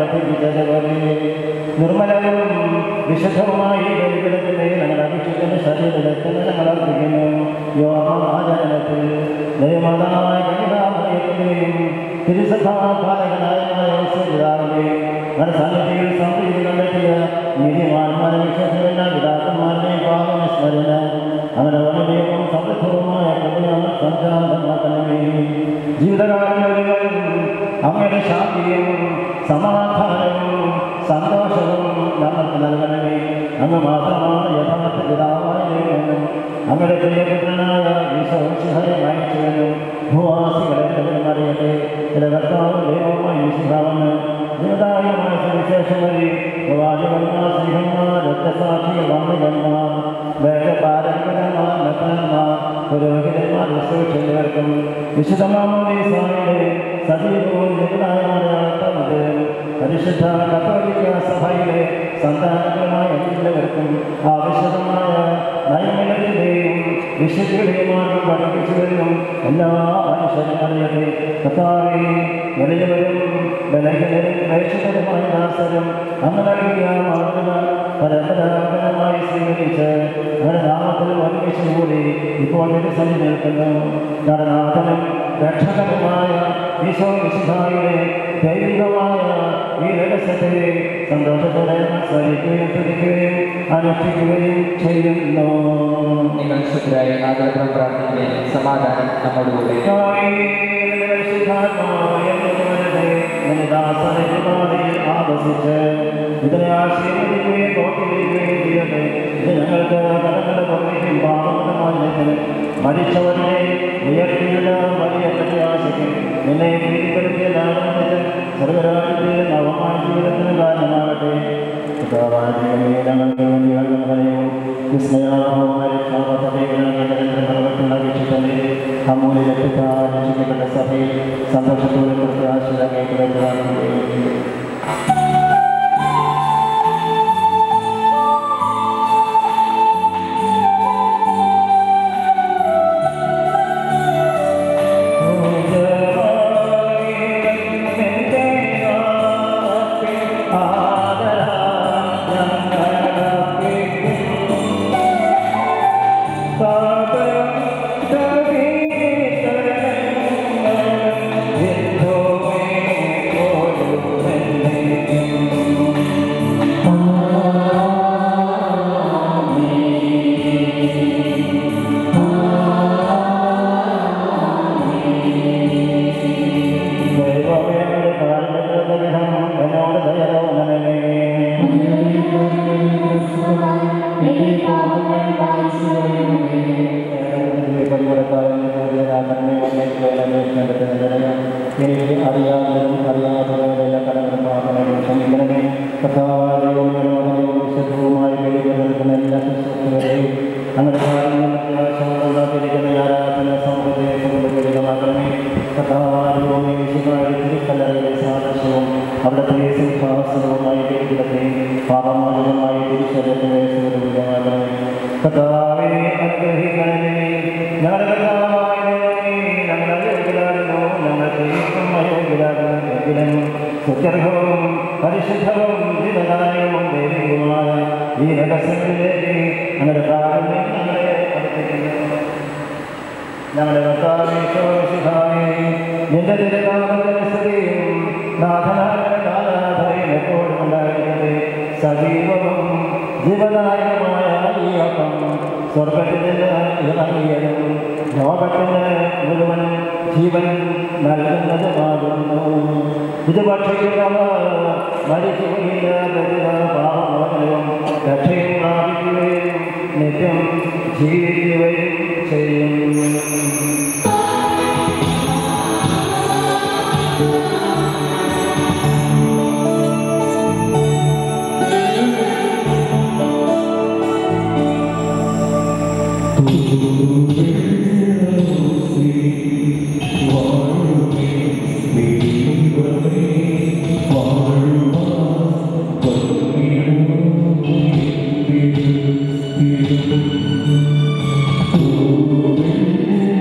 വർദ്ധിപ്പിച്ചതുപോലെ നിർമ്മലവും വിശുദ്ധവുമായി ബലിപീഠത്തിന്റെ ഞങ്ങൾ അഭിഷിക്കുന്ന ശരീരത്തിന് ഞങ്ങൾ അർപ്പിക്കുന്നു. യോമാചരണത്തിൽ ദൈവമാതാവായ കന്യകാമറിയത്തിന്റെയും തിരുസഭാപാലകനായ യേശുപിതാവിന്റെയും മനസ്സാന്നിധ്യത്തിൽ സംപ്രീതി കണ്ടെത്തിയ നീതിമാന്മാരെ വിശ്വസിക്കുന്ന പിതാക്കന്മാരുടെയും പാപസ്മരണ അങ്ങനെ വളരെയും സമൃദ്ധവുമായ കൃപയാൽ സംജാതമാക്കണമേ. ജീവിതകാലം മുഴുവൻ അങ്ങയുടെ ശാന്തിയും സമാധാനവും സന്തോഷവും ഞങ്ങൾക്ക് നൽകണമേ. അങ്ങ് മാത്രമാണ് യഥാർത്ഥ പിതാവായ ദൈവമെന്നും അങ്ങയുടെ പ്രിയപുത്രനായ ഈശോയെ അയച്ചുവെന്നും ഭൂവാസികളെ അറിയട്ടെ. ചില കർത്താവ് ദൈവവുമായി വിശുദ്ധാവെന്ന് ജീവദായകമായ സുവിശേഷം വഴി പ്രവാചകന്മാർ, സ്ത്രീഹന്മാർ, രക്തസാക്ഷികൾ, വന്ദകന്മാർ, വേദപാരമ്പര്യന്മാർ, മെത്രന്മാർ, പുരോഹിതന്മാർ, വിശ്വക്ഷേവർക്കും വിശുദ്ധമാമോദീസായുടെ സജീവവും ജീവദായകമായ പരിശുദ്ധ കത്തോലിക്ക സഭയിലെ സന്താനങ്ങളുമായ എല്ലാവർക്കും ആവശ്യമായ നൈമല്യത്തിന്റെയും വിശുദ്ധിയുടെയും മാർഗം പഠിപ്പിച്ചു വരുന്നു എല്ലാ മനുഷ്യരും അറിയട്ടെ. കർത്താവേ, എളിയവരും ബലഹീനരും പ്രേക്ഷിതരുമായ ദാസരും അങ്ങ് നൽകിയ മാതൃക പരമ്പരാഗതമായി സ്വീകരിച്ച് അവരുടെ നാമത്തിൽ ഒരുമിച്ച് കൂടി ഇപ്പോൾ സന്ധി നിൽക്കുന്നു. നടനാഥനും രക്ഷകനുമായ ഈശോ മിശിഹായുടെ ദൈവികമായ ഈ രഹസ്യത്തെ സന്തോഷത്തോടെ സ്മരിക്കുകയും തുതിക്കുകയും അനുഷ്ഠിക്കുകയും ചെയ്യുന്നു. നിങ്ങൾ ശുദ്ധരായി ആഗ്രഹം പ്രാർത്ഥിക്കുകയും സമാധാനം നമ്മോടുകൂടെ. ആവസിച്ച് ഇതിനെ ആശീർവദിക്കുകയും തോട്ടിരിക്കുകയും ചെയ്യട്ടെ. ഇത് ഞങ്ങൾക്ക് കടങ്ങളുടെ പുറത്തേക്കും പാപങ്ങളുടെ മരിച്ചവരെ ഉയർത്തിയുള്ള വലിയ പ്രത്യാശയ്ക്കും നിന്നെ പ്രീതിപ്പെടുത്തിയ നാമത്തിൽ സർവരാജ്യത്തെ നവമായ ജീവിതത്തിന് കാരണമാകട്ടെ. ഞങ്ങൾക്ക് വേണ്ടിയും വിസ്മയാപമായ രക്ഷാപദ്ധതികളെ അമൂല്യപ്പെട്ട സഭയിൽ സന്തോഷത്തോടെ പ്രത്യാശ പരിശുദ്ധവും ജീവദായകവും ദൈവികവുമായ ഈ രഹസ്യങ്ങളിലേക്ക് ഞങ്ങളുടെ പ്രാർത്ഥനയെ ഞങ്ങളെ അടുപ്പിക്കുന്നു. ഞങ്ങളുടെ നിന്റെ തിരുനാമത്തിനും നാഥനാഥയും എപ്പോഴും ഉണ്ടായിരിക്കട്ടെ. സജീവവും ജീവദായകമായ ഈ അപ്പം സ്വർഗത്തിൽ നിന്ന് ഇറങ്ങിയതും ലോകത്തിന് മുഴുവൻ ജീവൻ നൽകുന്നതുമാകുന്നു. ഇത് ഭക്ഷിക്കുന്നവർ മരിക്കുകയില്ല, പാപമോചനവും രക്ഷയും പ്രാപിക്കുകയും നിത്യം ജീവിക്കുകയും ചെയ്യും. Oh,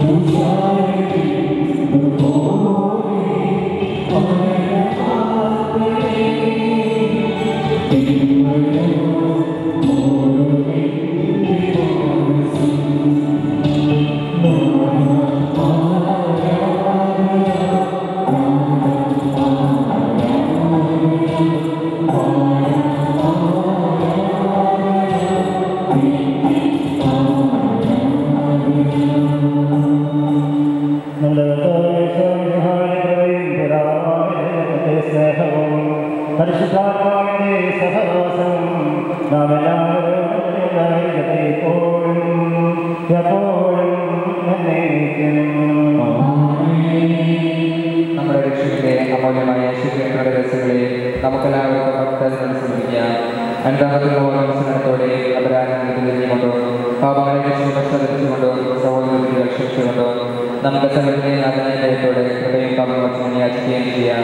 നമ്മുടെ രക്ഷയുടെ അമൂല്യമായ ശിക്ഷയുടെ രസങ്ങളെ നമുക്കെല്ലാവർക്കും ഭക്തജനം സമർപ്പിക്കാം. അനുഗ്രഹത്തോടെ അപരാധങ്ങൾ തിരിഞ്ഞുകൊണ്ടോ പാപങ്ങളെ രക്ഷിച്ചുകൊണ്ടോ സഹോദരങ്ങളെ രക്ഷിച്ചുകൊണ്ടോ നമുക്ക് സകലത്തെ നാഥനായത്തോടെ ഹൃദയം പാപമോചനം യാചിക്കുകയും ചെയ്യാം.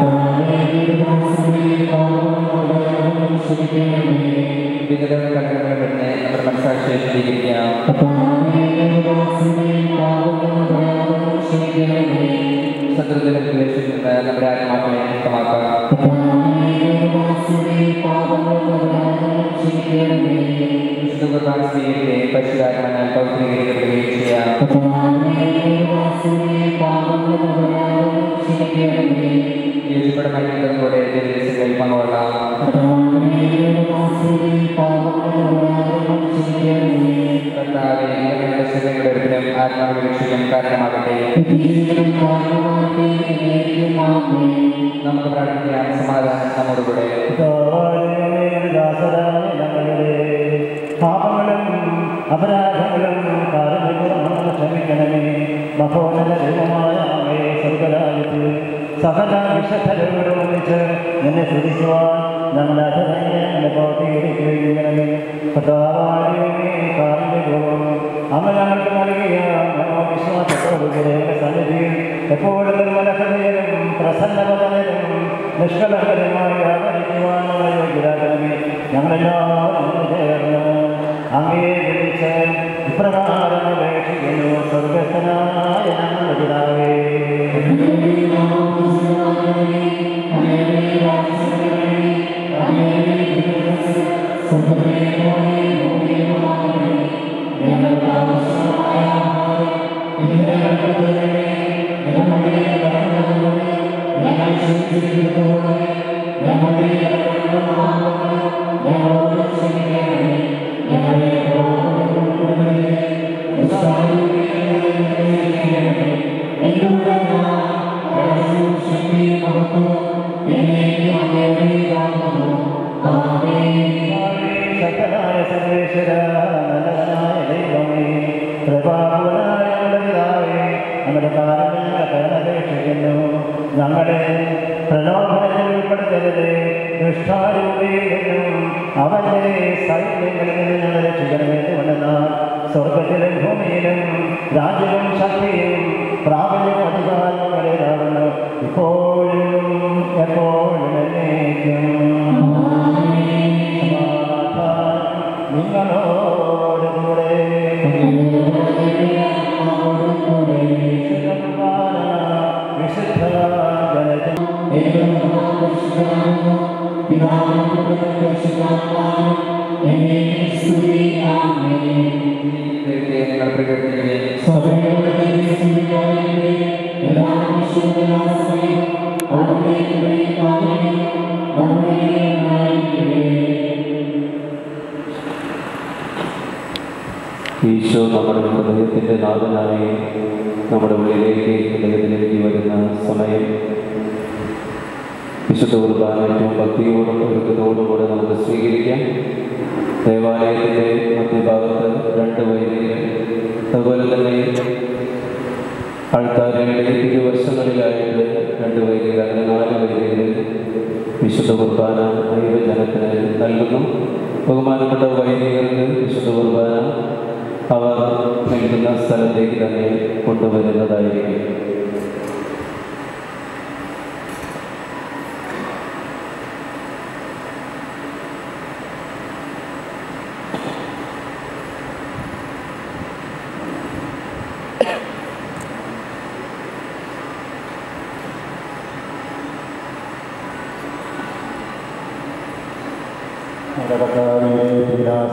വിവിധ കടകളെ പെടുന്ന നമ്മുടെ മനസ്സാക്ഷിയെ സ്വീകരിക്കാം. ശത്രുദിനം ക്ലേശത്തിൽ നിന്ന് നമ്മുടെ ആത്മാക്കളെ മുക്തമാക്കാം. വിശുദ്ധ സ്വീകരിക്കുകയും പരിശുദ്ധാത്മാവിനാൽ പൗത്രീകരിക്കപ്പെടുകയും ചെയ്യാം. യോജിപ്പടമായിട്ടുള്ളതുകൂടെ ദിവസങ്ങളിൽ പങ്കുകൊള്ളാം. കർത്താവേ, ഇവരുടെ ശരീരങ്ങളുടെ ഒരുത്തിനും ആത്മാവിന്റെ രക്ഷയ്ക്കും കാരണമാകട്ടെ. നമുക്ക് പ്രാർത്ഥിക്കാം. സമാധാനം നമ്മോടുകൂടെ. പാപങ്ങളും അപരാധങ്ങളും ക്ഷമിക്കണമേ. മഹോന്നത ദൈവമായ സ്വർഗരാജ്യത്തിൽ സകല വിശുദ്ധരോടൊന്നിച്ച് നിന്നെ സ്തുതിക്കുവാൻ നമ്മുടെ അധരങ്ങളെ പ്രവർത്തിക്കണമേ. കാരുണ്യവും അമ്മ ഞങ്ങൾക്ക് നൽകിയ മനോവിശ്വാസത്തോടുകൂടെ സന്നിധിയിൽ എപ്പോഴും നിർമ്മലഹൃദയനും പ്രസന്നവദനും നിഷ്കളങ്കരമായി ആദരിക്കുവാനുള്ള യോഗ്യരാകണമേ. ഞങ്ങളെല്ലാവരും ചേർന്ന് അങ്ങേ വിളിച്ച് ഇപ്രകാരം അപേക്ഷിക്കുന്നു. സ്വർഗസ്ഥനായ ഞങ്ങളുടെ പിതാവേ, ശക്തനായ സർവേശ്വര, നല്ലവനായ ദൈവമേ, കൃപാപൂർണനായ ഞങ്ങളുടെ പിതാവേ, നമ്മുടെ കാരണപേക്ഷിക്കുന്നു. ഞങ്ങളെ പ്രലോഭനത്തിൽ ഉൾപ്പെടുത്തരുത്, ദുഷ്ടാരൂപിയിൽ നിന്നും അവന്റെ സൈന്യങ്ങളിൽ നിന്ന് ഞങ്ങളെ രക്ഷിക്കണമെന്നുകൊണ്ടെന്നാൽ സ്വർഗത്തിലും ഭൂമിയിലും രാജ്യവും ശക്തിയും പ്രാബല്യവും അധികാരങ്ങളേതാകുന്നു, ഇപ്പോഴും എപ്പോഴും എന്നേക്കും. നിങ്ങളോടുകൂടെ വിശുദ്ധ ഈശോ നമ്മുടെ ഹൃദയത്തിൻ്റെ നാഥനായി നമ്മുടെ ഉള്ളിലേക്ക് ഹൃദയത്തിലേക്ക് വരുന്ന സമയം വിശുദ്ധ കുർബാന ഏറ്റവും ഭക്തിയോടും ഒരുക്കത്തോടുകൂടെ നമുക്ക് സ്വീകരിക്കാം. ദേവാലയത്തിൻ്റെ മധ്യഭാഗത്ത് 2 വൈദികർ, അതുപോലെ തന്നെ ആൾക്കാരുടെ ഇരുവശങ്ങളിലായിട്ട് 2 വൈദികർ, അങ്ങനെ 4 വൈദികർ വിശുദ്ധ കുർബാന ദൈവജനത്തിന് നൽകുന്നു. ബഹുമാനപ്പെട്ട വൈദികർക്ക് വിശുദ്ധ കുർബാന അവർ നൽകുന്ന സ്ഥലത്തേക്ക് തന്നെ കൊണ്ടുവരുന്നതായിരിക്കും.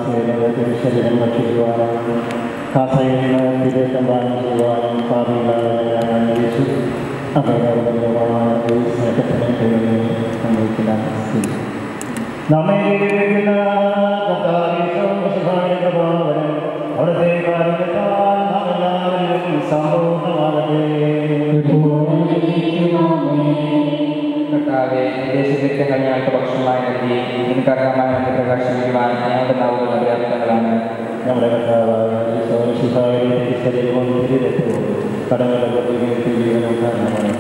ചെയ്യുന്നത് തിരുശരീരം ഭക്ഷിക്കുവാനും കാസയിൽ നിന്ന് വിവേകം ദാനം ചെയ്യുവാനും പാപികളായ ഞാൻ അന്വേഷിച്ചു അപകടകരമായ ഈ സ്നേഹത്തിനെ ദൈവമേ സംഭവിക്കാൻ നമ്മെ ജീവിക്കുന്ന അവിടുത്തെ കാരണത്താൽ നാം എല്ലാവരും സമ്പൂർണ്ണമാകട്ടെ. കർത്താവേ, ദേശരക്തങ്ങൾ ഞങ്ങൾക്ക് ഭക്ഷണമായി നൽകി നിനക്കർഹമായ പ്രകാശിക്കുവാൻ ഞങ്ങളുടെ നാവുകൾ അഭ്യർത്ഥനകളാണ്. നമ്മുടെ കർത്താവായ ശരീരവും ശരീരത്വവും കടങ്ങളുടെ ജീവനും കാരണമാണ്.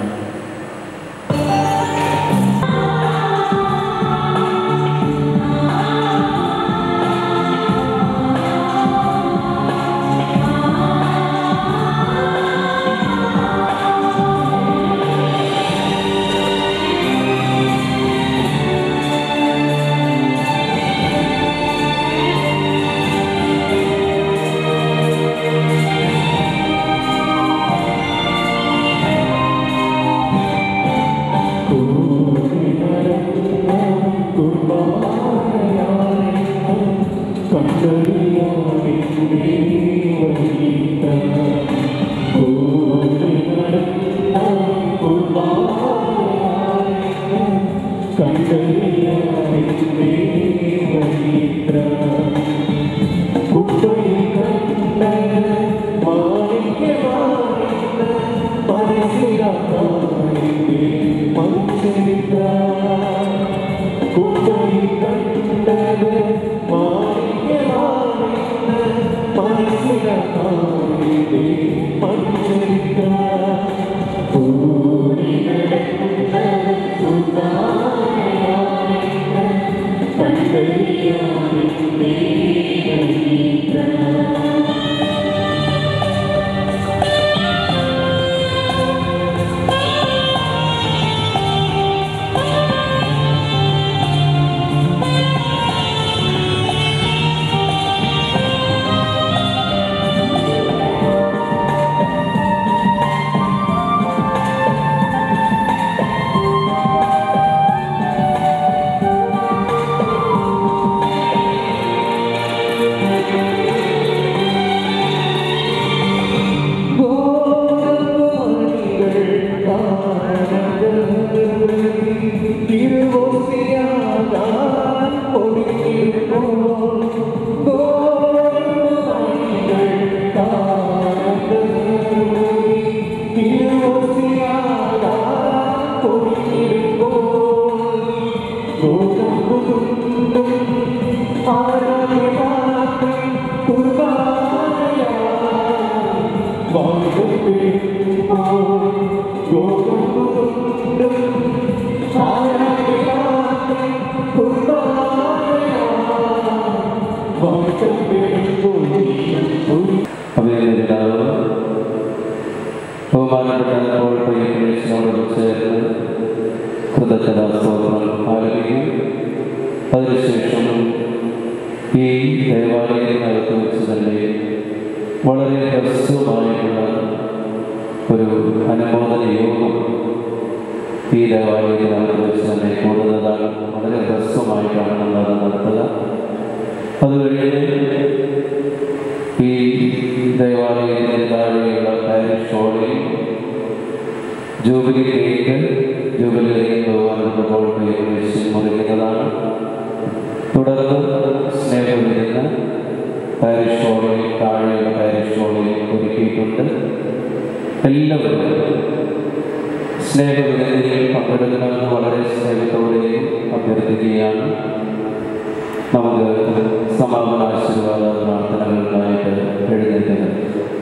അതിനുശേഷം ഈ ദേവാലയത്തിനകത്ത് വെച്ച് തന്നെ വളരെ ഹ്രസ്വമായിട്ടുള്ള ഒരു അനുമോദന യോഗം ഈ ദേവാലയത്തിനകത്ത് വെച്ച് തന്നെ കൂടുന്നതാണ്. വളരെ ഹ്രസ്വമായിട്ടാണ് നമ്മളത് നടത്തുക. അതുകഴിഞ്ഞ് ഈ ദേവാലയത്തിന് താഴെയുള്ള പാരിഷ് ഹാളിൽ ജൂബിലി കേക്ക് ജൂബിലി ബഹുമാനപ്പെട്ടപ്പോൾ മുറിക്കുന്നതാണ്. തുടർന്ന് സ്നേഹവിരുന്ന് പാരിഷ് ഹാളിൽ താഴെയുള്ള പാരിഷ് ഹാളിൽ ഒരുക്കിയിട്ടുണ്ട്. എല്ലാവരും സ്നേഹവിരുന്നിൽ പങ്കെടുക്കണമെന്ന് വളരെ സ്നേഹത്തോടെയും അഭ്യർത്ഥിക്കുകയാണ്. നമുക്ക് സമാപന ആശീർവാദ പ്രാർത്ഥനകൾക്കായിട്ട് എഴുന്നേൽക്കുന്നത്.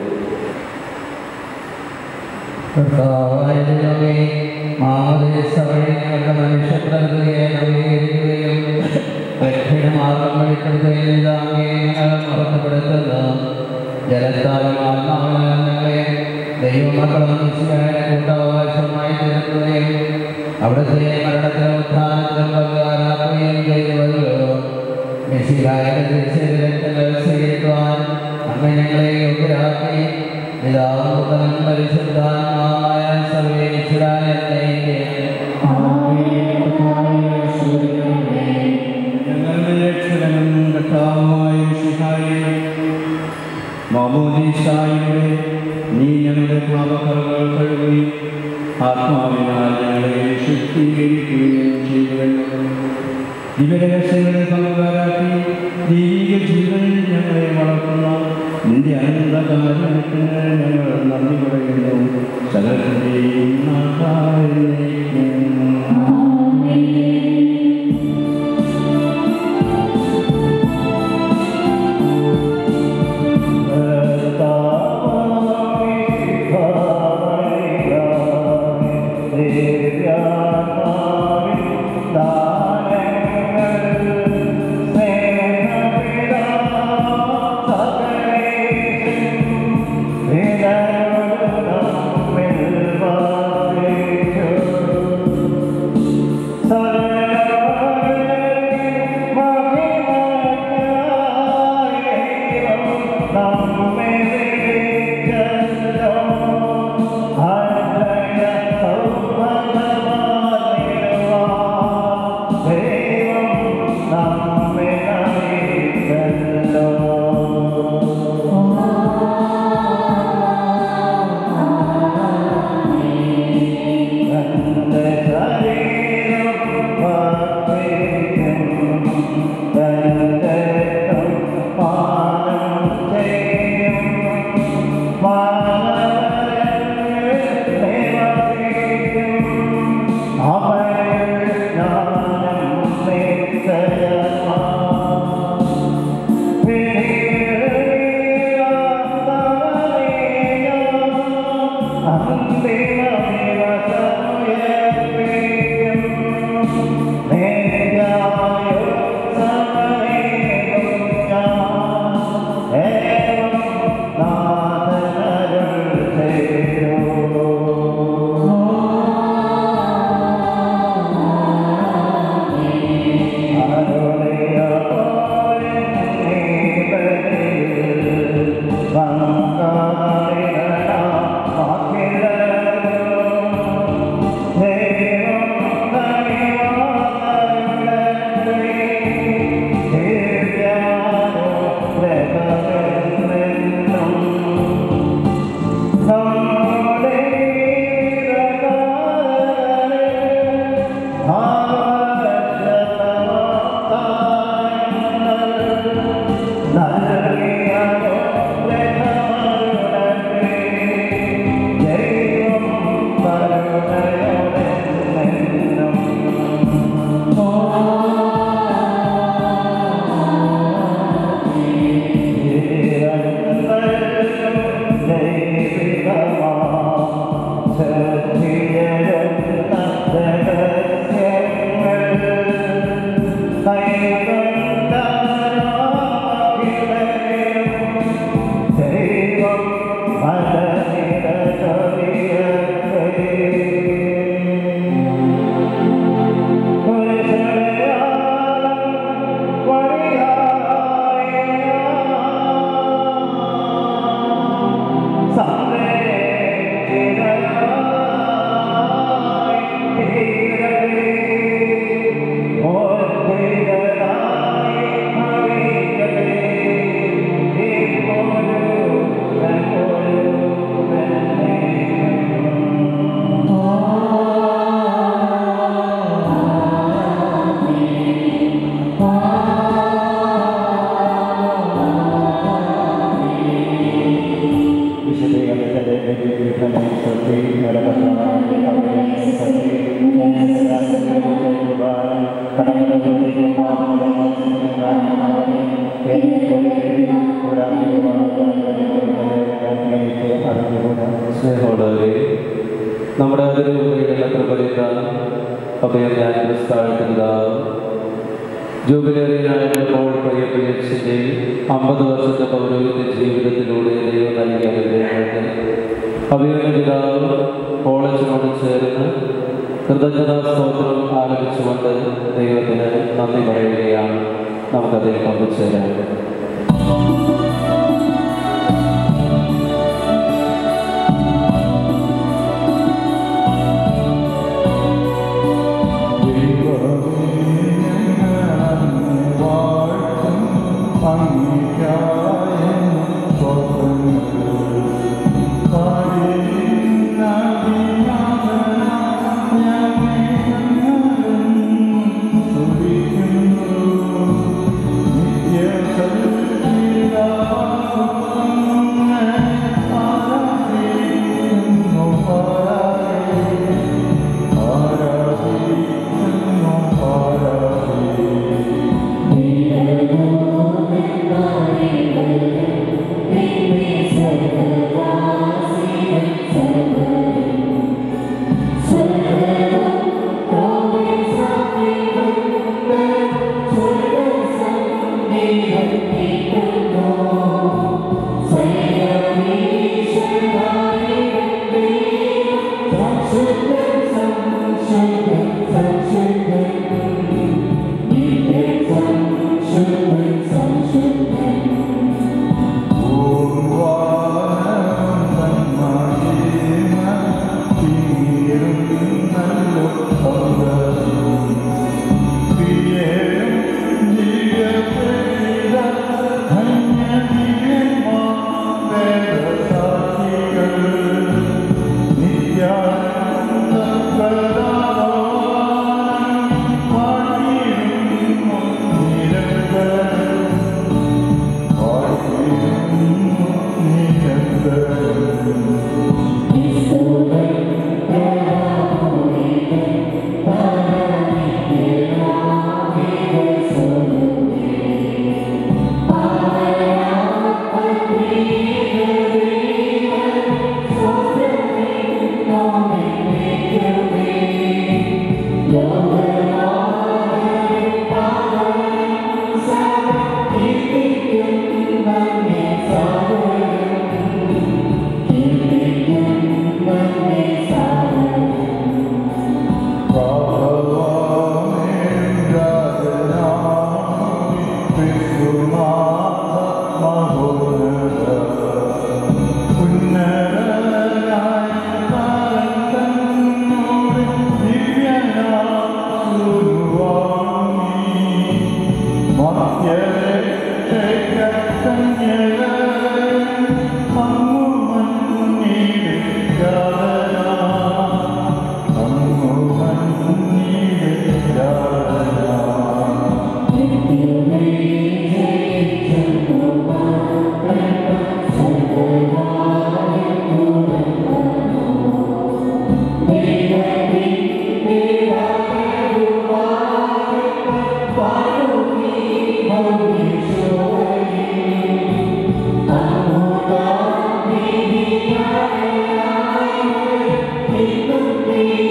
മനുഷ്യപ്രകൃതിയെ നവീകരിക്കുകയും മാർഗം മറക്കപ്പെടുത്തുന്ന ജലത്താലും ആത്മാവിനാൽ ഞങ്ങളെ ദൈവമക്കളും കൂട്ടാവകാശമായി തീർക്കുകയും അവിടുത്തെ മരണത്തിലും ഉത്ഥാനത്തിലും പങ്കാരാക്കുകയും ചെയ്തുവല്ലോ. മെസ്സിഹായുടെ തിരിച്ചരക്തങ്ങൾ സ്വീകരിക്കുവാൻ അങ്ങ് ഞങ്ങളെ യോഗ്യരാക്കി. പിതാവും പരിശുദ്ധാത്മാവായ സർവേശ്വരായ ഞങ്ങളുടെ രക്ഷകനും കർത്താവുമായ മിശിഹായുടെ നീ ഞങ്ങളുടെ പാപക്കറകൾ കഴുകുകയും ആത്മാവിനാൽ ഞങ്ങളെ ശുദ്ധീകരിക്കുകയും ചെയ്യുന്നു. ദിവരഹസ്യങ്ങളെ പങ്കുകാരാക്കി ദൈവിക ജീവനിൽ ഞങ്ങളെ വളർത്തുന്ന നിന്റെ അനന്തകാരണത്തിന് ഞങ്ങൾ നന്ദി പറയുന്നു. സകലത്തിന്റെയും നാഥായിരിക്കുന്നു. സ്നേഹമുള്ളവരെ, നമ്മുടെ അതിരൂപയുടെ കൃപയില്ല അഭയം ഞാൻ പ്രസ്താവിക്കുന്നത് ജൂബിലേറിയനായപ്പോൾ പ്രിയപ്രിയച്ഛൻ്റെ 50 വർഷത്തെ പൗരോഹിത്യ ജീവിതത്തിലൂടെ ദൈവം നൽകിയ അനുഗ്രഹങ്ങൾക്ക് അഭിയുടെ പിതാവ് കോളേജിനോട് ചേർന്ന് കൃതജ്ഞതാ സ്തോത്രം ആലപിച്ചുകൊണ്ട് ദൈവത്തിന് നന്ദി പറയുകയാണ്. നമുക്കതിൽ പങ്കുചേരാം. I'm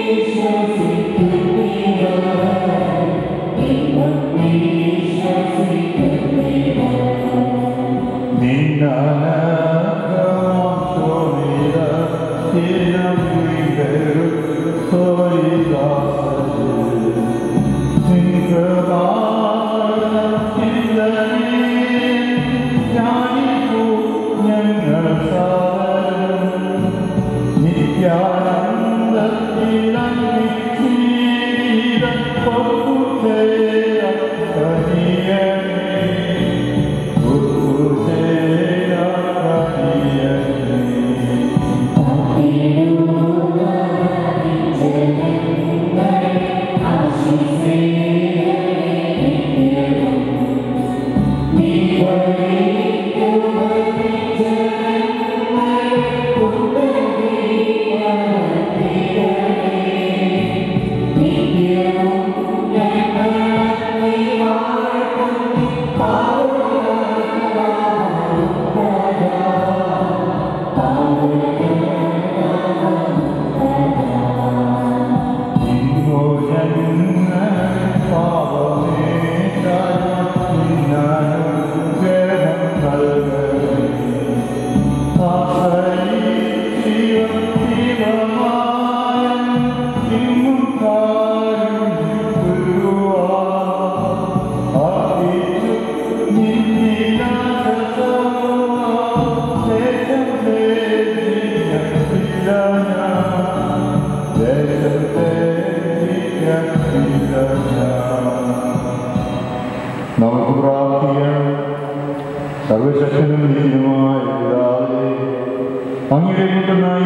നമുക്ക് പ്രാർത്ഥിക്കാം. സർവശക്തനും നീതിയുമായ പിതാവേ, അങ്ങയുടെ പുത്രനായ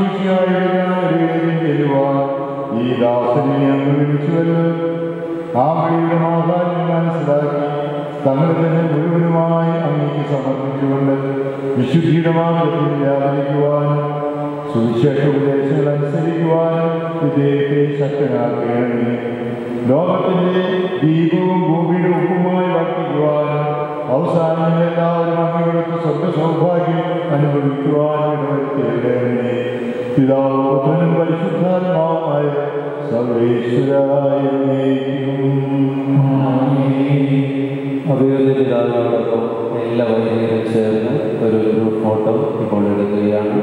ഈശോമിശിഹായുടെ ഈ ദാസനെ അങ്ങ് വിളിച്ചുവല്ലോ. ആ വിളിയുടെ മാഹാത്മ്യം മനസ്സിലാക്കി തങ്ങളെ തന്നെ മുഴുവനുമായി അങ്ങേക്ക് സമർപ്പിച്ചുകൊണ്ട് വിശുദ്ധിയുടെ മാർഗത്തിൽ വ്യാപരിക്കുവാനും സുവിശേഷ ഉപദേശങ്ങൾ അനുസരിക്കുവാനും ഇദ്ദേഹത്തെ ശക്തനാക്കുകയാണ്. ലോകത്തിന്റെ ദീപവും ഭൂമിയുടെ ഉപ്പുമായി വർത്തിക്കുവാനും അവസാനം എല്ലാവരും അങ്ങയുടെ സ്വർഗ സൗഭാഗ്യം അനുഭവിക്കുവാനും ഇടവരുത്തിയിടേണ്ടേ. പിതാവ് പുത്രനും പരിശുദ്ധാത്മാവുമായ സർവേശ്വരായ അഭിവൃദ്ധി പിതാവിനോടൊപ്പം എല്ലാ വൈദികരും ചേർന്ന് ഒരു ഗ്രൂപ്പ് ഫോട്ടോ ഇപ്പോൾ എടുക്കുകയാണ്.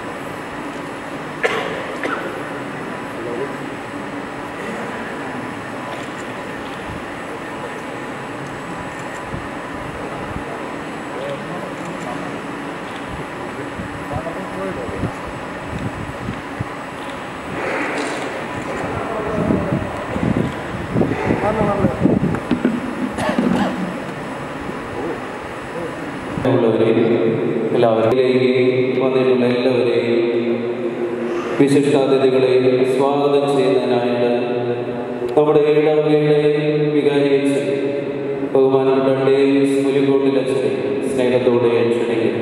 എല്ലാവരിലേക്ക് വന്നിട്ടുള്ള എല്ലാവരെയും വിശിഷ്ടാതിഥികളെ സ്വാഗതം ചെയ്യുന്നതിനായിട്ട് നമ്മുടെ ഇടവകയുടെ വികാരിച്ച് ബഹുമാനപ്പെട്ട പുലിക്കോട്ടിലച്ഛനെ സ്നേഹത്തോടെ ക്ഷണിക്കുന്നു.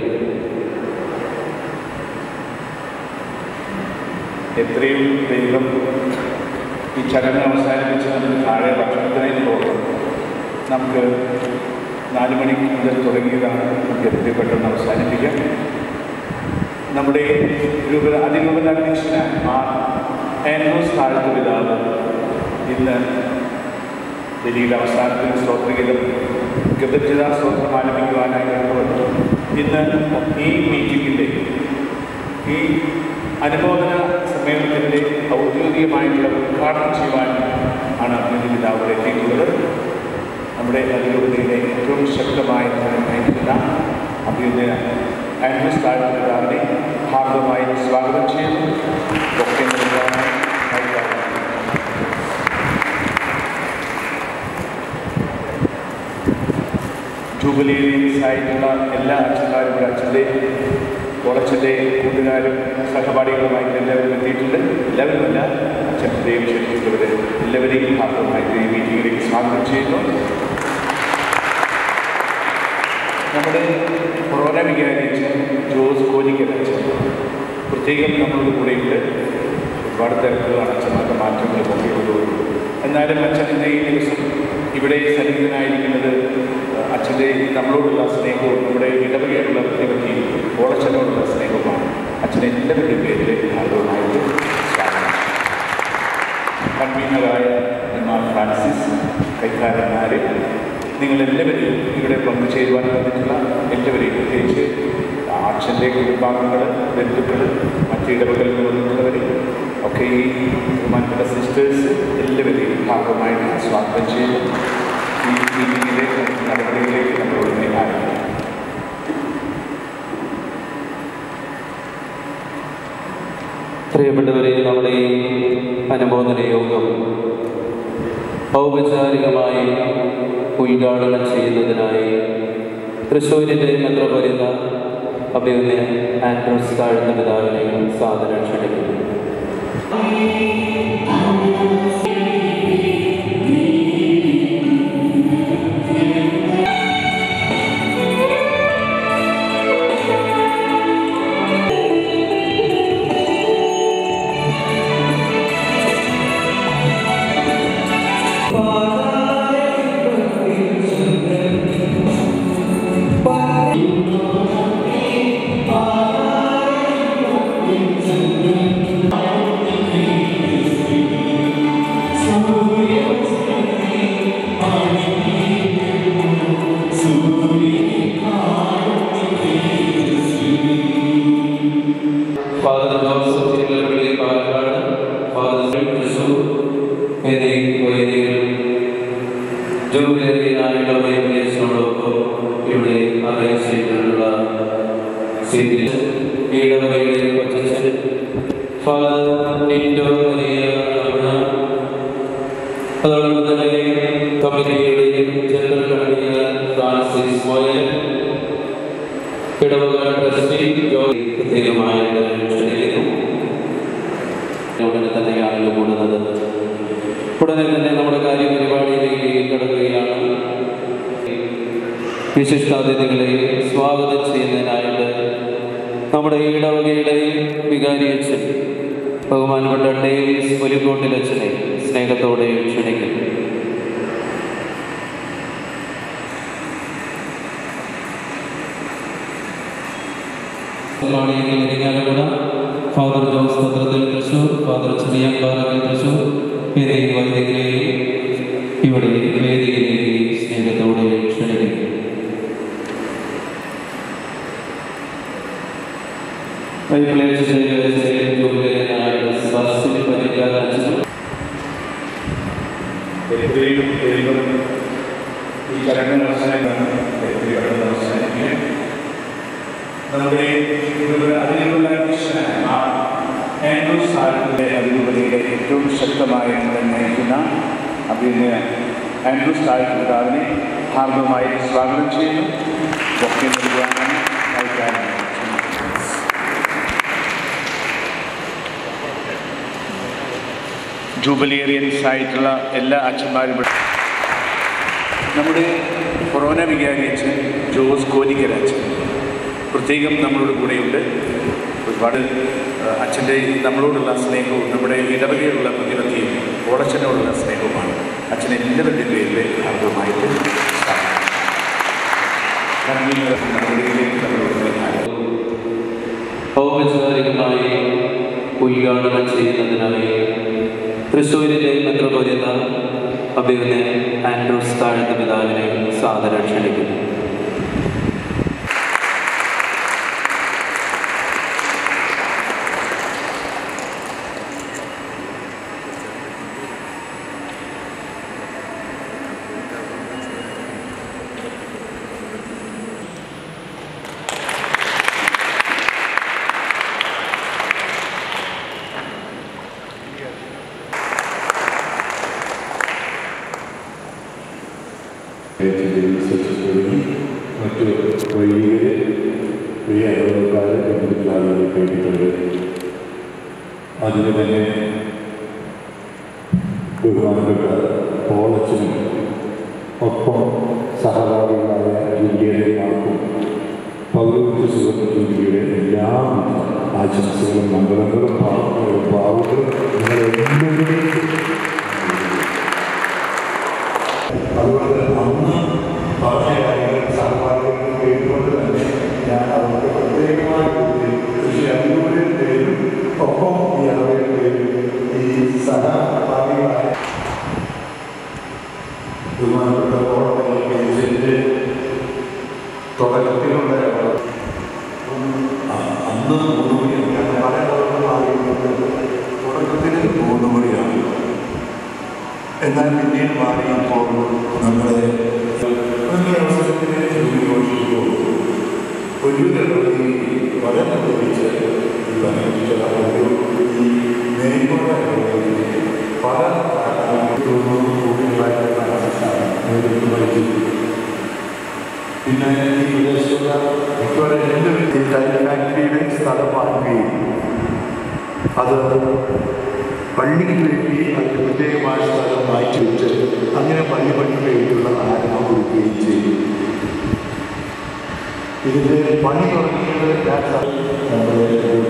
എത്രയും ദൈവം ഈ ചടങ്ങ് അവസാനിപ്പിച്ച് താഴെ ഭക്ഷണത്തിനായി പോകണം. നമുക്ക് 4 മണിക്ക് മുതൽ തുടങ്ങിയതാണ്. നമുക്ക് എത്രയും പെട്ടെന്ന് അവസാനിപ്പിക്കാം. നമ്മുടെ അതിരൂപത അധ്യക്ഷനായ ആൻഡ്രൂസ് താഴത്ത് പിതാവ് ഇന്ന് ബലിയുടെ അവസാനത്തിൽ സ്തോത്രഗീതം കൃതജ്ഞതാ സ്തോത്രം ആലപിക്കുവാനായി കണ്ടുവന്നു. ഇന്ന് ഈ മീറ്റിങ്ങിൻ്റെ ഈ അനുമോദന സമ്മേളനത്തിൻ്റെ ഔദ്യോഗികമായിട്ടുള്ള ഉദ്ഘാടനം ചെയ്യുവാൻ ആണ് അഭിനന്ദ പിതാവ് എത്തിയിട്ടുള്ളത്. നമ്മുടെ അതിരൂപതയുടെ ഏറ്റവും ശക്തമായ നയിക്കുന്ന അഭിനന്ദ ആൻഡ്രൂസ് താഴത്ത് പിതാവിനെ ഹാർദമായി സ്വാഗതം ചെയ്യുന്നു. ജൂബിലിയിലായിട്ടുള്ള എല്ലാ അച്ഛന്മാരും അച്ഛൻ്റെ കോളച്ചൻ്റെ കൂട്ടുകാരും സഹപാഠികളുമായിട്ട് എല്ലാവരും എത്തിയിട്ടുണ്ട്. എല്ലാവരുമല്ല, അച്ഛൻ്റെയും ക്ഷണിച്ചിട്ടുള്ളവർ എല്ലാവരെയും ഹാർദമായിട്ട് ഈ മീറ്റിങ്ങിലേക്ക് സ്വാഗതം ചെയ്യുന്നു. നമ്മുടെ കൊറോണ വികാരിച്ച് ജോസ് കോലിക്കൽ അച്ഛൻ പ്രത്യേകം നമ്മളുടെ കൂടെയുണ്ട്. ഒരുപാട് തിരക്കുകളാണ്, അച്ഛന്മാരുടെ മാറ്റങ്ങൾ കൊണ്ടുള്ളൂ. എന്നാലും അച്ഛൻ ഇന്ന് ഈ ദിവസം ഇവിടെ സന്നിഹിതനായിരിക്കുന്നത് അച്ഛൻ്റെ നമ്മളോടുള്ള സ്നേഹവും നമ്മുടെ ഇടവകയോടുള്ള നിരവധി ഓളച്ചനോടുള്ള സ്നേഹവുമാണ്. അച്ഛനെ എല്ലാവരുടെയും പേരിൽ ആദ്യമായിട്ട് സ്വാഗതം. കൺവീനറായ ഫ്രാൻസിസ് കൈക്കാരന്മാരെ, നിങ്ങളെല്ലാവരെയും ഇവിടെ പങ്കുചേരുവാൻ വന്നിട്ടുള്ള എല്ലാവരെയും, പ്രത്യേകിച്ച് അച്ഛൻ്റെ കുടുംബാംഗങ്ങൾ, ബന്ധുക്കൾ, മറ്റ് ഇടവകളിൽ വന്നിട്ടുള്ളവരെ ഒക്കെ ഈ ബഹുമാനപ്പെട്ട സിസ്റ്റേഴ്സ് എല്ലാവരെയും ഭാഗമായിട്ട് സ്വാഗതം ചെയ്ത് ഈ മീറ്റിങ്ങിലെ നടപടികളിലേക്ക് നമ്മളുടനെ ആരംഭിക്കും. പ്രിയപ്പെട്ടവരെ, നമ്മുടെ ഈ അനുമോദന യോഗം ഔപചാരികമായി ഉദ്ഘാടനം ചെയ്യുന്നതിനായി തൃശ്ശൂരിൻ്റെ മെത്രാപ്പൊലീത്ത അഭിവന്യ ആൻഡ്രൂസ് താഴ്ന്ന പിതാവിനെ സാദരം ക്ഷണിക്കുന്നു. ഇവിടെ അറേഞ്ച് ചെയ്തിട്ടുള്ള ഈടവകയുടെ കൊച്ചച്ഛൻ ഫാദർ ടിൻഡോ മരിയ, അതോടൊപ്പം തന്നെ കമ്മിറ്റിയുടെ ജനറൽ കൺവീനർ ഫ്രാൻസിസ് മോയൽ, ഇടവക ട്രസ്റ്റി ജോലി പ്രത്യേകമായിട്ട് ക്ഷണിക്കുന്നു. ഉടനെ തന്നെയാണല്ലോ കൂടുന്നത്. ഉടനെ തന്നെ നമ്മുടെ കാര്യപരിപാടിയിലേക്ക് കടക്കുകയാണ്. വിശിഷ്ടാതിഥികളെ സ്വാഗതം ചെയ്യുന്നതിനായിട്ട് നമ്മുടെ ഇടവകയുടെ വികാരിയച്ഛൻ ബഹുമാനപ്പെട്ട ഡേവിസ് പുലിക്കോട്ടിലച്ഛനെ സ്നേഹത്തോടെ ക്ഷണിക്കുന്നു. ഫാദർ ജോസ് പത്രത്തിൽ തൃശൂർ, ഫാദർ ചെറിയാങ്കാലത്തിൽ തൃശൂർ എന്നീ വൈദികരെയും ഇവിടെ വേദിയിലേക്ക് സ്നേഹത്തോടെ ക്ഷണിക്കുന്നു. നമ്മുടെ അതിനുള്ള അതിരൂപതയുടെ ഏറ്റവും ശക്തമായി നയിക്കുന്ന അഭിനയ ആൻഡ്രൂസ് താഴ്ന്ന പിതാവിനെ ഹാർദവമായി സ്വാഗതം ചെയ്യുന്നു. ഒക്കെ നൽകുവാനാണ് അഭിപ്രായം. ജൂബിലിയറിയൻസ് ആയിട്ടുള്ള എല്ലാ അച്ഛന്മാരും നമ്മുടെ കൊറോണ വികാരിയച്ഛൻ ജോസ് കോലിക്കലച്ഛൻ പ്രത്യേകം നമ്മളോട് കൂടെയുണ്ട്. ഒരുപാട് അച്ഛൻ്റെ നമ്മളോടുള്ള സ്നേഹവും നമ്മുടെ ഇടവകയോടുള്ള പ്രതിബദ്ധതയും ഓടച്ചനോടുള്ള സ്നേഹവുമാണ്. അച്ഛൻ എല്ലാവരുടെ പേരിൽ ഹാർദവമായിട്ട് ഔപചാരികമായി ഉദ്ഘാടനം ചെയ്യുന്നതിനായി തൃശ്ശൂരിലെ മെത്രാപ്പൊലീത്ത അഭിവന്യ ആൻഡ്രൂസ് താഴ്ന്ന പിതാവിനെ സാദരം ക്ഷണിക്കുന്നു. മറ്റ് വൈദികരെ, പ്രിയ അയൽക്കാരെ ബന്ധുക്കളായി കേട്ടിട്ടുണ്ട്. അതിന് തന്നെ ബഹുമാനപ്പെട്ട പോളച്ചനും ഒപ്പം സഹകാരികളായ ജൂലിയന്മാർക്കും പൗരോഹിത്യ സുഹൃത്ത് ജൂലിയുടെ എല്ലാ ആശംസകളും മംഗളങ്ങളും പാവങ്ങളും നിങ്ങളെല്ലാവരും. അതുകൊണ്ട് അന്ന് പറഞ്ഞ കാര്യങ്ങൾ സഹപാഠികൾ കേട്ടുകൊണ്ട് തന്നെ ഞാൻ അവർക്ക് പ്രത്യേകമായി കൃഷി അനുകൂലത്തിൻ്റെയും ഒപ്പം ഈ അവരുടെയും ഈ സഹപാഠികൾ എന്നാൽ പിന്നീട് മാറിയപ്പോൾ നമ്മുടെ അവസരത്തിനെ ഘോഷിക്കുമ്പോൾ ഒരു വളരെ ഉപയോഗിച്ച് ഈ മേൽക്കോട്ട പല പിന്നെ ഈ പ്രദേശത്തുള്ള ടൈൽ ഫാക്ടറിയുടെ സ്ഥലം വാങ്ങുകയും അത് പള്ളിക്ക് വേണ്ടി അതിന് പ്രത്യേകമായ സ്ഥലം മാറ്റിവെച്ച് അങ്ങനെ പള്ളിക്ക് വേണ്ടിയുള്ള ആരംഭം കൊടുക്കുകയും ചെയ്തു. ഇതിൻ്റെ പണി തുടങ്ങിയത് നമ്മുടെ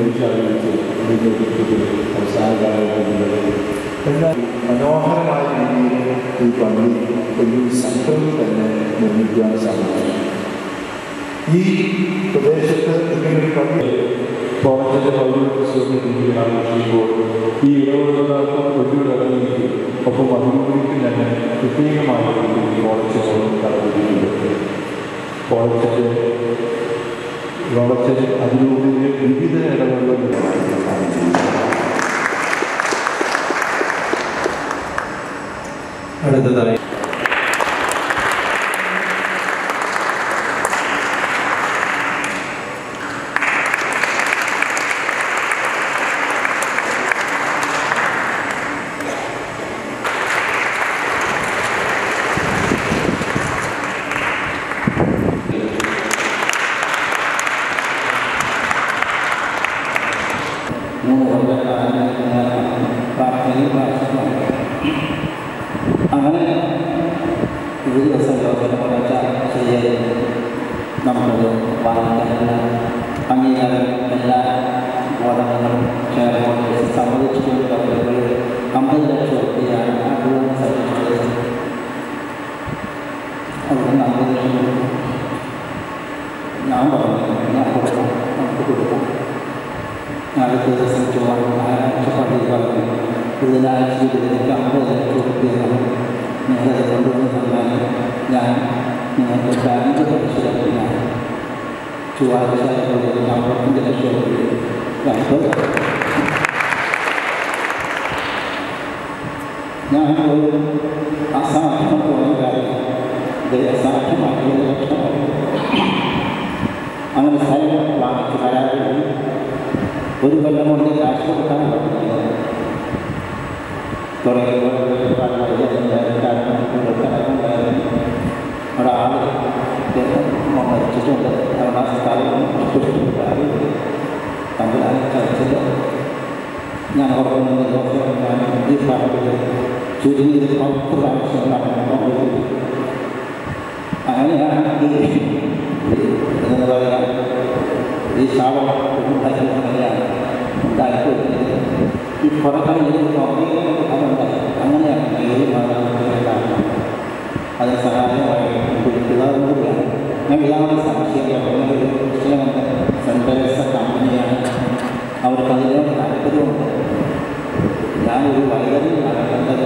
അവസാന കാലഘട്ടത്തിൽ എന്നാൽ മനോഹരമായ രീതിയിൽ ഈ പള്ളി ഒരു സംഘം തന്നെ നിർമ്മിക്കുവാൻ സാധിച്ചു. ഈ പ്രദേശത്ത് ഇങ്ങനെ പള്ളി കോളേജിൻ്റെ പൗരോഹിത്യ രീതിയിൽ ആഘോഷിക്കുമ്പോൾ ഈ ഇടവുകളൊക്കെ വലിയൊരു ഇടവഴിക്ക് ഒപ്പം അതിനുവേണ്ടി തന്നെ പ്രത്യേകമായ രീതിയിൽ കോളേജുകളും കടന്നിട്ടുണ്ട്. കോളേജിൻ്റെ അതിലൂടെ വിവിധ ഇടവകളിൽ അടുത്തതായി അങ്ങനെ ഒരു ദിവസം ലോകത്തെ ശരിയായിരുന്നു. നമ്മളത് വാങ്ങിക്കാനുള്ള അംഗീകാരം എല്ലാ ബോധങ്ങളും ഷെയർ സമ്മതിച്ചുകൊണ്ട് കമ്പനികൾ 50 ലക്ഷം രൂപയാണ് അഡ്വാൻസ് സർവീസ്. അതുകൊണ്ട് 50 ലക്ഷം രൂപ ഞാൻ പറഞ്ഞു ഞാൻ കൊടുക്കാം, നമുക്ക് കൊടുക്കാം. അടുത്ത ദിവസം ഞായറാഴ്ച പള്ളിയിൽ പറഞ്ഞു ബുധനാഴ്ച ഇതിലേക്ക് 50 ലക്ഷം രൂപയാണ് നിങ്ങളത് കൊണ്ടുവന്ന് തന്നാൽ ഞാൻ നിങ്ങൾക്ക് ബാങ്ക് പരിശോധന ഞാൻ ചൊവ്വാഴ്ച 45 ലക്ഷം രൂപ ഞാൻ ഒരു അസാധ്യം പോയ കാര്യം ഇത് അസാധ്യമാക്കിയത് ലക്ഷമാണ്. അങ്ങനെ സ്ഥലം വാങ്ങിച്ച് കരാറുകൾ ഒരു കൊല്ലം കൊണ്ട് കാശ് കൊടുക്കാൻ പറ്റുന്നത് ഒരാൾ മരിച്ചിട്ടുണ്ട്. ആ സ്ഥലം തമ്മിലാണ് ചർച്ചയിൽ ഞാൻ ഓർക്കുന്നത്. ഞാൻ ഈ പറമ്പിൽ ചുരുങ്ങിയത് 10 പ്രാവശ്യം നടന്നു. അങ്ങനെയാണ് എന്താ പറയുക ഈ ശാപം അങ്ങനെയാണ് ഉണ്ടായിപ്പോയിരുന്നത്. ഈ പുറത്തറിഞ്ഞത് അതുണ്ടായി. അങ്ങനെയാണ് ഏത് മാതാപിതാക്കളാണ് അതിന് സഹായമായി പിതാവിനോടുകൂടിയാണ്. ഞാൻ പിതാവിനെ സംശയം പറഞ്ഞൊരു ക്രിസ്ത്യനുണ്ട്. സെൻറ്റ് തെരേസ കമ്പനിയാണ്. അവർക്ക് അതിനോട് താല്പര്യമുണ്ട്. ഞാനൊരു വൈദ്യുതി നടക്കേണ്ട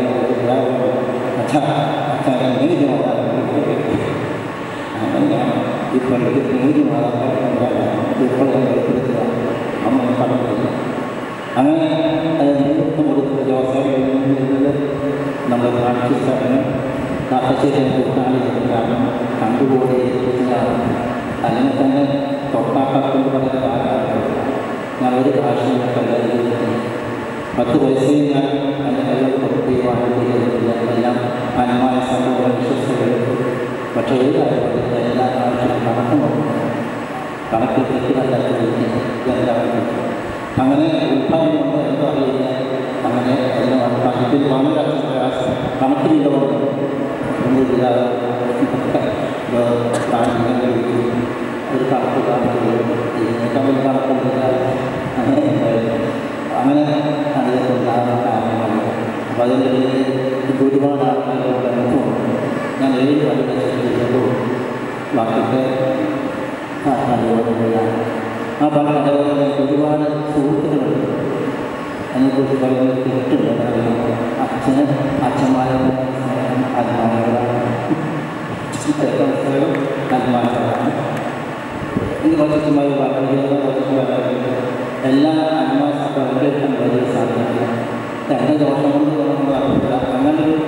നീതി മാതാപിതാക്കൾ അങ്ങനെയാണ് ഈ പള്ളിക്ക് നീതി മാതാപിതാക്കൾ ഇപ്പോൾ ഏർപ്പെടുത്തുക അമ്മ പറഞ്ഞില്ല. അങ്ങനെ അത് നേതൃത്വം കൊടുക്കുന്ന ജോസഫിൽ നമ്മൾ പ്രാർത്ഥിച്ചാലും കാക്കശ്ശേരി കുട്ടാളി കാരണം കണ്ടുകൂടിയാണ്. അല്ലെങ്കിൽ തന്നെ തൊട്ടാക്കൊണ്ട് പറയുന്ന കാലഘട്ടം ഞാൻ ഒരു പ്രാവശ്യം കല്ലായിരുന്നു. 10 വയസ്സിൽ ഞാൻ എൻ്റെ കയ്യിൽ പ്രത്യേകമായിട്ടില്ല. എല്ലാം അന്മായ സംഭവം വിശ്വസികൾ. പക്ഷേ ഒരു കാര്യം എല്ലാ പ്രാവശ്യവും കണക്കിൽ തെറ്റില്ലാത്ത എല്ലാവരും അങ്ങനെ ഉത്പാദനം കൊണ്ട് എന്താ അറിയില്ല. അങ്ങനെ അതിന് കണക്കിൽ വളരെ പ്രയാസം കണക്കിലുള്ളവർ ഒരു കണക്ക് കാണിക്കുകയും ഇതിനേക്കാൾ കണക്കില്ല. അങ്ങനെ അതിനൊക്കെ ഉണ്ടാകുന്ന കാരണമാണ്. അപ്പോൾ അതിൻ്റെ ഇടയിൽ ഒരുപാട് ആൾക്കാരുടെ അനുഭവം ഞാൻ 7 പഠിപ്പിച്ചപ്പോൾ ബാക്കിയൊക്കെ ആ പഠനത്തിൽ ഒരുപാട് സുഹൃത്തുക്കളുണ്ട്. അതിനെക്കുറിച്ച് പറയുന്നത് കേട്ടിട്ടുണ്ട്. അച്ഛന്മാരുടെ ആത്മാക്കളാണ്, ആത്മാക്കളാണ്. ഇത് വർഷമായി എല്ലാ ആത്മാക്കളും വലിയ സാധ്യത. എൻ്റെ ദോഷം കൊണ്ട് നമ്മൾ അറിയില്ല. അങ്ങനെ ഒരു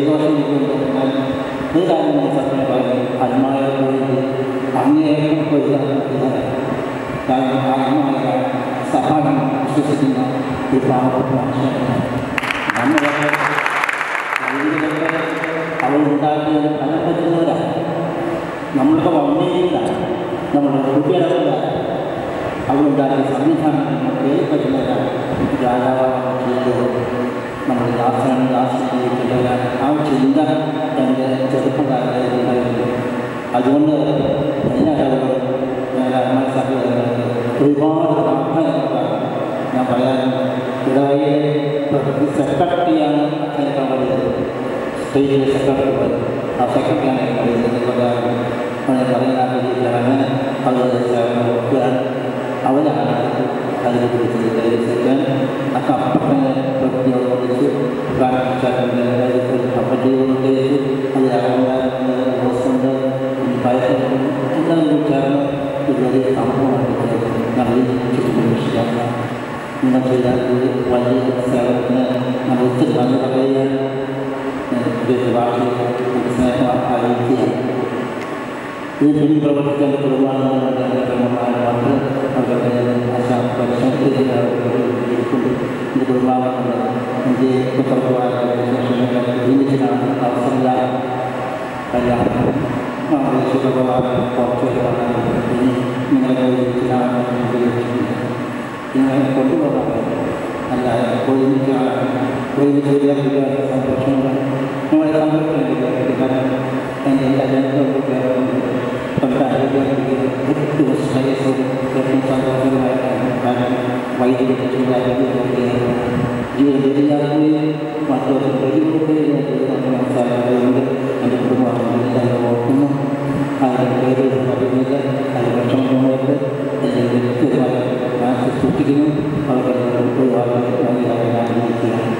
ദൈവവശമിരിക്കുന്നുണ്ട്. എന്നാൽ ഒരു കാര്യം ഞാൻ സത്യം പറഞ്ഞു, അൽമായ അങ്ങേയറ്റം പൊരുത്തമാണ്. കാരണം ആത്മായ സഹായം വിശ്വസിക്കുന്ന ഒരു പാവപ്പെട്ട മനുഷ്യനാണ്. നമ്മുടെ ജീവിതത്തിൽ അവരുണ്ടാക്കിയ ഫലം പറ്റുന്നവരാണ്. നമ്മളുടെ വന്നേരിയിലാണ്, നമ്മുടെ കുട്ടികളാണ് അവരുണ്ടാക്കിയ സംവിധാനം നമുക്ക് പറ്റുന്നവരാണ്. രാജാവാണ് ചെയ്തത്, നമ്മുടെ ദാസനാണ് ആ ചിന്ത എൻ്റെ ചെറുപ്പക്കാരുടെ ഉണ്ടായിരുന്നു. അതുകൊണ്ട് ഞാൻ സഹോദരങ്ങൾക്ക് ഒരുപാട് പ്രാർത്ഥനകളാണ് ഞാൻ പറയാറുണ്ട്. ഇടവകയിലെ സെക്രട്ടറിയാണ് അച്ഛനൊക്കെ പറയുന്നത്, സ്റ്റേജിലെ സെക്രട്ടറി പറയും, ആ സെക്രട്ടറിയാണ് പറയുന്നത് പറയാറുണ്ട്. അവനെ പറയുന്ന രീതിയിലാണ് അവർ അവരാണ് അതിനെ കുറിച്ച് ഒക്കെ അപ്പനെ പ്രവൃത്തിയോട് വിളിച്ചു പ്രാർത്ഥിച്ചാൽ അപ്പറ്റിയോട് അതിലാകുന്ന ദിവസമുണ്ട് ഭയപ്പെടും എല്ലാം ചേർന്ന് ഇതൊരു സംഭവമായിട്ട് നമ്മൾ ചുറ്റുപക്ഷിക്കാണ്. നിങ്ങൾ ചെയ്ത വലിയ സേവനത്തിന് നമ്മൾ ഒത്തിരി നന്ദി പറയുകയാണ്. ഭാഷയിൽ സ്നേഹം അറിയിക്കുകയാണ്. ഇത് പിന്നിൽ പ്രവർത്തിക്കേണ്ട കുടുംബാംഗങ്ങളുടെ മക്കൾ അവരുടെ പരിശോധിച്ചിട്ടുണ്ട്. ഇത് കുടുംബാംഗങ്ങൾ ഇന്ത്യയെ ജീവിച്ചിട്ടാണ് അവസരമില്ല കല്യാണം ഇനി നിങ്ങളെ നിങ്ങളെ കൊണ്ടുപോകാൻ അല്ല ഒരുമിച്ച് സന്തോഷമുണ്ട്. നിങ്ങളെ സന്തോഷം കാരണം എൻ്റെ എല്ലാ ജനങ്ങളും വൈദ്യുതി ജീവിതം മറ്റൊരു മനസ്സിലാക്കുന്നുണ്ട്. എൻ്റെ കുടുംബം ഓർക്കുന്നു. അതിൻ്റെ പേര് പറയുന്നത് അതിന് ഭക്ഷണമായിട്ട് എൻ്റെ വ്യക്തിപരമായ മനസ്സിൽ സൂക്ഷിക്കുന്നു. അവർക്ക് ഒരുപാട് ആഗ്രഹിക്കുകയാണ്.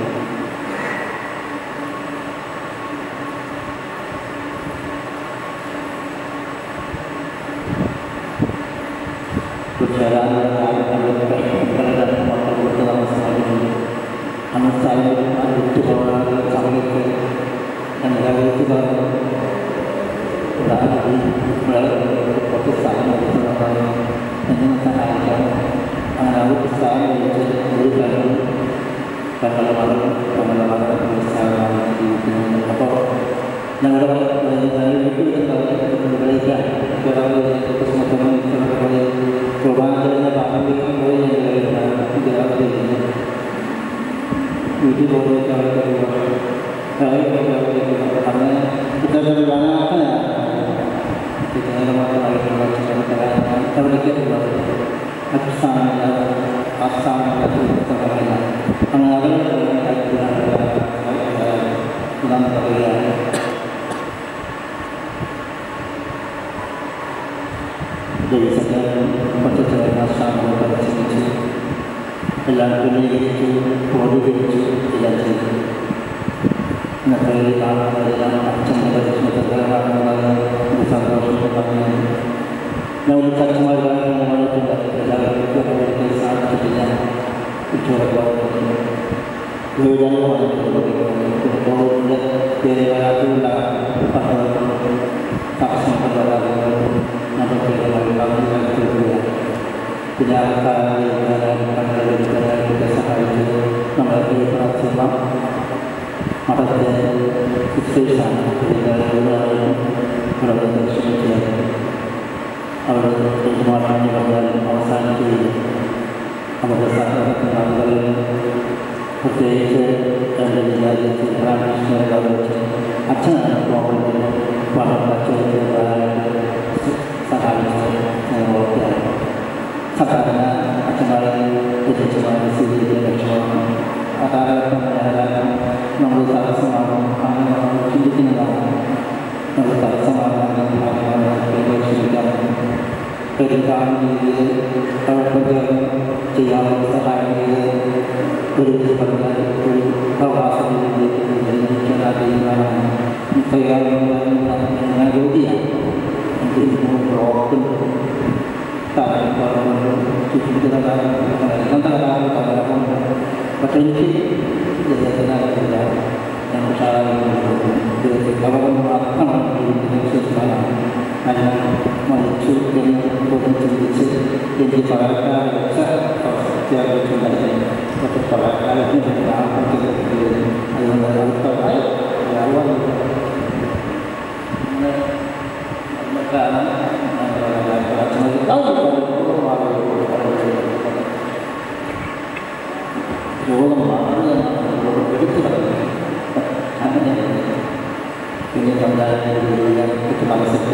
അന്ന് സ്ഥലം വിട്ടുപോകാനുള്ള സമയത്ത് കുറച്ച് സ്ഥലം എടുക്കുന്നതാണ് എന്നെ സഹായിക്കാം. അങ്ങനെ അവർക്ക് സ്ഥലം വെച്ച് ഒരു കാര്യം തങ്ങളുടെ മകൾ ജീവിക്കുന്നുണ്ട്. അപ്പോൾ ഞങ്ങളുടെ വീട്ടിലേക്ക് കുർബാനയുടെ പാരമ്പര്യം പോയി വീട്ടിൽ പോകുന്ന അങ്ങനെ ഇത്തരത്തിൽ ധനാർത്ഥനാണ് എവിടേക്കുള്ളത് അസ്ഥാനമില്ലാതെ ആസ്ഥാനമില്ലാത്ത അങ്ങനെ അവരുടെ ഇതാന്ന് പറയുകയാണ്. പച്ചക്കറിസ്ഥാനങ്ങൾ പരിശീലിച്ചു, എല്ലാം ക്രമീകരിച്ചു, ബോധീകരിച്ചു, എല്ലാം ചെയ്തു. ഇന്നത്തെ കാണുന്നതെല്ലാം അച്ഛൻ്റെ പരിശ്രമത്തിലാണ് സന്തോഷം പറഞ്ഞു. ഞങ്ങൾ ചർച്ചമാർ വന്നിട്ടുണ്ട്. എല്ലാവർക്കും സാധിച്ചിട്ടില്ല. ഉച്ചവരക്കുള്ള പേര് വരാത്തിലുണ്ടാകും പിന്നെ സഹായിച്ചത് നമ്മളെ പ്രാർത്ഥന മഠത്തിലെ സിസ്റ്റേഴ്സാണ്. ഇവിടെ ദർശനം ചെയ്യാൻ അവിടെ പെരുമാറാൻ പറഞ്ഞാലും അവസാനിക്കുകയും അവരുടെ സഹകരണത്തിന് ആളുകളിൽ പ്രത്യേകിച്ച് എൻ്റെ വിദ്യാലയത്തിൽ പ്രാർത്ഥിക്കുന്നവരെ അച്ഛനാണ് പ്രോബ്ലത്തിൽ വളരെ അച്ഛനായിട്ട് സഹായിച്ചത് ഞാൻ ഓർക്കുകയാണ്. സാധാരണ അച്ഛന്മാരെ ലഭിച്ചതാണ് സ്ഥിതിയുടെ ലക്ഷ്യമാണ്. ആ കാലഘട്ടം നമ്മൾ തടസ്സമാകും അങ്ങനെ നമ്മൾ ചിന്തിക്കുന്നതാണ്. നമ്മൾ തടസ്സമാകാൻ പെരുന്നാളിന് രീതിയിൽ പ്രവർത്തകർ ചെയ്യാനുള്ള സഹായം ചെയ്ത് ഒരു പറഞ്ഞാൽ ഒരു പ്രവാസത്തിലേക്ക് തീരുമാനമാണ്. ഞാൻ രോഗിയാണ്. എനിക്ക് ബ്ലോക്കും പക്ഷെ എനിക്ക് ജലത്തിനകത്തില്ല. ഞാൻ ഉഷാറായി അവർ മാത്രമാണ് വിശ്വസിക്കാനാണ് അയാൾ മരിച്ചു എന്ന് പോലും ചിന്തിച്ച് എനിക്ക് പകരക്കാർ വെച്ച സത്യാഗ്രഹിച്ചുണ്ടായി പക്ഷെ പകരക്കാലത്തിന് അതുകൊണ്ട് അടുത്തതായി രോഗം എടുത്തു കളഞ്ഞു അങ്ങനെ പിന്നെ സമുദായത്തിൽ മത്സരത്തിൽ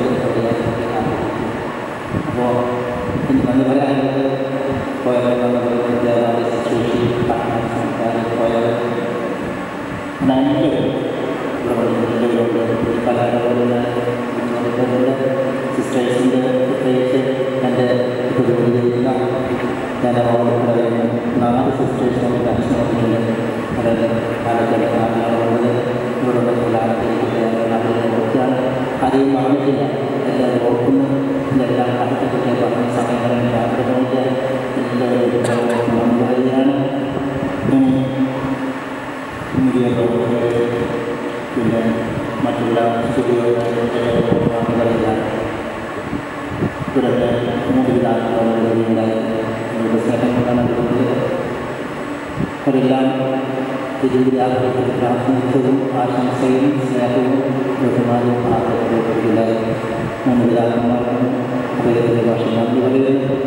അപ്പോൾ ഇനി വന്ന് പറയാനുള്ളത് പോയവർ ശുശ്രൂഷി പോയവർ സിസ്റ്റേഴ്സിൻ്റെ പ്രത്യേകിച്ച് എൻ്റെ ചെയ്യുന്ന ഞാൻ അവരോട് പറയുന്നു 4 സിസ്റ്റേഴ്സ് നമുക്ക് അച്ഛനുണ്ട് അതായത് കാലഘട്ട നാളുള്ളത് ഇവിടെയുള്ള ഓർക്കുകയാണ് അധികം പറഞ്ഞിട്ടില്ല എല്ലാവരും ഓർക്കുന്നു ഇതെല്ലാം അടുത്തൊക്കെ പറഞ്ഞ സമയങ്ങളിൽ യാത്ര നോക്കിയാൽ എല്ലാവരും പറയുകയാണ് പിന്നെ മറ്റുള്ള സ്റ്റുഡിയോകളിലാണ് ഇവരുടെ മൂന്നിലാളുകളുണ്ടായി സ്നേഹങ്ങളാണ് അവരെല്ലാം തിരുവിതാംകൂറിൽ പ്രാർത്ഥിച്ചതും ആശംസയും സ്നേഹവും ബഹുമാനവും ആഗ്രഹിക്കുകയുണ്ടായി 3 പിതാക്കന്മാർക്കും അദ്ദേഹത്തിൻ്റെ ഭാഷ നന്ദി പറയുന്നു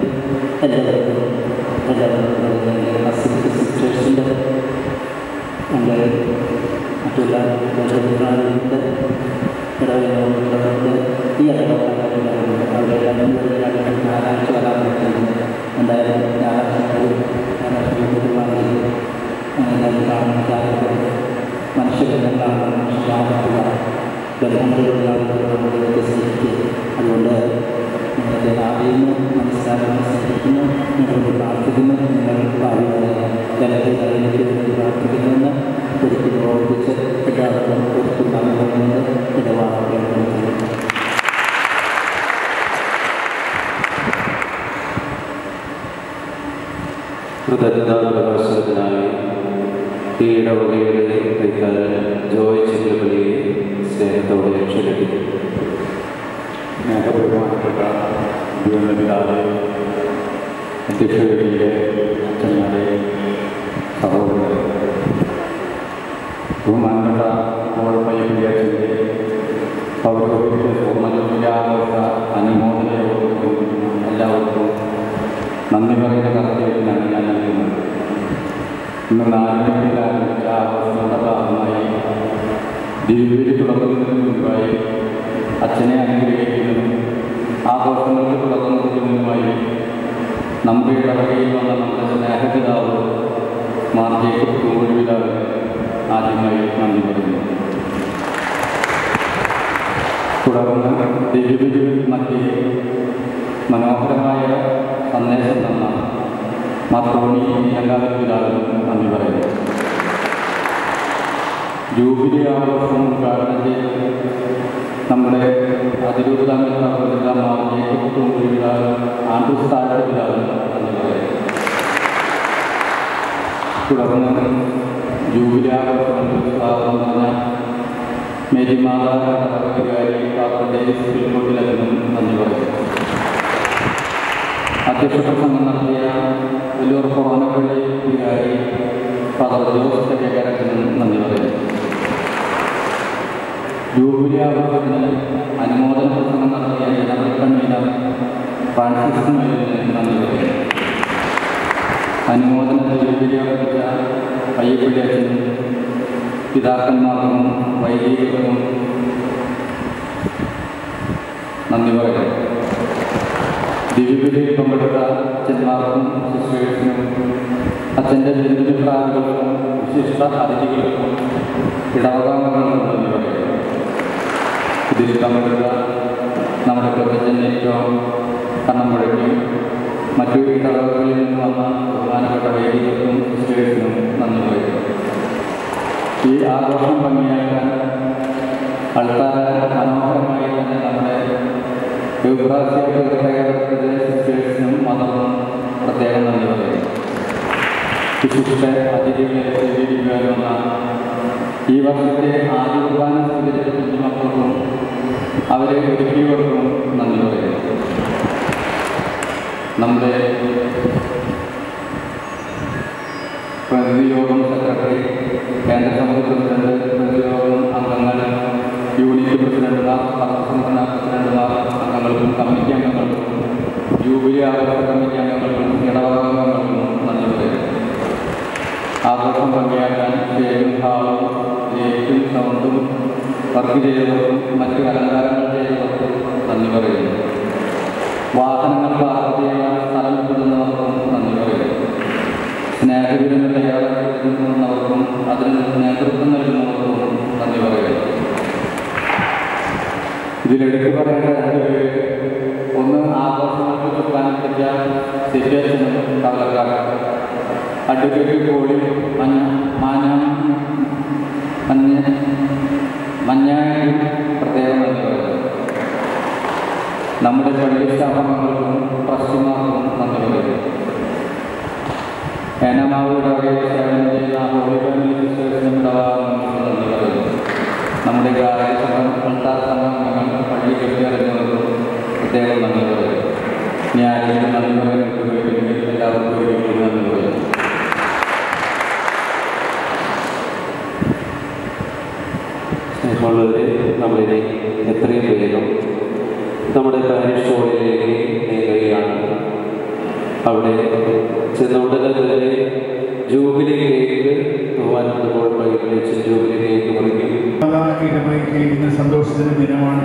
എല്ലാവർക്കും സിസ്റ്റേഴ്സിൻ്റെ എൻ്റെ മറ്റുള്ള ബന്ധുക്കളുണ്ട് ഇടവകളുണ്ട് ഈ അവരെല്ലാം ഞായറാഴ്ച വരാൻ പറ്റുന്നു എന്തായാലും മനുഷ്യബന്ധങ്ങളാണ് മനുഷ്യരാകുക ബന്ധങ്ങളിലുള്ള സ്നേഹിക്കുക അതുകൊണ്ട് നിങ്ങളുടെ ആദ്യം മനസ്സിലാക്കാൻ ശ്രമിക്കുന്നു നിങ്ങളോട് പ്രാർത്ഥിക്കുന്നു നിങ്ങൾ ഭാവികളെ ജനത്തെ കഴിഞ്ഞതിന് വേണ്ടി പ്രാർത്ഥിക്കുന്നുവെന്ന് ഒരിക്കൽ ഓർപ്പിച്ച് എല്ലാവർക്കും ഒരിക്കൽ നന്ദികൊണ്ട് ഇടപാടുകൾ കൃതജ്ഞതാപ്രകാശത്തിനായി ഈ ഇടവകയുടെ കൈക്കാരൻ ജോയ് ചിത്രപ്പള്ളിയെ സ്നേഹത്തോടെ ക്ഷണിക്കുന്നു. സ്നേഹബഹുമാനപ്പെട്ട ദൈവപിതാവേ, അധ്യക്ഷതയിലെ അച്ഛന്മാരെ, സഹോദരരെ, ബഹുമാനപ്പെട്ട പയ്യപ്പിള്ളേച്ചൻ്റെ പൗരോഹിത്യ പൂർണ്ണജോതിയാഘോഷ അനുമോദന യോഗത്തിനും എല്ലാവർക്കും നന്ദി പറയുന്ന കർത്തവ്യത്തിനാണ് ഞാൻ നൽകുന്നത്. ഇന്ന് 4 മണിക്ക് ആരംഭിച്ച ആഘോഷങ്ങളുടെ ഭാഗമായി ദിവ്യബലി തുടങ്ങുന്നതിന് മുൻപായി അച്ഛനെ അനുഗ്രഹിക്കുന്നതും ആഘോഷങ്ങൾക്ക് തുടങ്ങുന്നതിനുമായി നമ്മുടെ ഇടവകയിൽ വന്ന നമ്മുടെ സ്നേഹപിതാവ് മാർ ജേക്കബ് കുമ്പുഴിപിതാവ് ആദ്യമായി നന്ദി പറയുന്നു. തുടർന്ന് ദിവ്യബലി മധ്യേ മനോഹരമായ സന്ദേശം തന്ന മാത്രോണി നീലങ്കാലപ്പിതാവിനും നന്ദി പറയുന്നു. ജൂബിലി ആഘോഷം ഉദ്ഘാടനം ചെയ്ത് നമ്മുടെ അതിരൂപതാമെന്ന മാർ ജേക്കബ് കുമ്പുഴിപിതാവ് ആൻഡ്രൂസ് താഴെപ്പിതാവിനും നന്ദി പറയുന്നു. തുടർന്ന് ജൂബിലി ആഘോഷങ്ങൾ സ്വാഗതം പറഞ്ഞ മേരിമാതാ വികാരി പാപ്പന്റെ സ്പിൽക്കോട്ടിലും നന്ദി പറയുന്നു. അധ്യക്ഷ പ്രസംഗം നടത്തിയ വലിയൂർ കൊറോനപ്പള്ളി വികാരി ഫാദർ ജോസ് ശേഖരത്തിനും നന്ദി പറയുന്നു. ജൂബിലി ആഘോഷത്തിന് അനുമോദന പ്രസംഗം നടത്തിയ ജനറൽ കൺവീനർ ഫ്രാൻസിസ് മേലിന് നന്ദി പറയുന്നു. അനുമോദനത്തിൽ ജൂബിലി അവതരിച്ച പയ്യപ്പള്ളി അച്ഛനും പിതാക്കന്മാർക്കും വൈദികർക്കും നന്ദി പറയുന്നു. ദിവ്യബലിയിൽ പങ്കെടുത്ത അച്ഛന്മാർക്കും സിസ്റ്റേഴ്സിനും അച്ഛൻ്റെ ജന്മദിനാളുകൾക്കും വിശിഷ്ട അതിഥികൾക്കും ഇടവകാംഗങ്ങൾക്കും നന്ദി പറയുന്നു. ഇതിൽ പങ്കെടുത്ത നമ്മുടെ പ്രൊഫസറിനേറ്റവും കണ്ണമ്പുഴയ്ക്കും മറ്റു ഇടവകളിൽ നിന്ന് വന്ന പ്രധാനപ്പെട്ട വൈദികർക്കും സിസ്റ്റേഴ്സിനും നന്ദി പറയുന്നു. ഈ ആഘോഷം ഭംഗിയാക്കാൻ ആൾക്കാരെ മനോഹരമായി തന്നെ നമ്മുടെ സിസ്റ്റേഴ്സിനും മതവും പ്രത്യേകം നന്ദി പറയുന്നു. വിശിഷ്ട അതിഥികളെ സ്വീകരിക്കുവാനുള്ള ഈ വർഷത്തെ ആദ്യ കുർബാന സ്വീകരിച്ച കുഞ്ഞുമക്കൾക്കും അവരെ ഒരുക്കിയവർക്കും നന്ദി പറയുന്നു. നമ്മുടെ പ്രതിനിധിയോഗം സെക്രട്ടറി, കേന്ദ്ര സമിതി പ്രസിഡന്റ്, പ്രതിനിധിയോഗം അംഗങ്ങൾ, യൂണിറ്റ് പ്രസിഡന്റുമാർ, ഭരണസംഘടനാ പ്രസിഡന്റുമാർ അംഗങ്ങൾക്കും കമ്മിറ്റി അംഗങ്ങൾക്കും ജൂബിലി ആഘോഷ കമ്മിറ്റി അംഗങ്ങൾക്കും ഇടവക അംഗങ്ങൾക്കും നന്ദി പറയുന്നു. ആഘോഷം ഭംഗിയാക്കാൻ സ്റ്റേജും ഹാളും ലൈറ്റും സൗണ്ടും വർക്ക് ചെയ്തവർക്കും മറ്റ് അലങ്കാരങ്ങൾ ചെയ്തവർക്കും നന്ദി പറയുന്നു. വാഹനങ്ങൾ പാർക്ക് ചെയ്യാൻ സ്ഥലം കിട്ടുന്നവർക്കും നന്ദി പറയുന്നു. സ്നേഹവിരുന്ന് തയ്യാറാക്കി നിന്നവർക്കും അതിന് നേതൃത്വം നൽകുന്നവർക്കും നന്ദി പറയുന്നു. ഇതിലെടുത്ത് പറയേണ്ട രണ്ടുപേര്, ഒന്ന് ആഘോഷങ്ങൾക്ക് ചുക്കാൻ പറ്റിയ സിറ്റുവേഷനും കവലക്കാരൻ അഡ്വക്കേറ്റ് കോളി മഞ്ഞായും പ്രത്യേകം നന്ദി പറയുന്നു. നമ്മുടെ പള്ളി സ്ഥാപനങ്ങൾക്കും ട്രസ്റ്റുമാർക്കും നന്ദി പറയുന്നു. ഏനാമാവിയുടെ വകയിൽ സേവനം ചെയ്യുന്ന ഹോളി ഫാമിലി സിസ്റ്റേഴ്സിനും ഇടവാങ്ങൾക്കും നന്ദി പറയുന്നു. നമ്മുടെ ഗായക സംഘാർ സംഘങ്ങൾ പള്ളി കെട്ടിയറിഞ്ഞവർക്കും പ്രത്യേകം നന്ദി പറയുന്നു. ന്യായത്തിന് നന്ദി പറയുന്നവർക്ക് എല്ലാവർക്കും നന്ദി പറയുന്നു. സ്നേഹമുള്ളവരെ, നമ്മളിനി എത്രയും വേഗം നമ്മുടെ പാരിഷ് ഹോളിലേക്ക് നീങ്ങുകയാണ്. അവിടെ ചെന്നുടനെ തന്നെ ജൂബിലി കേക്ക് ബഹുമാനപ്പെട്ട വിളിച്ച് ജൂബിലി കേക്ക് മുറിക്കും. ഇന്ന് സന്തോഷത്തിൻ്റെ ദിനമാണ്.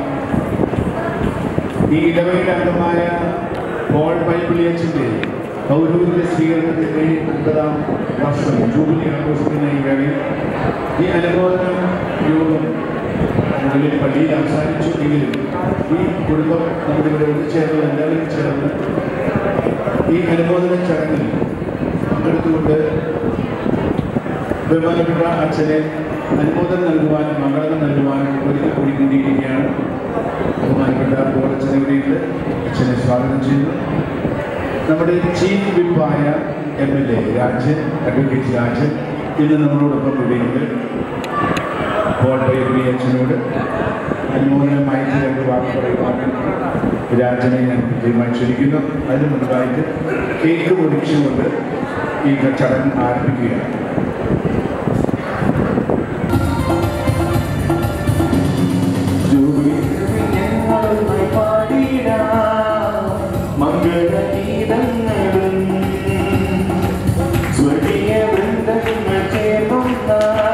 ഈ ഇടവകയുടെ അംഗമായ പോൾ പൈപ്പിളിയച്ചിൻ്റെ പൗരോഹിത്യ സ്വീകരണത്തിൻ്റെ 50-ാം വർഷം ജൂബിലി ആഘോഷിക്കുന്ന ഈ വേളയിൽ ഈ അനുബോധന യോഗം നമ്മുടെ പള്ളിയിൽ അവസാനിച്ചു എങ്കിലും ഈ കുടുംബം നമ്മുടെ ഇവിടെ ഒത്തുചേർന്ന് എല്ലാവരും ചേർന്ന് ഈ അനുബോധന ചടങ്ങിൽ പങ്കെടുത്തുകൊണ്ട് ബഹുമാനപ്പെട്ട അച്ഛനെ അനുമോദനം നൽകുവാനും മംഗളം നൽകുവാനും ഒരിക്കൽ കൂടി കൂടിയിരിക്കുകയാണ്. ബഹുമാനപ്പെട്ട പോളച്ഛനെ ഇവിടെയുണ്ട്. അച്ഛനെ സ്വാഗതം ചെയ്യുന്നു. നമ്മുടെ ചീഫ് വിപ്പായ MLA രാജൻ, അഡ്വക്കേറ്റ് രാജൻ ഇന്ന് നമ്മളോടൊപ്പം ഇവിടെയുണ്ട്. പോൾ പൈപ്പിളി അച്ഛനോട് അനുമോദനമായി രണ്ട് വാക്ക് പറയുവാൻ രാജനെ ഞാൻ തീരുമാനിച്ചിരിക്കുന്നു. അതിന് മുൻപായിട്ട് കേക്ക് മുറിച്ചുകൊണ്ട് ഈ ചടങ്ങ് ആരംഭിക്കുകയാണ്. മംഗളഗീതങ്ങളും സ്വർഗീയ വൃന്ദങ്ങൾ ചേർന്ന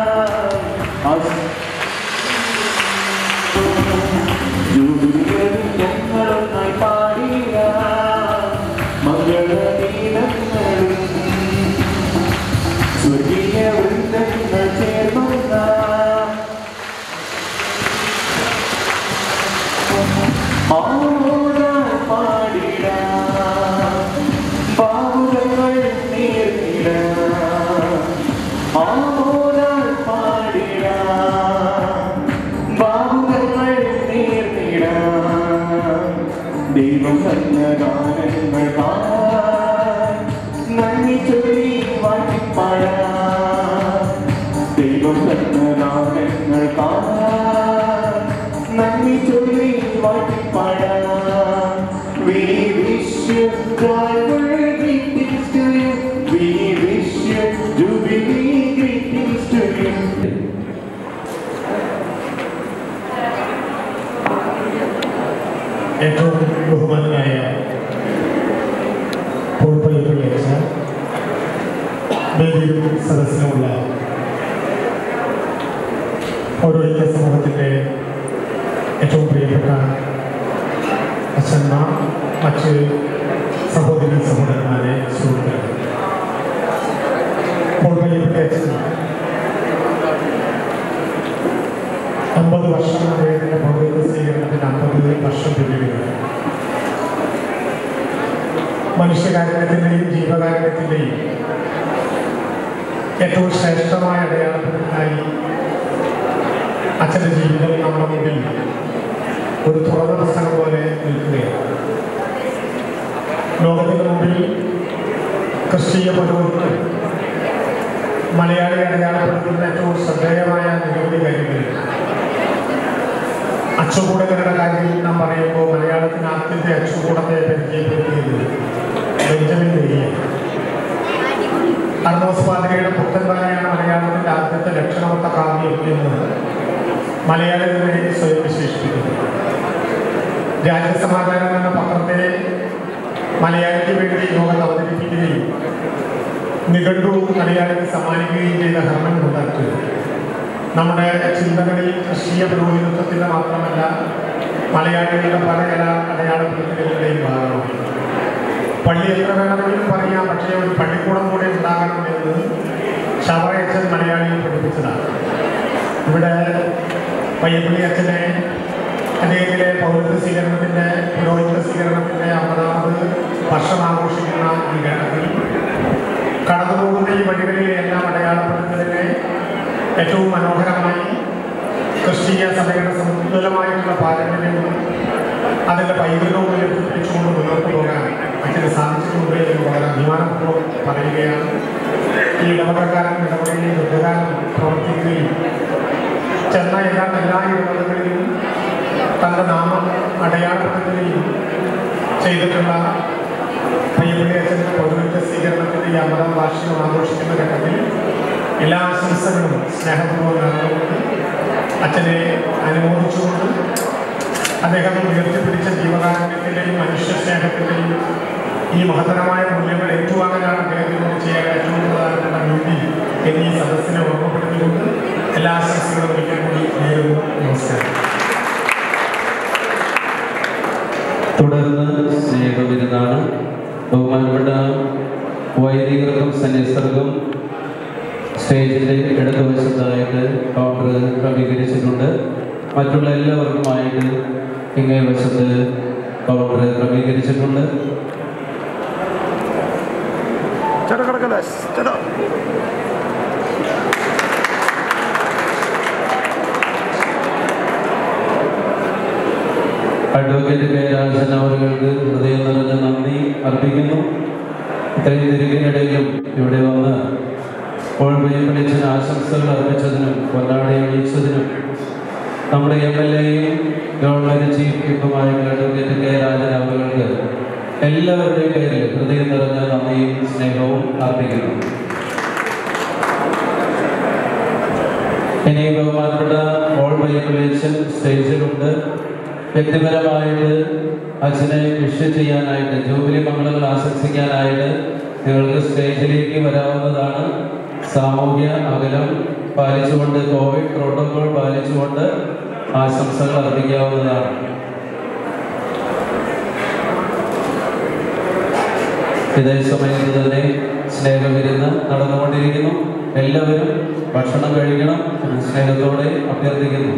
ഞങ്ങളൊന്നായി പാടിയ മംഗളഗീതങ്ങളും സ്വർഗീയ വൃന്ദങ്ങൾ ചേർന്ന പാടിട ബാബുകൾ നീർത്തിട ആമോദാൽ പാടിട ബാബുകൾ നീർത്തിട ദൈവം തന്ന ഗാനങ്ങൾ നന്ദി ചൊല്ലി വാഴ്ത്തിപ്പാട ദൈവം തന്ന ഗാനങ്ങൾ നന്ദി ചൊല്ലി വാഴ്ത്തിപ്പാട. We wish you joyful greetings to you. We wish you jubilee greetings to you. ഏറ്റവും ബഹുമാനായ പോൾ പൈപ്പിളി അച്ഛൻ, വേദിയിലും സദസ്സിലുമുള്ള പൗരോഹിത്യ സമൂഹത്തിൻ്റെ ഏറ്റവും പ്രിയപ്പെട്ട അച്ഛന്മാർ, മറ്റ് സഹോദരി സഹോദരന്മാരെ, സുഹൃത്തുക്കളെ, പോൾ പൈപ്പിളി അച്ഛൻ 50 വർഷം അദ്ദേഹത്തിൻ്റെ പൗരോഹിത്യ സ്വീകരണത്തിന് 50 വർഷം പിന്നിടുകയാണ്. മനുഷ്യകാരുണ്യത്തിൻ്റെയും ജീവകാരുണ്യത്തിൻ്റെയും ഏറ്റവും ശ്രേഷ്ഠമായ അടയാളത്തിനായി അച്ഛൻ്റെ ജീവിതം നമ്മുടെ മുന്നിൽ ഒരു തുറന്ന പുസ്തകം പോലെ നിൽക്കുകയാണ്. ലോകത്തിന് മുമ്പിൽ ക്രിസ്തീയ പൗരോഹിത്യം മലയാളി അടയാളപ്പെടുത്തുന്ന ഏറ്റവും ശ്രദ്ധേയമായ നിരവധി കാര്യങ്ങളുണ്ട്. അച്ചുകൂടങ്ങളുടെ കാര്യം നാം പറയുമ്പോൾ മലയാളത്തിന് ആദ്യത്തെ അച്ചുകൂടത്തെ പരിചയപ്പെടുത്തിയത് ബെഞ്ചമിൻ ബെയ്ലിയാണ്. അർണോസ് പാദ്രിയുടെ പുത്തൻപാലയാണ് മലയാളത്തിൻ്റെ ആദ്യത്തെ ലക്ഷണമൊത്ത കാവ്യം എന്ന് മലയാളി തന്നെ സ്വയം വിശേഷിപ്പിക്കുന്നു. രാജ്യസമാധാനം എന്ന പത്രത്തെ മലയാളിക്ക് വേണ്ടി ലോകത്ത് അവതരിപ്പിക്കുകയും നിഘണ്ടു മലയാളിക്ക് സമ്മാനിക്കുകയും ചെയ്ത ഹർമൻ മുണ്ടാറ്റ് നമ്മുടെ ചിന്തകളിൽ ക്രിസ്തീയ പുരോഹിതത്വത്തിൻ്റെ മാത്രമല്ല മലയാളികളുടെ പല അടയാളപ്പെടുത്തലുകളുടെയും ഭാഗമാണ്. പള്ളി എത്ര വേണമെങ്കിലും പറയാം, പക്ഷേ ഒരു പള്ളിക്കൂടം കൂടെ ഉണ്ടാകണമെന്ന് ശബറയച്ചൻ മലയാളിയിൽ പഠിപ്പിച്ചതാണ്. ഇവിടെ പയ്യപ്പള്ളി അച്ഛനെ അദ്ദേഹത്തിലെ പൗരത്വ സ്വീകരണത്തിൻ്റെ പുരോഹിത സ്വീകരണത്തിൻ്റെ 50ാമത് വർഷം ആഘോഷിക്കുന്ന ഈ ഘട്ടത്തിൽ കടന്നുപോകുന്ന ഈ വഴികളിലെ എല്ലാം അടയാളപ്പെടുത്തുന്നതിനെ ഏറ്റവും മനോഹരമായി ക്രിസ്തീയ സഭയുടെ സമുദ്രമായിട്ടുള്ള പാരമ്പര്യവും അതിൻ്റെ പൈതൃകവും ഉയർത്തിപ്പിടിച്ചുകൊണ്ട് മുന്നോട്ട് പോകാൻ അച്ഛന് സാധിച്ചിട്ടുണ്ട് എന്ന് വളരെ അഭിമാനപൂർവ്വം പറയുകയാണ്. ഈ ഇടവകക്കാരൻ ഇടവകയിൽ ദീർഘകാലം പ്രവർത്തിക്കുകയും ചെന്ന എല്ലാ ഇടവകകളിലും തൻ്റെ നാമം അടയാളപ്പെടുത്തുകയും ചെയ്തിട്ടുള്ള പയ്യപ്പള്ളി അച്ഛൻ്റെ പൗരത്വ സ്വീകരണത്തിൻ്റെ 50ാം വാർഷികം ആഘോഷിക്കുന്ന ഘട്ടത്തിൽ എല്ലാ ആശംസകളും സ്നേഹപൂർവ്വം നടന്നുകൊണ്ട് അച്ഛനെ അനുമോദിച്ചുകൊണ്ട് അദ്ദേഹം ഉയർത്തിപ്പിടിച്ച ജീവകാരുണ്യത്തിൻ്റെയും മനുഷ്യസ്നേഹത്തിൻ്റെയും ഈ മഹത്തരമായ മൂല്യങ്ങൾ ഏറ്റുവാങ്ങാനാണ് അദ്ദേഹത്തിനോട് ചെയ്യാൻ ഏറ്റവും പ്രധാനപ്പെട്ട നീതി എന്നീ സദസ്സിനെ ഓർമ്മപ്പെടുത്തിക്കൊണ്ട് എല്ലാ ആശംസകളും ഒരിക്കൽ കൂടി നേരുന്നു. നമസ്കാരം. തുടർന്ന് സ്നേഹവിരുന്നാണ്. ബഹുമാനപ്പെട്ട വൈദികർക്കും സന്യസ്തർക്കും സ്റ്റേജിൻ്റെ ഇടതുവശത്തായിട്ട് കൗണ്ടർ ക്രമീകരിച്ചിട്ടുണ്ട്. മറ്റുള്ള എല്ലാവർക്കുമായിട്ട് ഇങ്ങേ വശത്ത് കൗണ്ടർ ക്രമീകരിച്ചിട്ടുണ്ട്. അഡ്വക്കേറ്റ് കെ രാജൻ അവർക്ക് ഹൃദയം നിറഞ്ഞ നന്ദി അർപ്പിക്കുന്നു. ഇത്രയും തിരികിനിടയിലും ഇവിടെ വന്ന് പയ്യപ്പള്ളിയച്ഛന് ആശംസകൾ അർപ്പിച്ചതിനും പൊന്നാടി അണിയിച്ചതിനും നമ്മുടെ MLA-യും ഗവൺമെൻറ് ചീഫ് വിപ്പുമായ അഡ്വക്കേറ്റ് കെ രാജൻ അവർക്ക് എല്ലാവരുടെയും പേരിൽ ഹൃദയം നിറഞ്ഞ നന്ദിയും സ്നേഹവും അർപ്പിക്കുന്നു. ഇനി ബഹുമാനപ്പെട്ട പയ്യപ്പള്ളിയച്ഛൻ സ്റ്റേജിലുണ്ട്. വ്യക്തിപരമായിട്ട് അച്ഛനെ വിഷ് ചെയ്യാനായിട്ട് ജൂബിലി മംഗളങ്ങൾ ആശംസിക്കാനായിട്ട് നിങ്ങൾക്ക് സ്റ്റേജിലേക്ക് വരാവുന്നതാണ്. സാമൂഹ്യ അകലം പാലിച്ചുകൊണ്ട്, കോവിഡ് പ്രോട്ടോകോൾ പാലിച്ചുകൊണ്ട് ആശംസകൾ അർപ്പിക്കാവുന്നതാണ്. ഇതേ സമയത്ത് തന്നെ സ്നേഹവിരുന്ന് നടന്നുകൊണ്ടിരിക്കുന്നു. എല്ലാവരും ഭക്ഷണം കഴിക്കണം സ്നേഹത്തോടെ അഭ്യർത്ഥിക്കുന്നു.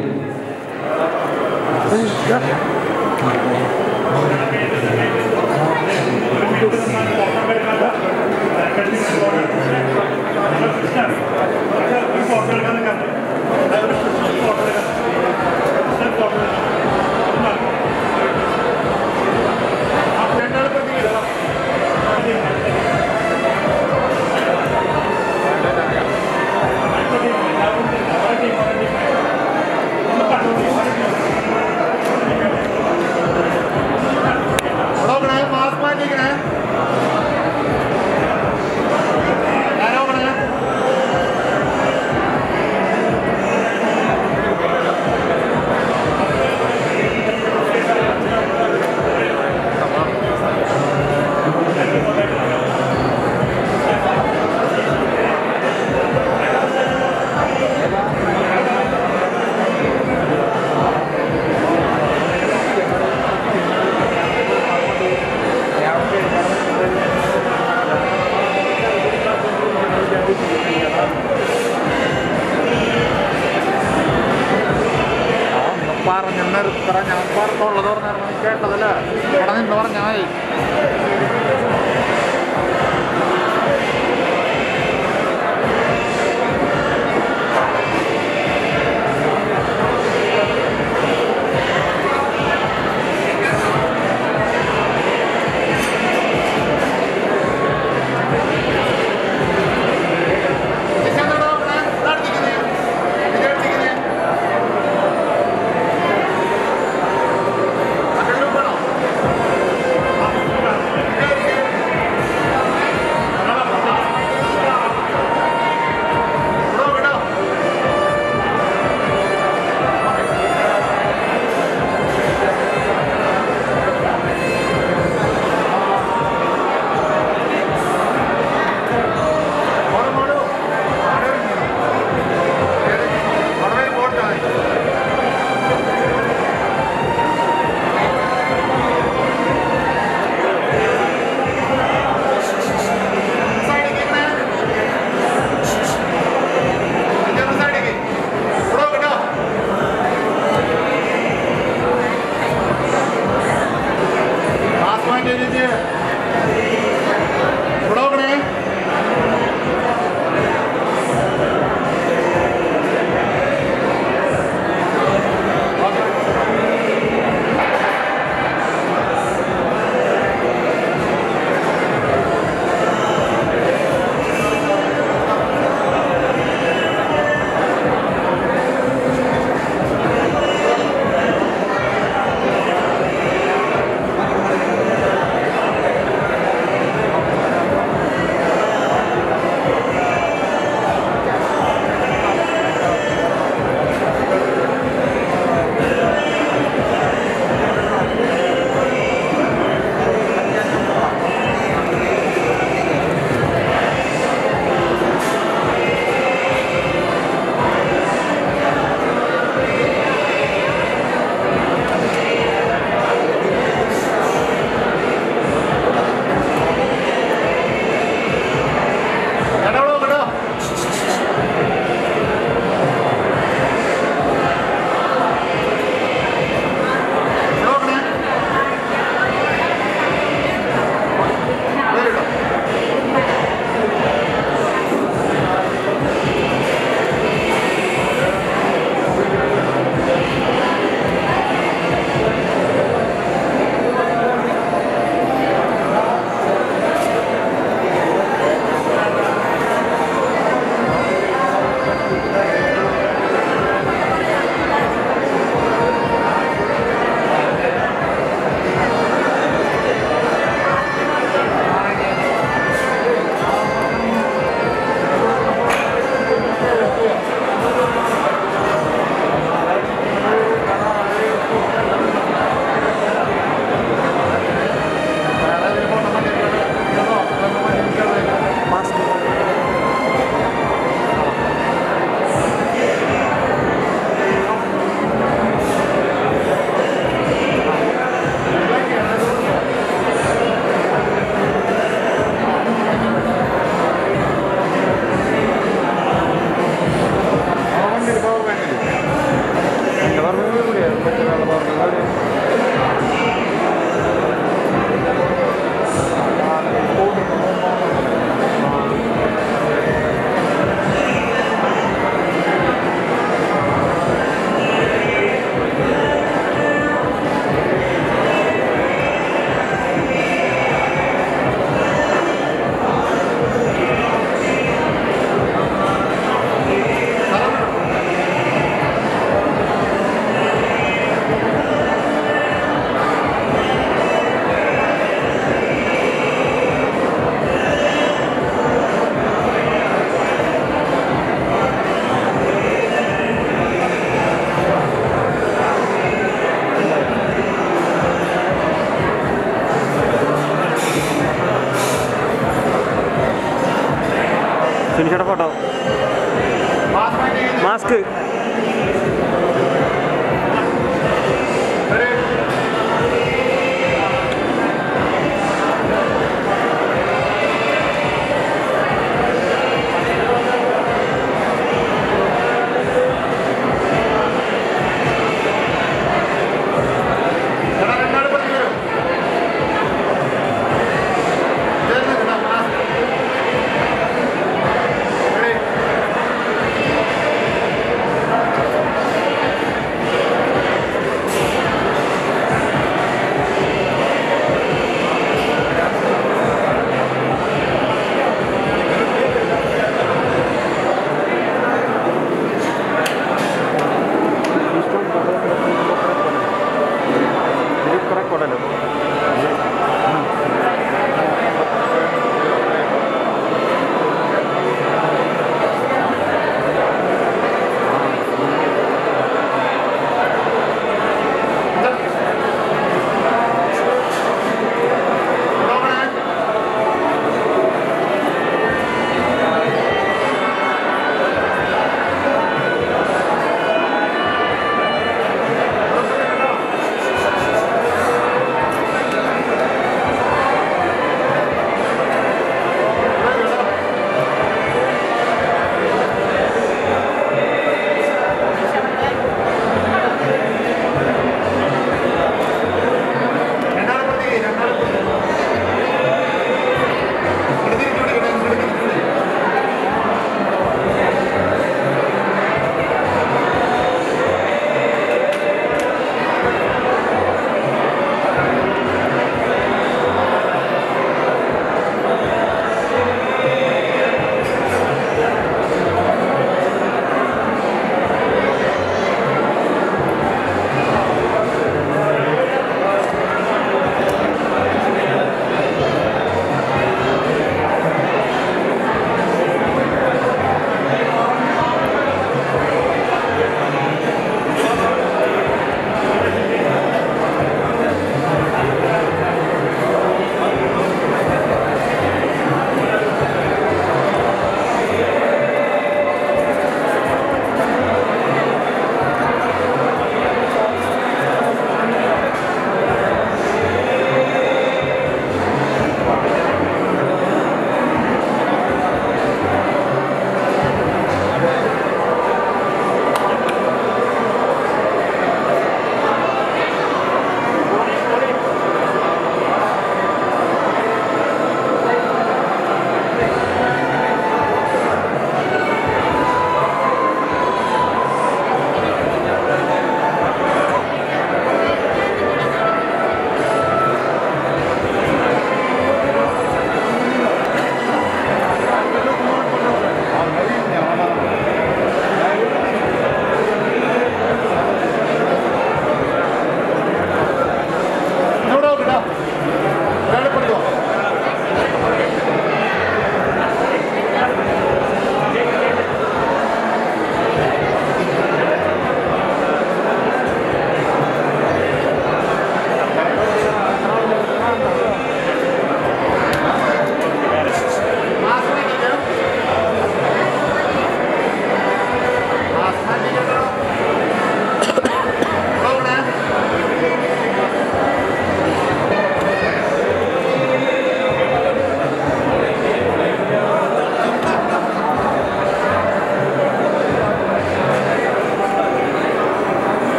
ഞാൻ പുറത്തുള്ളത് പറഞ്ഞാൽ കേട്ടതല്ല, ഇവിടെ നിന്ന് പറഞ്ഞാൽ മതി. Come on. സുനിച്ചേട്ടാ ഫോട്ടോ മാസ്ക്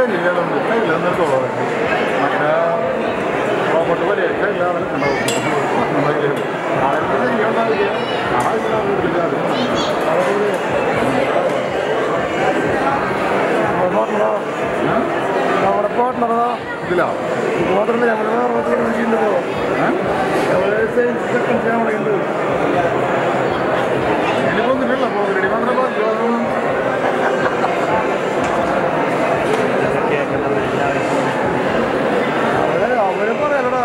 അവരെ പറയാലടാ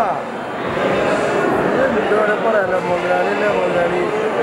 ഇതുവരെ പറയാലോ മുതലാളിയില്ലേ മുതലാളി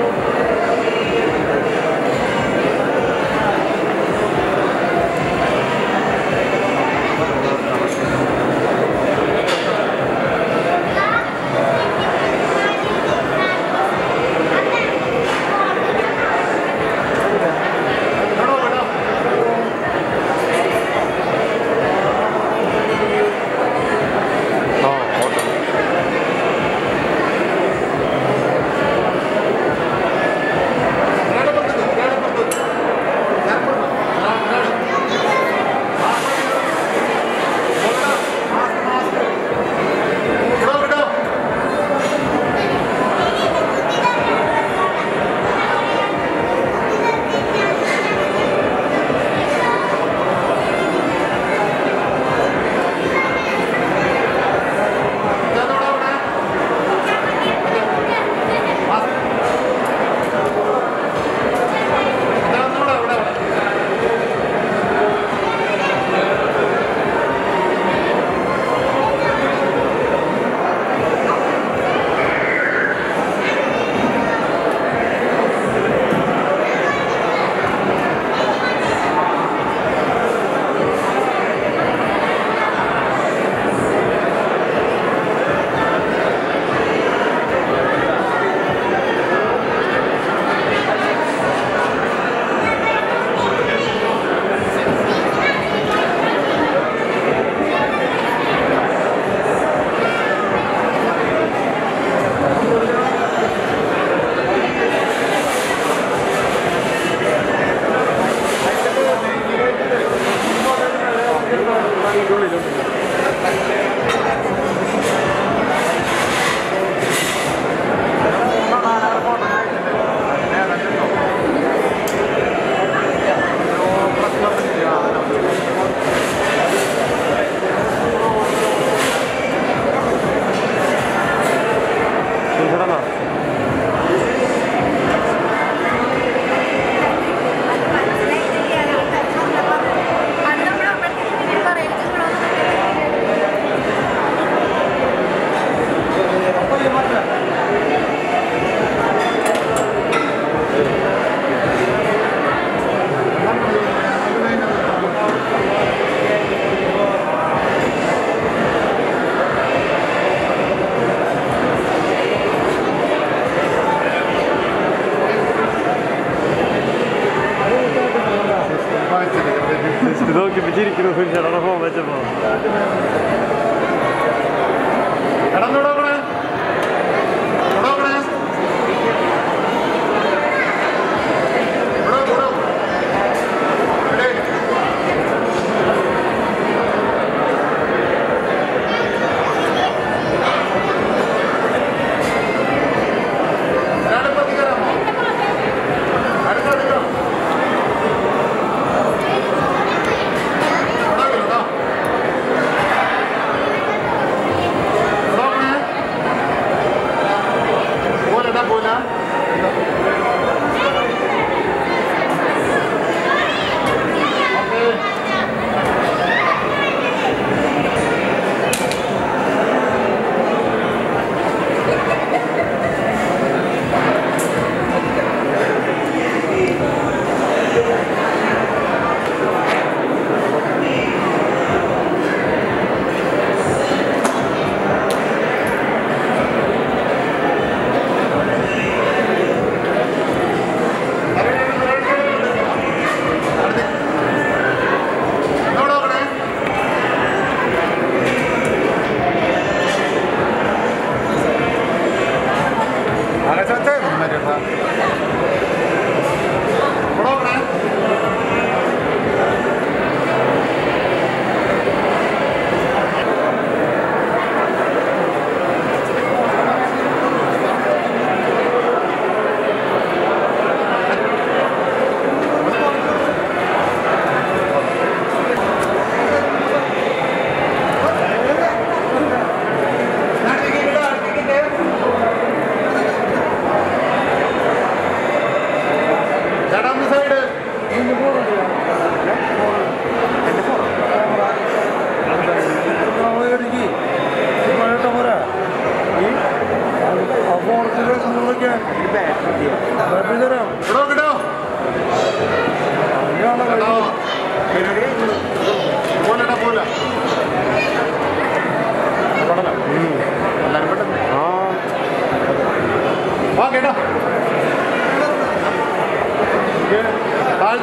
Doki becerikkino fungerar de får vet jag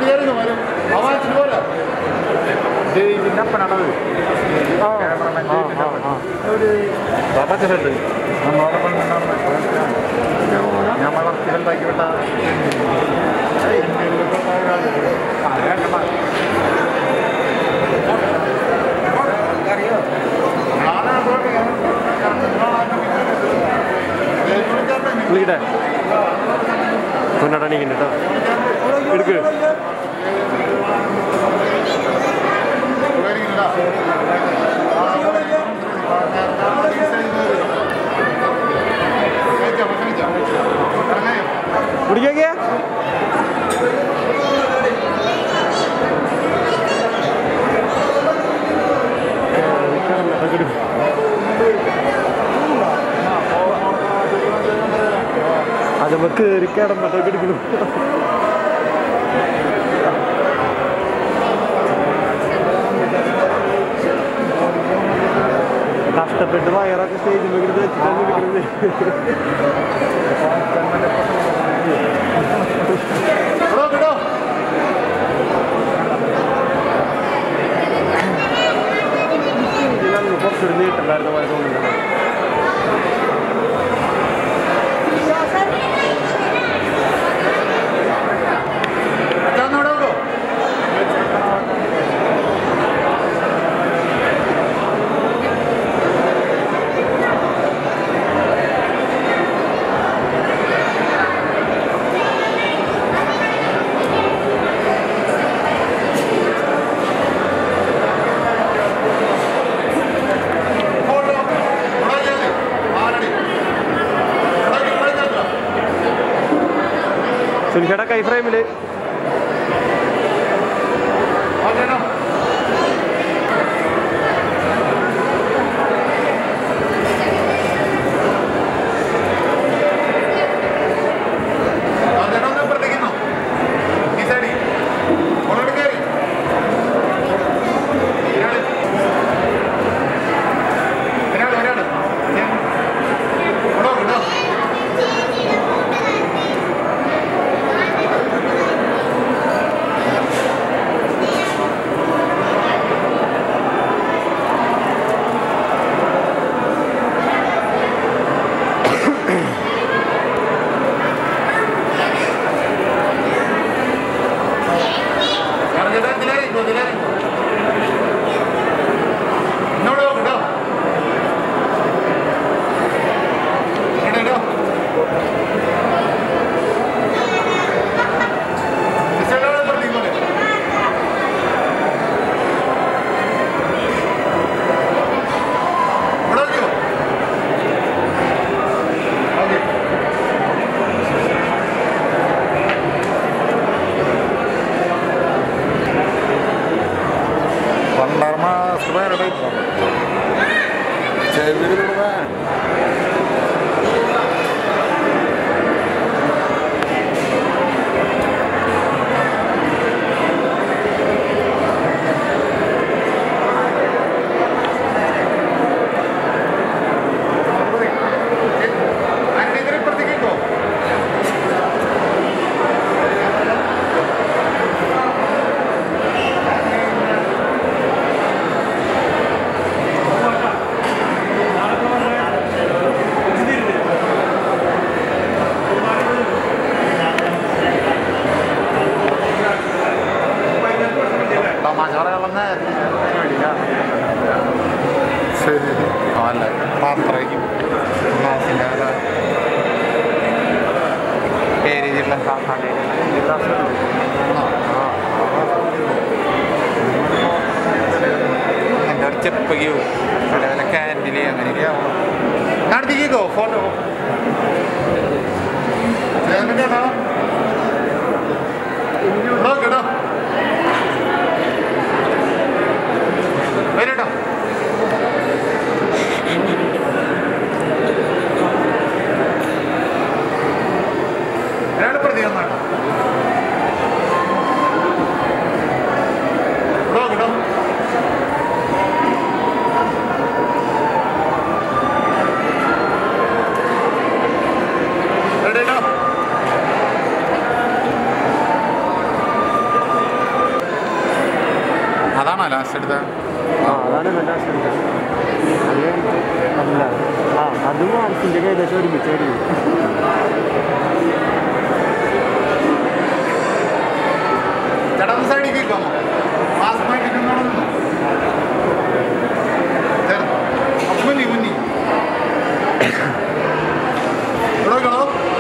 ജയിലിൻ്റെ അപ്പനാണത് പച്ചണ്ട് ഞാൻ വളർത്തി വലുതാക്കി വിട്ട വിളിക്കട്ടെ പൊന്നടണിക്കുന്നുണ്ട് കേട്ടോ എടുക്ക് കുടിക്കേ അത് നമുക്ക് കയറിക്കാടന്നൊക്കെ എടുക്കണം കഷ്ടപ്പെട്ട് വയറൊക്കെ സ്റ്റേജിൽ വെച്ചിട്ടാണ് എടുക്കുന്നത് കുറച്ചൊരു നീട്ടുണ്ടായിരുന്ന പോലെ തോന്നുന്നുണ്ട് സുനിക്കേട്ടാ കൈ ഫ്രെയിമില് ചെപ്പയ്ക്കോ അതേപോലെ ക്യാൻഡില് അങ്ങനെയൊക്കെ ആവണം നടത്തിക്കോ ഫോട്ടോ കേട്ടോ വരട്ടോ ഒരാൾ പ്രതി വന്നാട്ടോ കേട്ടോ Ready now? ലാസ്റ്റ് എടുത്ത അതാണ് ലാസ്റ്റ് എടുത്തത്. അല്ല അതും ആൽഫിൻ്റെ ഏകദേശം ഒരുമിച്ചായിരുന്നു. ചേട്ടാ സൈഡിൽ കേൾക്കാമോ? മാസ്ക് മാറ്റിട്ടുണ്ടോ? മുന്നി മുന്നി എവിടെയോ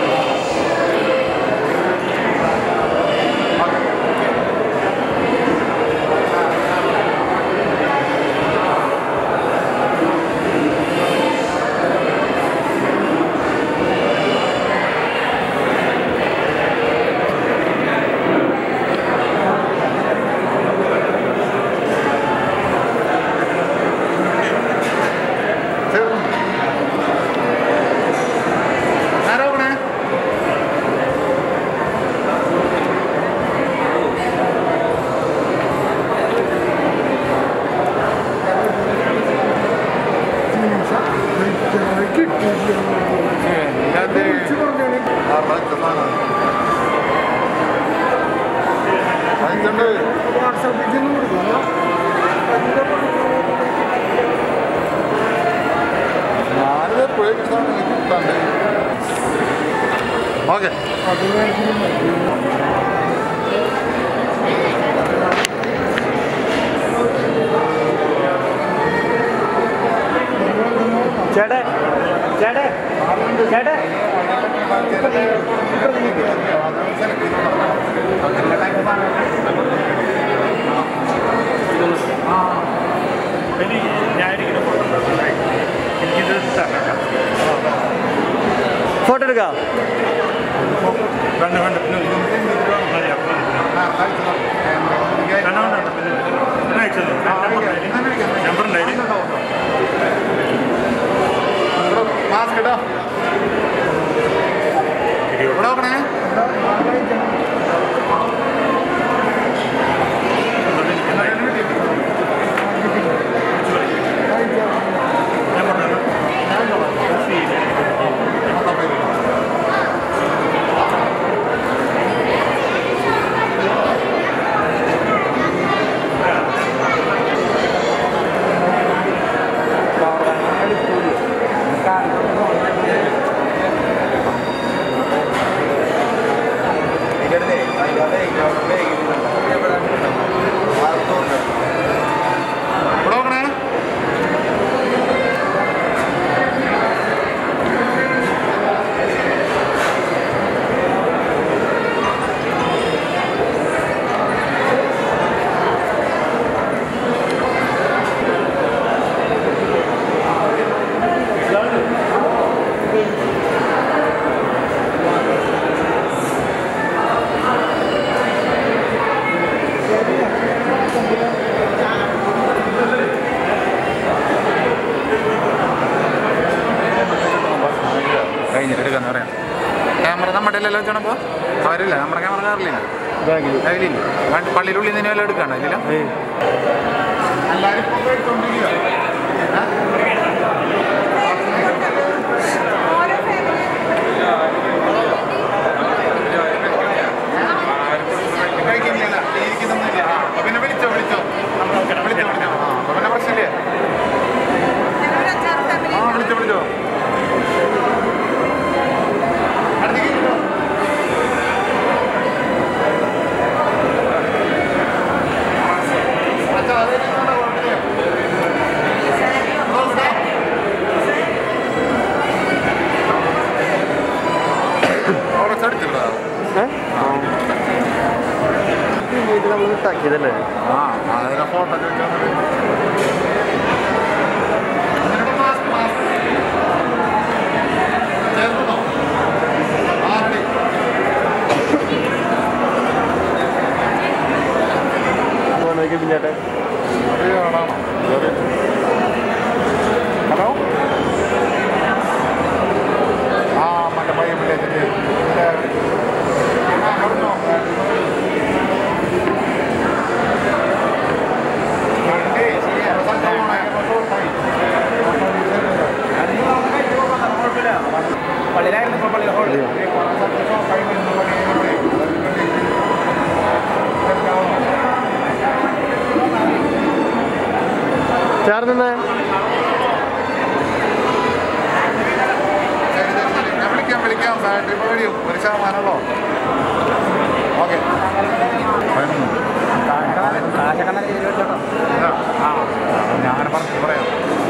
ഓക്കെ ചേട്ടേ ചേട്ടേ ചേട്ടേ ഫോട്ടോ എടുക്കാം. മാസ്ക് ഇടാ ഇവിടെ നോക്കണേ. കഴിഞ്ഞിട്ട് എടുക്കാന്ന് പറയാം. ക്യാമറ നമ്മുടെ എല്ലാം വെച്ചോണപ്പോൾ അവരില്ല, നമ്മുടെ ക്യാമറ കാറിലില്ല, അതിലില്ല. പള്ളിയിലുള്ളിൽ നിന്ന് വല്ലതും എടുക്കണ്ട ഇതില്ല. എല്ലാവരും കഴിക്കുന്നില്ല, ഇരിക്കുന്നൊന്നുമില്ല. പിന്നെ വിളിച്ചോ വിളിച്ചോ വിളിച്ചോ വിളിച്ചോ. പിന്നെ പ്രശ്നമില്ലേ? വിളിച്ചോ വിളിച്ചോ. നമ്മൾ ഇട്ടാക്കിയതല്ലേ? ആ അതിനെ ഫോട്ടോ പിന്നേട്ടെ. ഹലോ ആ മറ്റേ പയ്യൻ വില്ലേജിൻ്റെ പറഞ്ഞോ. പള്ളിയിലായിരുന്നു ഇപ്പോൾ പള്ളിയിലെ ഹോളിൽ ചേർന്ന് വിളിക്കാം ബാറ്ററി പേടിയും ഒരു ശതമാനമല്ലോ. ഓക്കെ ഞാൻ പറഞ്ഞു പറയാം.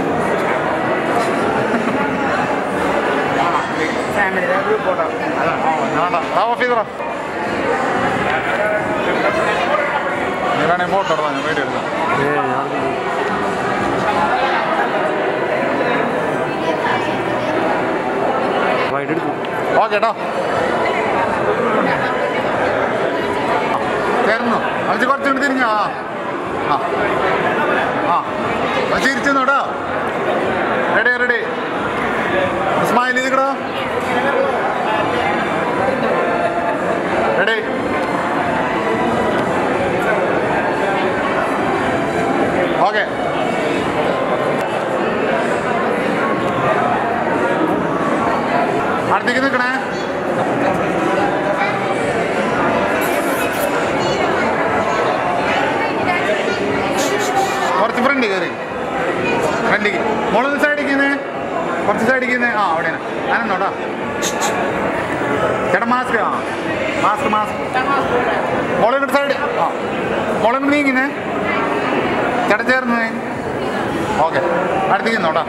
ഓഫീസറാ നീ വേണേ ഫോട്ടോ എടുത്താ ഞാൻ വീഡിയോ എടുക്കാം. ഓക്കെ കേട്ടോ ചേർന്നു അഞ്ച് കുറച്ചുകൊണ്ട് തിരിഞ്ഞോ. ആ ആ ആ ചിരിച്ചെന്നു കേട്ടോ. റെഡി റെഡി സ്മൈൽ ചെയ്തിക്കടോ. റെഡി ഓക്കെ അടുത്തേക്ക് നിൽക്കണേ. കുറച്ച് ഫ്രണ്ട് കയറി ഫ്രണ്ടിക്ക് മോളൊന്ന് സൈഡിക്കുന്നേ കുറച്ച് സൈഡിക്കുന്നേ. ആ അവിടെയാണ് ഞാനെന്നോട്ടാ ചേട്ടാ മാസ്ക്. ആ മാസ്ക് മാസ്ക് മോളിങ്ങോട്ട് സൈഡ്. ആ മോളിങ്ങോട്ട് നീങ്ങുന്നേ ചേട്ടാ ചേർന്നേ. ഓക്കെ അടുത്തേക്ക് നിന്നോട്ടാ.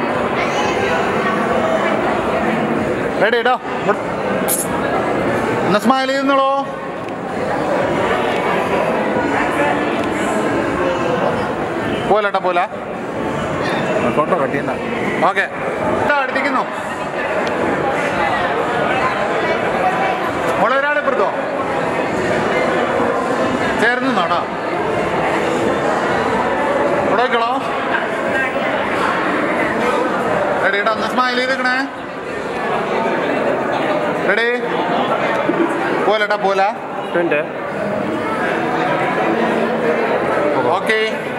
റെഡി കേട്ടോ ഒന്ന് സ്മൈൽ ചെയ്യുന്നുള്ളൂ. പോലെട്ടാ പോലെ ഫോട്ടോ കട്ടിയണ്ട. ഓക്കെ അടുത്തേക്കുന്നു മോളെ ഒരാളെ ഇപ്പുറത്തോ ചേർന്ന് നിന്നോടാ. ഇവിടെ വയ്ക്കളോ. റെഡി കേട്ടോ ഒന്ന് സ്മൈൽ ചെയ്തേക്കണേ. റെഡി പോലെട്ടാ പോലെ ഓക്കെ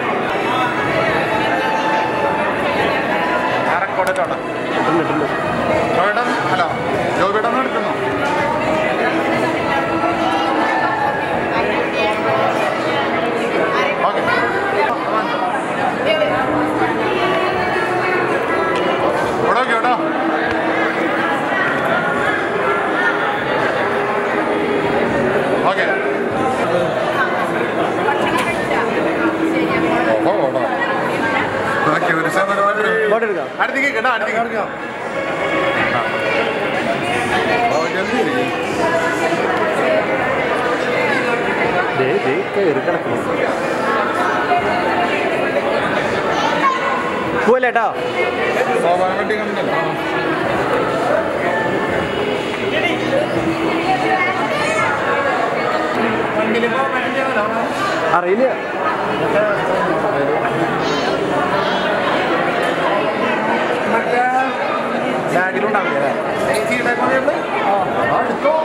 റെക്കോർഡിലോട്ടോ. ജോബിടം ഹലോ ജോബിടം എടുക്കുന്നു. ഓക്കെ ഇവിടെ ഓക്കെ കേട്ടോ. ഓക്കെ ഓക്കെ ഒരു ശതമാനം അടുത്തേക്ക് കേട്ടോ. അടുത്തേക്ക് പോലെട്ടോ അറിയില്ല. ബാഗിലുണ്ടാവില്ലേ എടുത്തോ.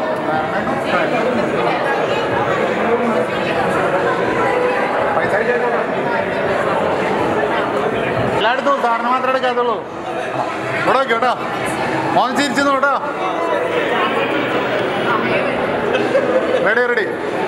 പൈസ എല്ലായിടത്തും സാറിന് മാത്രമേ എടുക്കാത്തുള്ളൂ. ഇവിടെ നോക്കി കേട്ടോ മോൻ ചിരിച്ചെന്നു കേട്ടോ. റെഡി റെഡി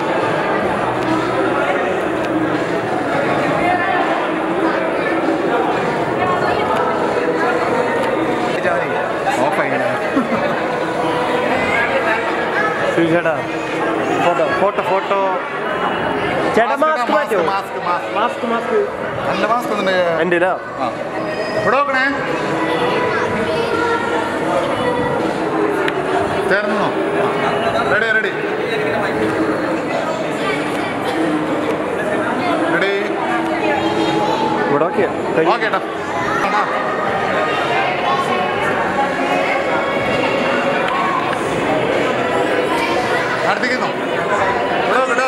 ചേട്ടാ ഫോട്ടോ ഫോട്ടോ ഫോട്ടോ ചേട്ടാ മാസ്ക് മാറ്റോ. മാസ്ക് മാസ്ക് മാസ്ക് എൻ്റെ മാസ്ക് ഉണ്ട് എൻ്റെ ഇവിടെ നോക്കണേ. ചേർന്നോ. റെഡി റെഡി റെഡി ഇവിടെ ഓക്കെ ഓക്കെ ഏട്ടാ. അടുത്തേക്കുന്നോ ഇവിടെ കേട്ടോ.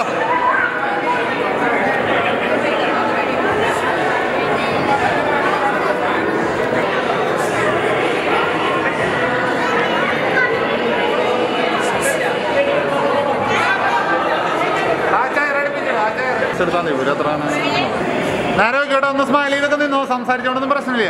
എടുത്താൽ ഇവര് എത്രയാണ് നേരെ കേട്ടോ. ഒന്ന് സ്മൈൽ ചെയ്തൊക്കെ നിന്നോ. സംസാരിച്ചോണ്ടൊന്നും പ്രശ്നമില്ല.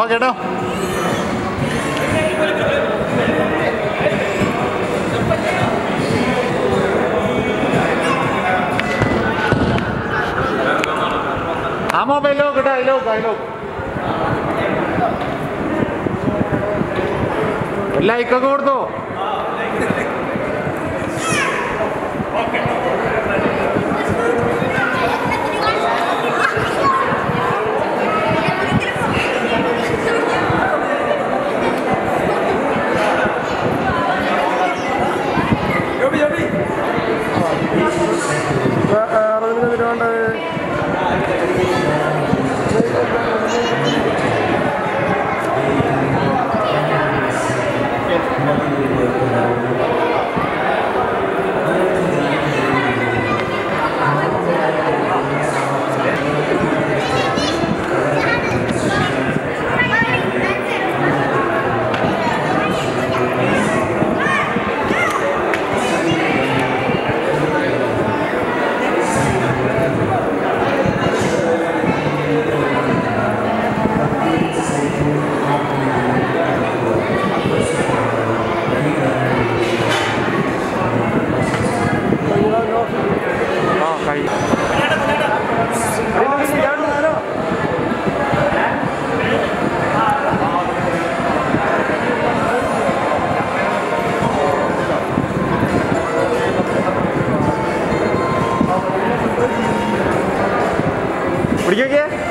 കേട്ടോ. ആ മൊബൈൽ നോക്കട്ടെ, അതിലോക്ക് ലൈക്കൊക്കെ കൊടുത്തോ. പിടിക്കേ